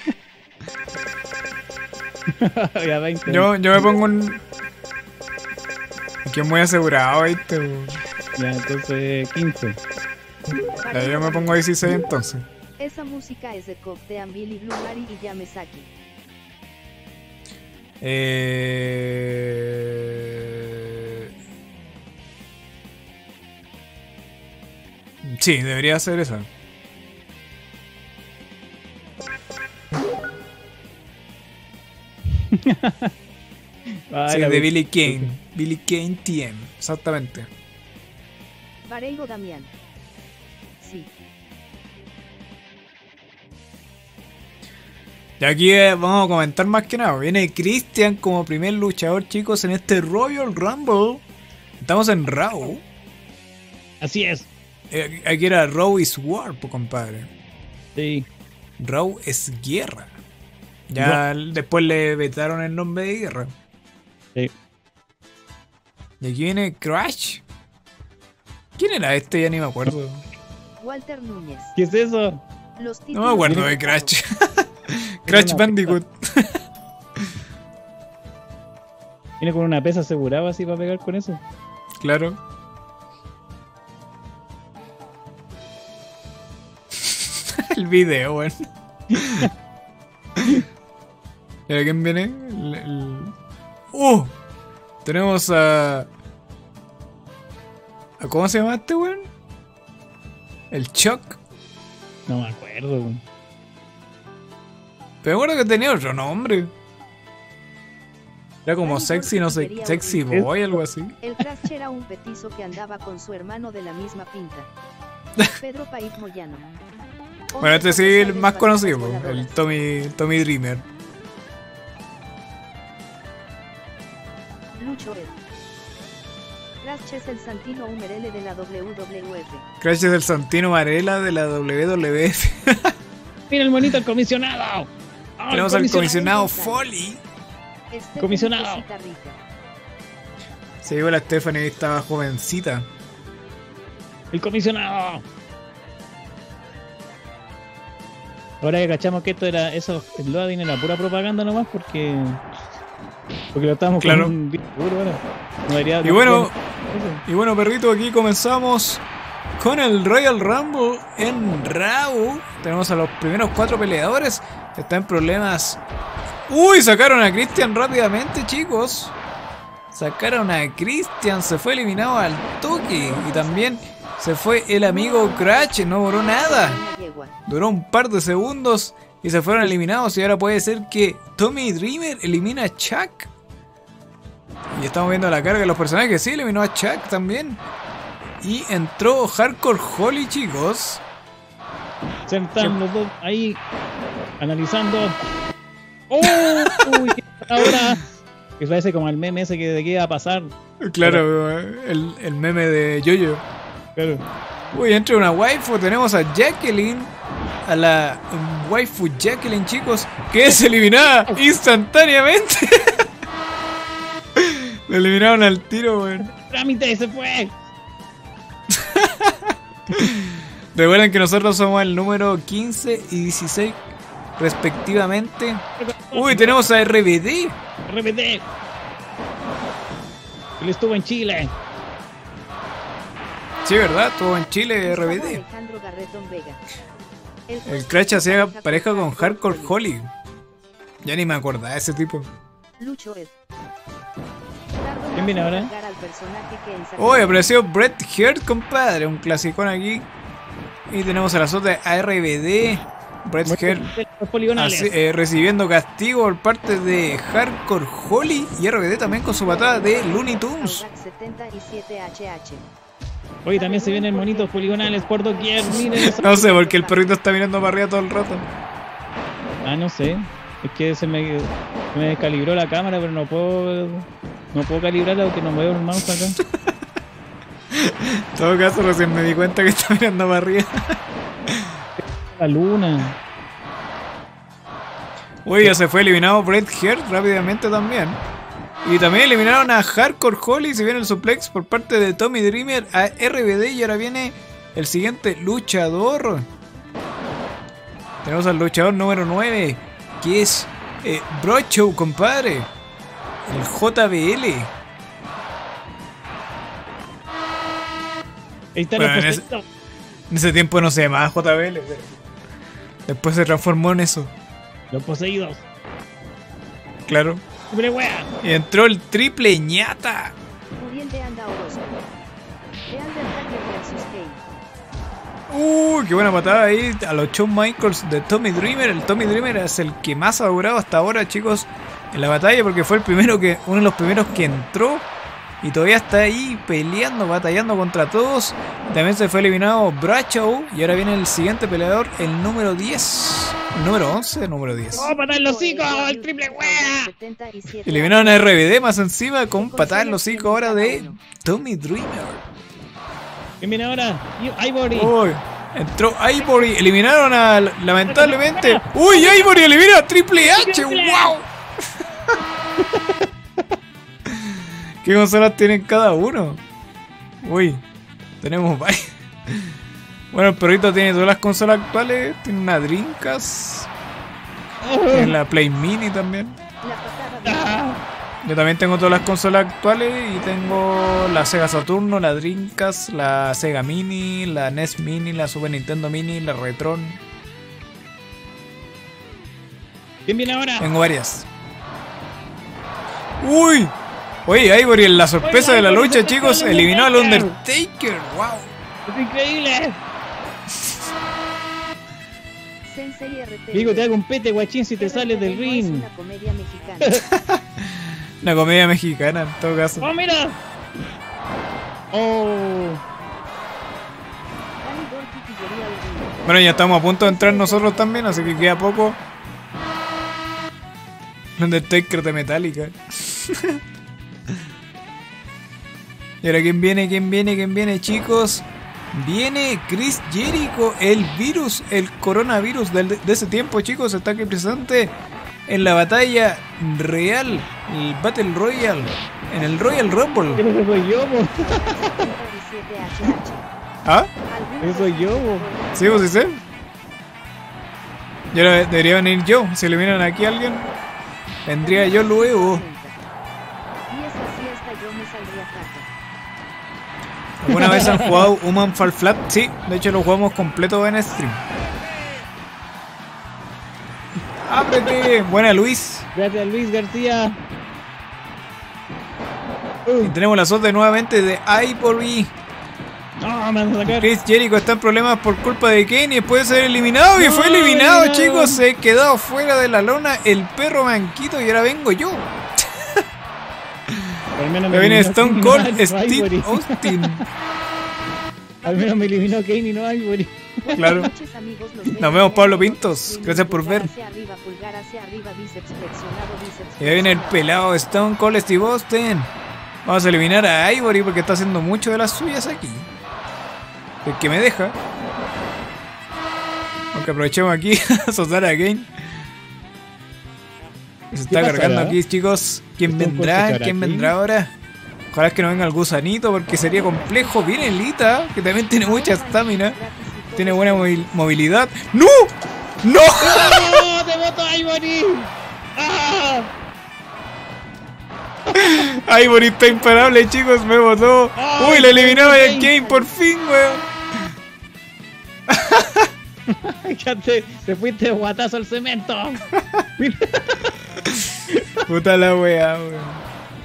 Ya veinte. Yo, yo me pongo un... Que muy asegurado, ¿viste? Pues. Ya, entonces quince. Ya, yo me pongo dieciséis entonces. Esa música es de Cocktail Billy Blue Mari y Yamesaki. Eh... Sí, debería ser esa. Ay, Sí, la de vi- Billy Kane. Billy Kane T M, exactamente. Vareiro Damián. Sí. Y aquí eh, vamos a comentar más que nada. Viene Christian como primer luchador, chicos, en este Royal Rumble. Estamos en Raw. Así es. Eh, Aquí era Raw is War, pues, compadre. Sí. Raw es guerra. Ya después le vetaron el nombre de guerra. Sí. Y aquí viene Crash. ¿Quién era este? Ya ni me acuerdo. Walter Núñez. ¿Qué es eso? Los No me acuerdo de Crash. Crash Bandicoot. Viene con una pesa asegurada así para pegar con eso. Claro. El video, weón. ¿Y a quién viene? El, el- ¡Uh! Tenemos a... a... ¿Cómo se llama este weón? El Chuck. No me acuerdo. weón. Pero me acuerdo que tenía otro nombre. Era como Dani sexy, no sé, Jorge sexy quería boy, algo así. El Crash era un petizo que andaba con su hermano de la misma pinta. Pedro País Moyano. Bueno, este sí es el más conocido, po, el Tommy, Tommy Dreamer. Lucho Ed. Crash es el Santino Umerele de la W W F. Crash es el Santino Varela de la W W F. Mira el monito, el comisionado. Oh, Tenemos el al comisionado Foley. Stephanie Comisionado. Cosita Rica. Se llegó la Stephanie, estaba jovencita. El comisionado. Ahora que cachamos que esto era, eso, el loading era pura propaganda nomás porque. Porque lo estábamos Claro. con un disco duro ahora. No debería- Y bueno, Eso. y bueno, perrito, aquí comenzamos con el Royal Rumble en Raw. Tenemos a los primeros cuatro peleadores. Están en problemas. Uy, sacaron a Christian rápidamente, chicos. Sacaron a Christian, se fue eliminado al toque. Y también se fue el amigo Crash, no duró nada. Una yegua. Duró un par de segundos y se fueron eliminados. Y ahora puede ser que Tommy Dreamer elimina a Chuck. Y estamos viendo la carga de los personajes. Sí, eliminó a Chuck también. Y entró Hardcore Holly, chicos. Se están los dos ahí analizando. ¡Oh! Uy, ¿qué pasa ahora? Que parece como el meme ese que de qué iba a pasar. Claro, el, el meme de Yoyo. Claro. Uy, entra una waifu. Tenemos a Jacqueline. A la waifu Jacqueline, chicos. Que es eliminada instantáneamente. La eliminaron al tiro, weón. ¡Trámite! ¡Se fue! Recuerden que nosotros somos el número quince y dieciséis respectivamente. Uy, tenemos a R B D. R B D. Él estuvo en Chile. Sí, ¿verdad? Estuvo en Chile R B D. Alejandro Garretón Vega. El Crash hacía pareja con Hardcore Holly. Ya ni me acordaba de ese tipo. Lucho Ed. ¿Quién viene ahora? Cargar al personaje que en Hoy apareció Bret Hart, compadre. Un clasicón aquí. Y tenemos a la sota de R B D. Bret Hart Los poligonales. así, eh, recibiendo castigo por parte de Hardcore Holly. Y R B D también con su patada de Looney Tunes. Audax setenta y siete H H. Hoy también se vienen monitos poligonales por doquier. Miren eso. No sé, porque el perrito está mirando para arriba todo el rato. Ah, no sé. Es que se me, se me descalibró la cámara, pero no puedo. No puedo calibrarla porque no muevo el mouse acá. En todo caso, recién me di cuenta que está mirando para arriba. La luna. Uy, ya se fue eliminado Bret Hart rápidamente también. Y también eliminaron a Hardcore Holly. Se viene el suplex por parte de Tommy Dreamer a R B D. Y ahora viene el siguiente luchador. Tenemos al luchador número nueve, que es eh, Brocho, compadre. El J B L. Ahí está Bueno, los en ese- poseídos. En ese tiempo no se llamaba J B L. Después se transformó en eso. Los poseídos. Claro. ¡Hombre, wea! Y entró el triple ñata. Uriel de Anda Orozco. The Undertaker versus Kane. Uy, qué buena patada ahí a los Shawn Michaels de Tommy Dreamer. El Tommy Dreamer es el que más ha durado hasta ahora, chicos, en la batalla, porque fue el primero que, uno de los primeros que entró y todavía está ahí peleando, batallando contra todos. También se fue eliminado Bradshaw y ahora viene el siguiente peleador, el número diez, el número once, el número diez. ¡Oh, patada en los hocicos! ¡El triple wea! setenta y siete Eliminaron a R B D más encima con patada en los hocico ahora de Tommy Dreamer. ¿Quién viene ahora? I- Ivory. Uy, entró Ivory, eliminaron a, lamentablemente. Uy, Ivory elimina a Triple H, wow. ¿Qué consolas tienen cada uno? Uy, tenemos varias. Bueno, el perrito tiene todas las consolas actuales. Tiene una Dreamcast. Tiene la Play Mini también. La patada Ah, Yo también tengo todas las consolas actuales y tengo la Sega Saturno, la Dreamcast, la Sega Mini, la N E S Mini, la Super Nintendo Mini, la Retron. ¿Quién viene ahora? Tengo varias. ¡Uy! Oye, Ivory en la sorpresa de la lucha, chicos, eliminó al Undertaker. ¡Wow! ¡Es increíble! Sensei R T. Digo, te hago un pete, guachín, si te sales del Es ring. una comedia mexicana. Una comedia mexicana, en todo caso. ¡Oh, mira! ¡Oh! Danny Dolphin Bueno, ya estamos a punto de entrar nosotros también, así que queda poco. Undertaker de Metallica. Y ahora, ¿quién viene? ¿Quién viene? ¿Quién viene, chicos? Viene Chris Jericho, el virus, el coronavirus del- de ese tiempo, chicos. Está aquí presente en la batalla real, el Battle Royale, en el Royal Rumble. Creo que soy yo, po. setenta y siete H H. ¿Ah? Algún Soy yo, po. Sí, pues sí sé. Y ahora debería venir yo. Si eliminan aquí a alguien, vendría yo luego. Y es así hasta yo me saldría caca. ¿Alguna vez han jugado Human Fall Flat? Sí, de hecho lo jugamos completo en stream. ¡Ábrete! Buena, Luis. Gracias, Luis García. Y tenemos la suerte nuevamente de Ivory. No, me van a sacar. Chris Jericho está en problemas por culpa de Kane y puede ser eliminado. Y No, fue eliminado, eliminado. chicos. Se quedó fuera de la lona el perro manquito y ahora vengo yo. Al menos Me viene eliminó Stone Kane y Cold no Steve Ivory. Austin. Al menos me eliminó Kane y no Ivory. Claro. Noches, amigos, los Nos vemos, Pablo Pintos. veo. Gracias por Pulgar ver. hacia arriba, pulgar hacia arriba, bíceps flexionado, bíceps Y ahí viene el flexionado. pelado Stone Cold Steve Austin. Vamos a eliminar a Ivory porque está haciendo mucho de las suyas aquí. El que me deja. Aunque aprovechemos aquí a soltar a Kane. Se está pasará? cargando aquí, chicos. ¿Quién ¿Stone Cold se vendrá? quedará ¿Quién aquí? vendrá ahora? Ojalá que no venga el gusanito porque sería complejo. Viene Lita, que también tiene mucha estamina. Tiene buena movi- movilidad. ¡No! ¡No! ¡No! ¡Te voto Ivory! ¡Ah! Ivory está imparable, chicos. Me botó. Ay, Uy, le eliminaba a Kane. Kane por fin, weón. Ya te, te fuiste de guatazo al cemento. Puta la weá, weón.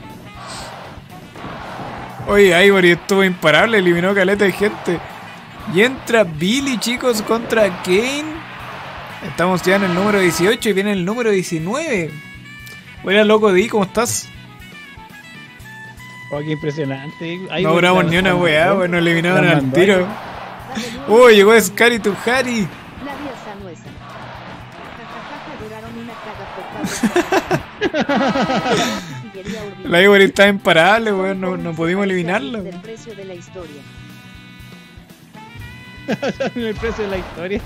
Oye, Ivory estuvo imparable, eliminó caleta de gente. Y entra Billy, chicos, contra Kane. Estamos ya en el número dieciocho y viene el número diecinueve. Buena, loco, Di, ¿cómo estás? Oh, qué impresionante. Ivory No logramos la- ni una weá, weón, nos eliminaron la al mandó. tiro. Uy, llegó Scary to Harry. La vía sanuesa. Jajajaja, duraron una caga por La Ivory está imparable, weón, no, no pudimos eliminarla. Del precio de la historia. el precio de la historia.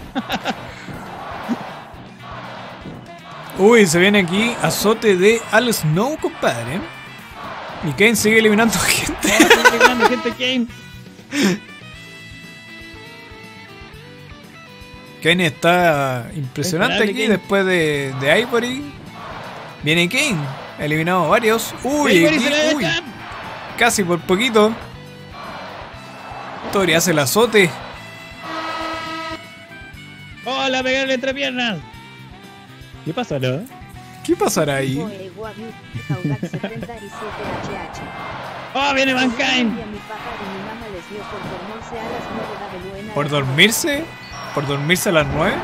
Uy, se viene aquí azote de Al Snow, compadre. Y Kane sigue eliminando gente. Oh, sigue ganando gente Kane. Kane está impresionante Imparable, aquí Kane. después de, de Ivory. Viene Kane, eliminado varios. Uy, Ivory aquí- se la uy, dejan. casi por poquito. Tori hace el azote. Oh, la pegaron entre piernas. ¿Qué pasó, no? ¿Qué pasará ahí? Oh, viene Mankind. ¿Por dormirse? ¿Por dormirse a las nueve?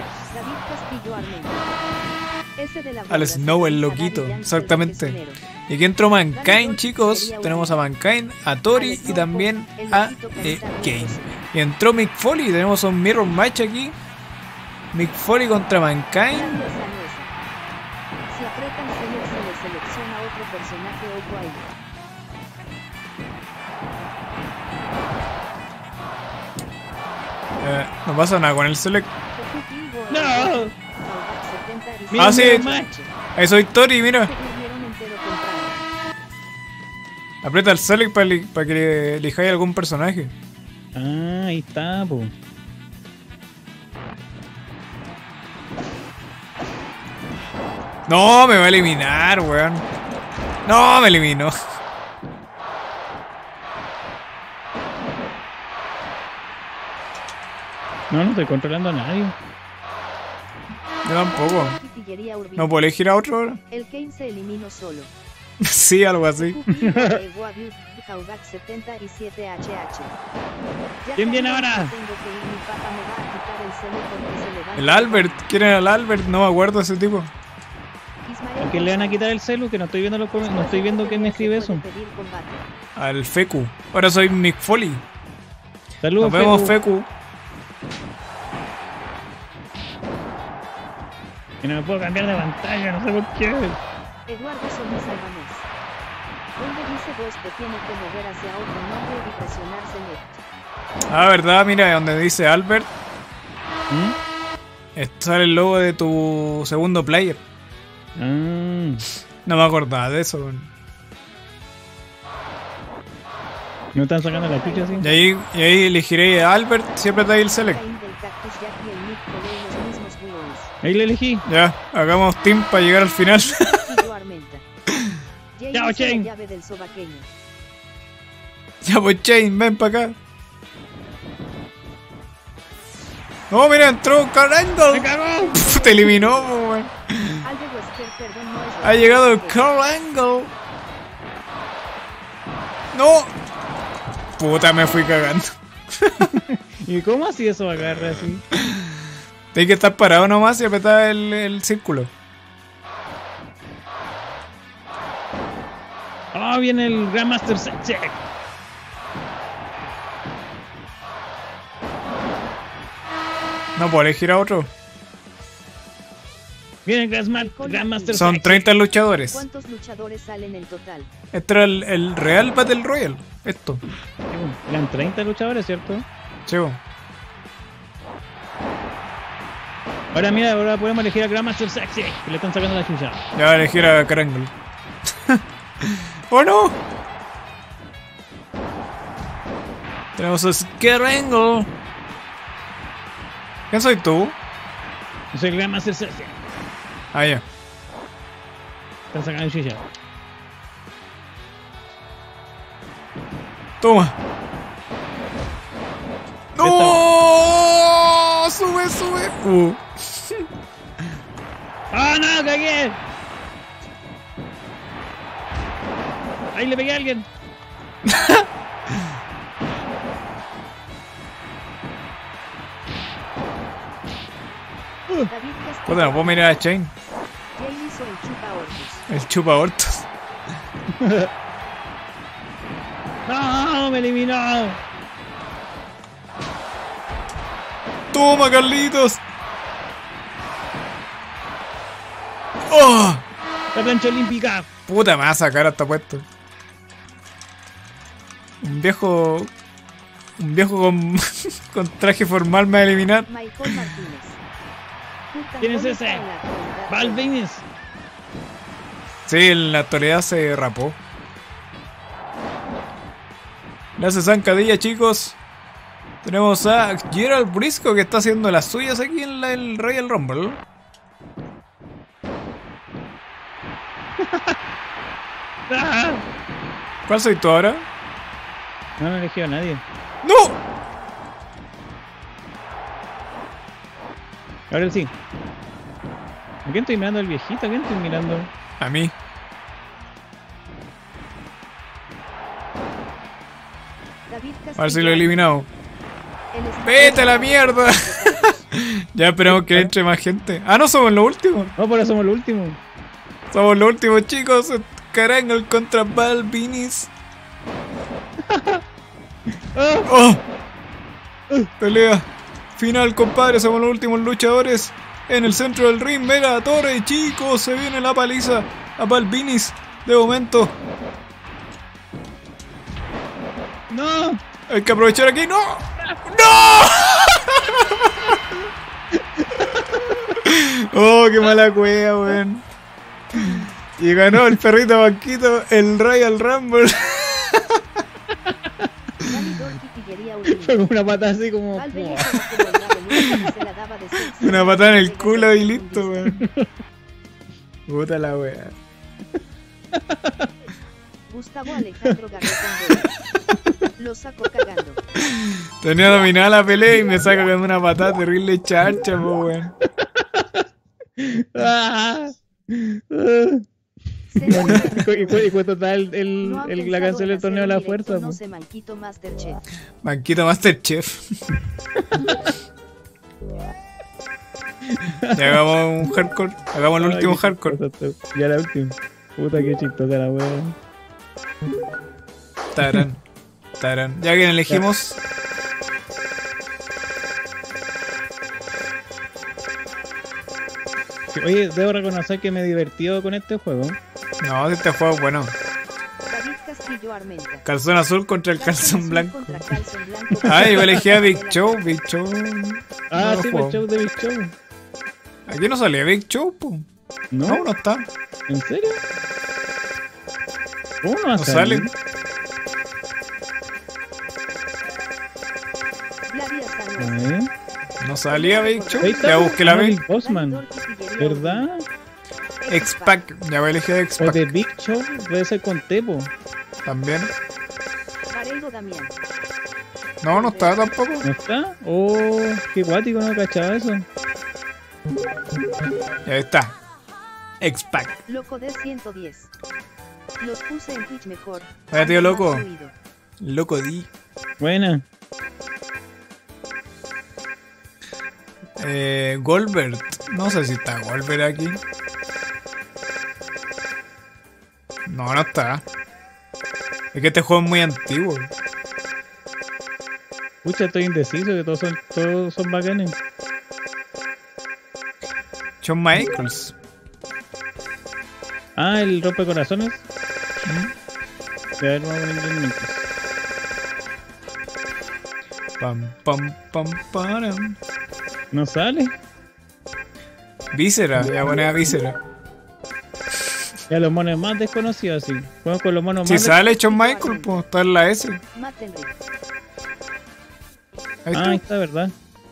Al Snow, el loquito, exactamente. Y aquí entró Mankind, chicos. Tenemos a Mankind, a Tori y también a eh, Kane. Y entró Mick Foley. Tenemos un mirror match aquí. Mick Foley contra Mankind. Si apretan select se le selecciona otro personaje ojo ahí. Eh, no pasa nada con el select. No. Ah, sí. Mirror match. Ahí soy Tori, mira. Se durmieron entero temprano. Aprieta el select para, eli- para que elijáis algún personaje. Ah, ahí está, po. No, me va a eliminar, weón. No, me eliminó. No, no estoy controlando a nadie. Yo tampoco. Pitillería Urbina. ¿No puedo elegir a otro ahora? El Kane se eliminó solo. Sí, algo así. setenta y siete H H. Ya ¿Quién viene sabía ahora? que tengo que ir, mi papá me va a quitar el celo porque se levanta. El Albert. ¿Quién era el Albert? No me acuerdo de ese tipo. Ismael ¿A quién le van a quitar el celu? Que no estoy viendo los com- no estoy viendo quién me escribe eso. puede pedir combate. Al Fecu. Ahora soy Mick Foley. Saludos, Nos vemos, Fecu. Fecu. Y no me puedo cambiar de pantalla, no sé por qué. Eduardo Solís Albanés. Donde dice Ghost te tiene que mover hacia otro nombre y presionar Select. Ah, verdad, mira, donde dice Albert, ¿Mm? está sale el logo de tu segundo player. Ah, No me acordaba de eso. weón. ¿me están sacando la chucha así? Y ahí, y ahí elegiré a Albert, siempre está ahí el select. Caín del Cactus Jack y el Nick Cole los mismos huevos. Ahí le elegí. Ya, hagamos team para llegar al final. Kilo Armenta. Jay Chao, hizo la Jane. llave del sobaqueño. Ya pues Shane, ven para acá. No, mira, entró Carl ¡Me Angle. cagó! Pff, te eliminó, weón. Alde Wesker, perdón, no es Ha llegado el Carl Angle. No. Puta, me fui cagando. ¿Y cómo así eso agarra así? Tienes que estar parado nomás y apretar el, el círculo. Ah, viene el Grandmaster Sensei. No puedo elegir a otro. Viene el Grandma- Grandmaster Son Sensei. treinta luchadores. ¿Cuántos luchadores salen en total? Este era el, el Real Battle Royale. Esto. Eran treinta luchadores, ¿cierto? Chivo. Ahora mira, ahora podemos elegir a Grandmaster Sexy, que le están sacando la chucha. Ya voy a elegir a Carl Angle. ¡Oh no! Tenemos a Carl Angle. ¿Quién soy tú? Yo soy el Grandmaster Sexy. Ah, ya. Están sacando la chucha. Toma. ¡No! ¡Sube, sube! Uh. ¡Ah, no! ¡Cagué! Ahí le pegué a alguien. David Castillo. Puta, no puedo mirar a Shane. Jay hizo el chupa orcos. El chupa hortos. ¡No! ¡Me eliminó! ¡Toma, Carlitos! ¡Oh! ¡La plancha olímpica! Puta, me va a sacar hasta puesto. Un viejo. Un viejo con, con traje formal me va a eliminar. Michael Martínez. Puta, ¿Quién es ¿dónde ese? está en la actualidad? ¡Val Venus! Sí, en la actualidad se rapó. Gracias, zancadilla, chicos. Tenemos a Gerald Brisco que está haciendo las suyas aquí en la, el Royal Rumble. ¡Ah! ¿Cuál soy tú ahora? No me eligió a nadie. ¡No! Ahora sí. ¿A quién estoy mirando? ¿El viejito? ¿A quién estoy mirando? A mí. David Castillo. A ver si lo he eliminado. El estado ¡Vete a la de- mierda! Ya esperamos que entre más gente. Ah, no, somos los últimos. No, por eso somos los últimos. Somos los últimos, chicos. Carangle contra Balvinis. ¡Ah! ¡Oh! Pelea final, compadre. Somos los últimos luchadores en el centro del ring. Mega Torre, chicos. Se viene la paliza a Balvinis. De momento, ¡No! hay que aprovechar aquí. ¡No! ¡No! ¡Oh, qué mala cueva, weón! Y ganó el perrito Banquito el Royal Rumble. Dani Dolphy Pillería Uribe. Fue como una pata así como... Val Venus era como el Rabo Luis que se la daba de sexy. Una patada en el culo y listo, weón. Puta la wea. Gustavo Alejandro Garretón. Lo saco cagando. Tenía dominada la pelea y me saca con una patada terrible charcha, po, weón. ¡Ah! César Y fue, y fue total el, No han el- la pensado canción en del torneo de la hacer un fuerza. directo, po. No sé, Manquito Masterchef. Banquito Masterchef. Ya hagamos un hardcore. Hagamos el Ay, último qué hardcore. chistoso esto. Ya la última. Puta, qué chistosa la wea. Tarán. Tarán. Ya que elegimos. Oye, debo reconocer que me he divertido con este juego. No, este juego es bueno. David Castillo Armenta. Calzón azul contra el calzón azul blanco. contra calzón blanco. Ay, yo elegí a Big Show, Big Show. Ah, No sí, juego. el show de Big Show. Aquí no salía Big Show, po. ¿No? No, no está. ¿En serio? ¿Cómo no va a No salir? sale. Flavia A Sanosa. ver. No salía Big Show. Ahí está. Ya busqué la Ah, Big. Big Bossman. Dani Dorki Figueroa ¿Verdad? Urbina. X-Pac. Ya voy a elegir O X-Pac de Big Show puede ser con Tepo. también. Vareiro Damián. No, no está tampoco. ¿No está? Oh, qué guático, no cachaba eso. Y ahí está. X-Pac. Loco de ciento diez. Los puse en Twitch mejor. Vaya, tío, loco. Más oído. Loco di. Buena. Eh, Goldberg. No sé si está Goldberg aquí. No, no está. Es que este juego es muy antiguo. Pucha, estoy indeciso, que todos son, todos son bacanes. Shawn Michaels. Ah, el rompecorazones. A ver, vamos a poner en minutos. Pam, pam, pam, param. ¿No sale? Víscera, ya poné a Víscera. Ya los monos más desconocidos, así. Juego con los monos Si más sale Shawn Michaels, pues está en la S. Matt Henry. Ahí Ah, ahí está. está, ¿verdad?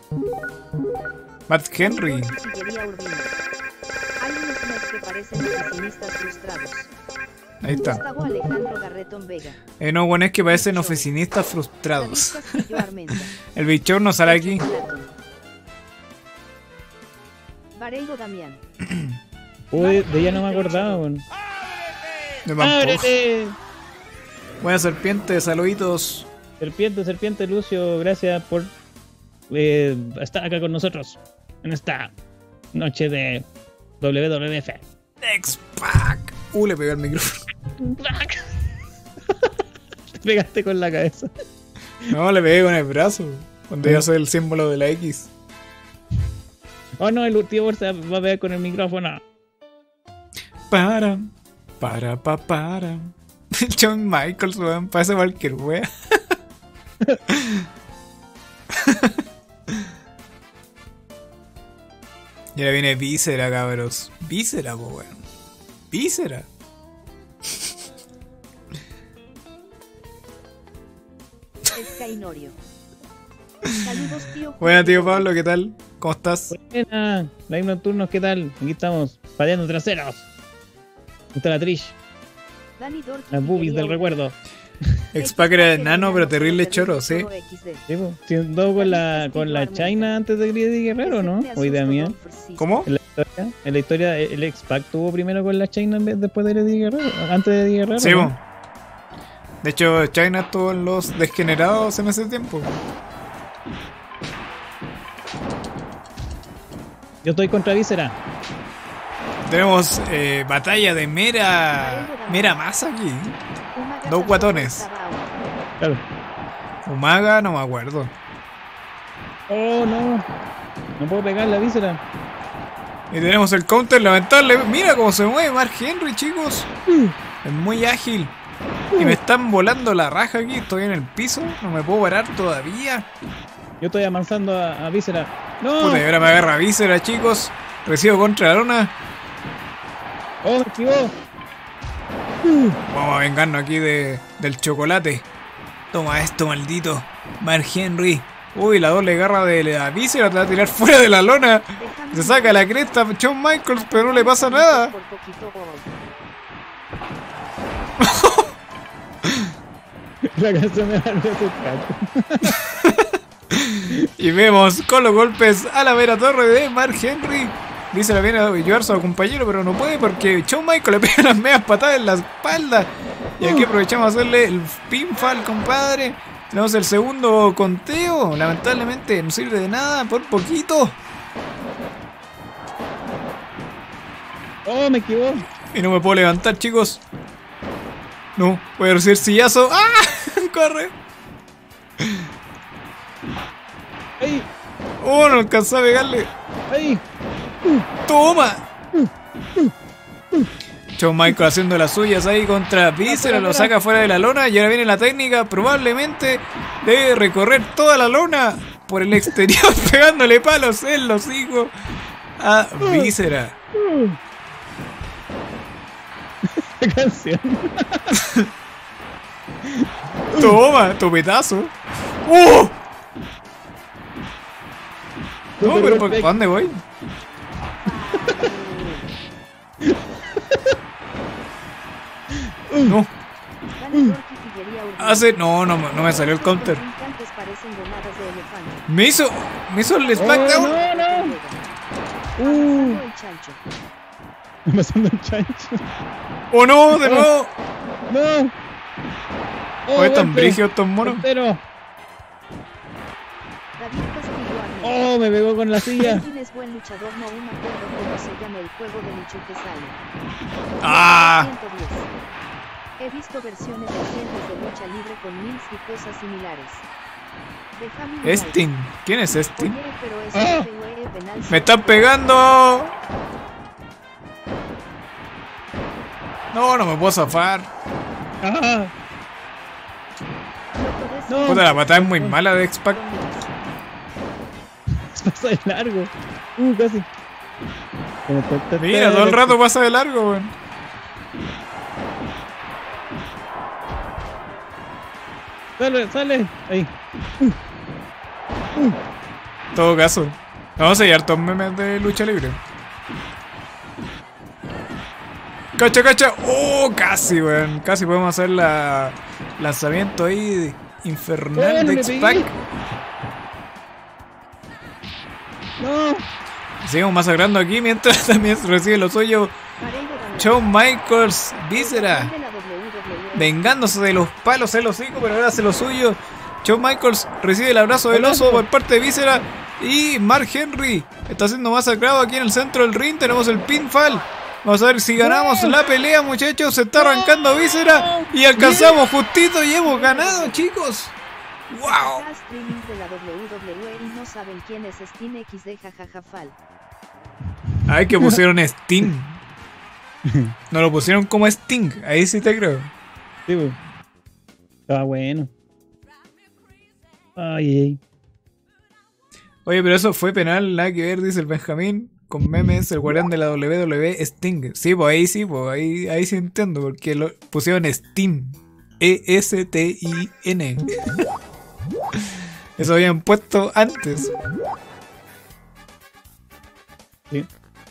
Matt Henry. Dani Dorki Figueroa Urbina. Hay unos nerds que parecen oficinistas frustrados. Ahí está. Gustavo Alejandro Garretón Vega. Eh, no, bueno, es que parecen oficinistas David frustrados. Castillo Armenta. El Big Show no sale aquí. Platón. Vareiro Damián. Uy, de ella no me acordaba, weón. De tampoco. ¡Ábrete! Buena serpiente, saluditos. Serpiente, serpiente, Lucio, gracias por eh, estar acá con nosotros en esta noche de W W F. X-Pac. Uh, le pegué al micrófono. Te pegaste con la cabeza. No, le pegué con el brazo. Cuando ya hace el símbolo de la X. Oh no, el tío se va a pegar con el micrófono. Para, para, pa, para. Shawn Michaels, weón, parece cualquier wea. Y ahora viene Víscera, cabros. Víscera, po, weón. Víscera. Escainorio. Saludos, tío. Buena, tío Pablo, ¿qué tal? ¿Cómo estás? Buena, Live Nocturnos, ¿qué tal? Aquí estamos, pateando traseros. Aquí está la Trish, Dani Dorki las boobies Figueroa del recuerdo. X-Pac era enano, pero terrible choro, ¿sí? Sí, po. Siendo con la, con la China antes de Eddie Guerrero, ¿no? O idea mía. ¿Cómo? En la historia, en la historia el X-Pac tuvo primero con la China en vez- después de Eddie Guerrero, antes de Eddie Guerrero. Sí, ¿no? po. De hecho, China estuvo en los degenerados en ese tiempo. Yo estoy contra Víscera. Tenemos eh, batalla de mera mera masa aquí. Dos guatones. Claro. Umaga, no me acuerdo. Oh, no. No puedo pegar la Víscera. Y tenemos el counter lamentable. Mira cómo se mueve Mark Henry, chicos. Es muy ágil. Y me están volando la raja aquí. Estoy en el piso. No me puedo parar todavía. Yo estoy avanzando a, a Víscera. ¡No! Puta, y ahora me agarra Víscera, chicos. Recibo contra la lona. ¡Oh, me esquivó! Vamos a vengarnos aquí de, del chocolate. Toma esto, maldito. Mark Henry. Uy, la doble garra de la Víscera te va a tirar fuera de la lona. Se saca la cresta Shawn Michaels, pero no le pasa nada. La canción de la cacho. Y vemos con los golpes a la vera torre de Mark Henry. Víscera viene a ayudar a su compañero, pero no puede porque Shawn Michaels le pega unas medias patadas en la espalda. Y aquí aprovechamos a hacerle el pinfall, compadre. Tenemos el segundo conteo. Lamentablemente no sirve de nada por poquito. ¡Oh, me esquivó! Y no me puedo levantar, chicos. No, voy a recibir sillazo. ¡Ah! ¡Corre! ¡Ay! ¡Oh, no alcanzó a pegarle! ¡Ay! ¡Toma! Shawn Michaels haciendo las suyas ahí contra Víscera, lo saca fuera de la lona y ahora viene la técnica probablemente de recorrer toda la lona por el exterior pegándole palos en los hijos a Víscera. Canción. Toma, topetazo. ¡Uh! No, pero ¿por dónde voy? No. Hace. No, no, no me salió el counter. Me hizo. Me hizo el SmackDown. Oh, no, no. Uh. Pasando el chancho. ¡Oh no! ¡De nuevo! No. Oh, están brígidos estos monos. Pero. Oh, me pegó con la silla. Es buen luchador, no me acuerdo cómo se llama el juego de lucha que sale. ¡Ah! ciento diez. He visto versiones recientes de lucha libre con Mills y cosas similares. Déjame Sting. ¿Quién es Sting? Oye, pero es ¡Ah! F W E penal. ¡Me están pegando! No, no me puedo zafar. Ah. No. Puta, la patada es muy mala de X-Pac. Se pasa de largo. Uh, casi. Mira, todo el rato pasa de largo, weón. Sale, sale. Ahí. En todo caso, vamos a hallar todos memes de lucha libre. Cacha, cacha. Oh, casi, weón. Casi podemos hacer la lanzamiento ahí de infernal Oh, no de le X-Pac. pegué. No. Seguimos masacrando aquí mientras también se recibe los hoyos Shawn Michaels Víscera. Vengándose de los palos en los hocico, pero ahora hace lo suyo. Shawn Michaels recibe el abrazo del oso por parte de Víscera. Y Mark Henry está siendo masacrado aquí en el centro del ring. Tenemos el pinfall. Vamos a ver si ganamos la pelea, muchachos. Se está arrancando Víscera. Y alcanzamos justito y hemos ganado, chicos. ¡Wow! Streaming de la W W E y no saben quién es Steam equis de jajajafal. Ay, que pusieron Sting. No lo pusieron como Sting. Ahí sí te creo. Sí, pues. Estaba bueno. Ay, ay. Oye, pero eso fue penal, nada que ver, dice el Benjamín. Con memes, el guardián de la W W E, Sting. Sí, pues ahí sí, pues ahí, ahí sí entiendo, porque lo pusieron Steam. E S T I N. Eso habían puesto antes. Sí.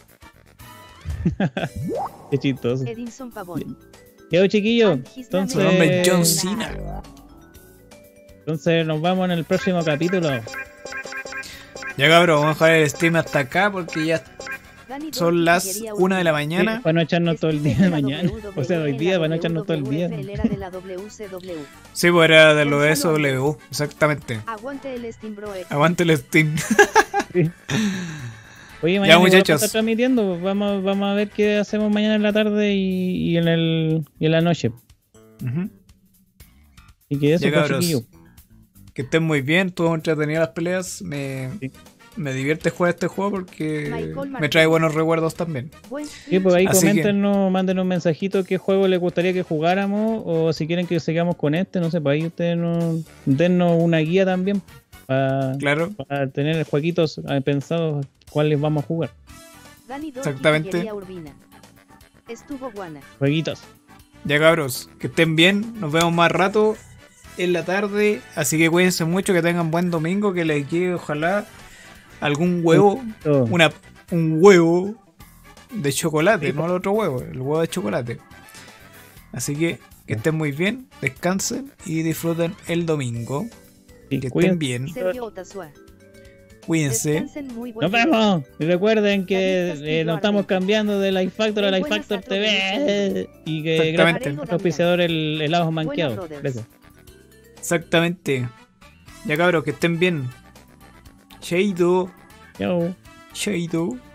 Qué chistoso. Edinson Pavón. Ya, chiquillos. Su Entonces, nombre es John Cena. entonces nos vemos en el próximo capítulo. Ya cabrón, vamos a dejar el stream hasta acá porque ya son las una de la mañana. Sí, para no echarnos todo el día de mañana. O sea, hoy día, para no echarnos todo el día. Sí, pues era de lo de S W, exactamente. Aguante el Steam, bro. Aguante el Steam. Sí. Oye, mañana Ya, vamos a muchachos. estar transmitiendo. Vamos, vamos a ver qué hacemos mañana en la tarde y, y en el y en la noche. Ujú. Y que eso, Ya, pues, cabros. chiquillos. Que estén muy bien, estuvo entretenidas las peleas. Me, Sí. me divierte jugar este juego porque Michael me trae buenos recuerdos también. Sí, pues ahí Así que- coméntenos, mándenos un mensajito qué juego les gustaría que jugáramos o si quieren que sigamos con este, no sé, para ahí ustedes nos dennos una guía también para, Claro, para tener jueguitos eh, pensados cuáles vamos a jugar. Exactamente. Estuvo guana. Jueguitos. ya cabros, que estén bien, nos vemos más rato en la tarde, así que cuídense mucho, que tengan buen domingo, que les llegue ojalá algún huevo, Todo. una, un huevo de chocolate, Sí. no el otro huevo, el huevo de chocolate. Así que que estén muy bien, descansen y disfruten el domingo. Sí, Que estén cuídense. bien, Sergio Otasua. cuídense. Descansen, muy buen Nos día. vemos. Y recuerden que David eh, nos estamos cambiando de Life Factor a El Life buen Factor Astro T V. Y que Exactamente. gracias a nuestro auspiciador el helado manqueado. brothers. Gracias. Exactamente. Ya cabros, que estén bien. Sheido, Chao. Sheido.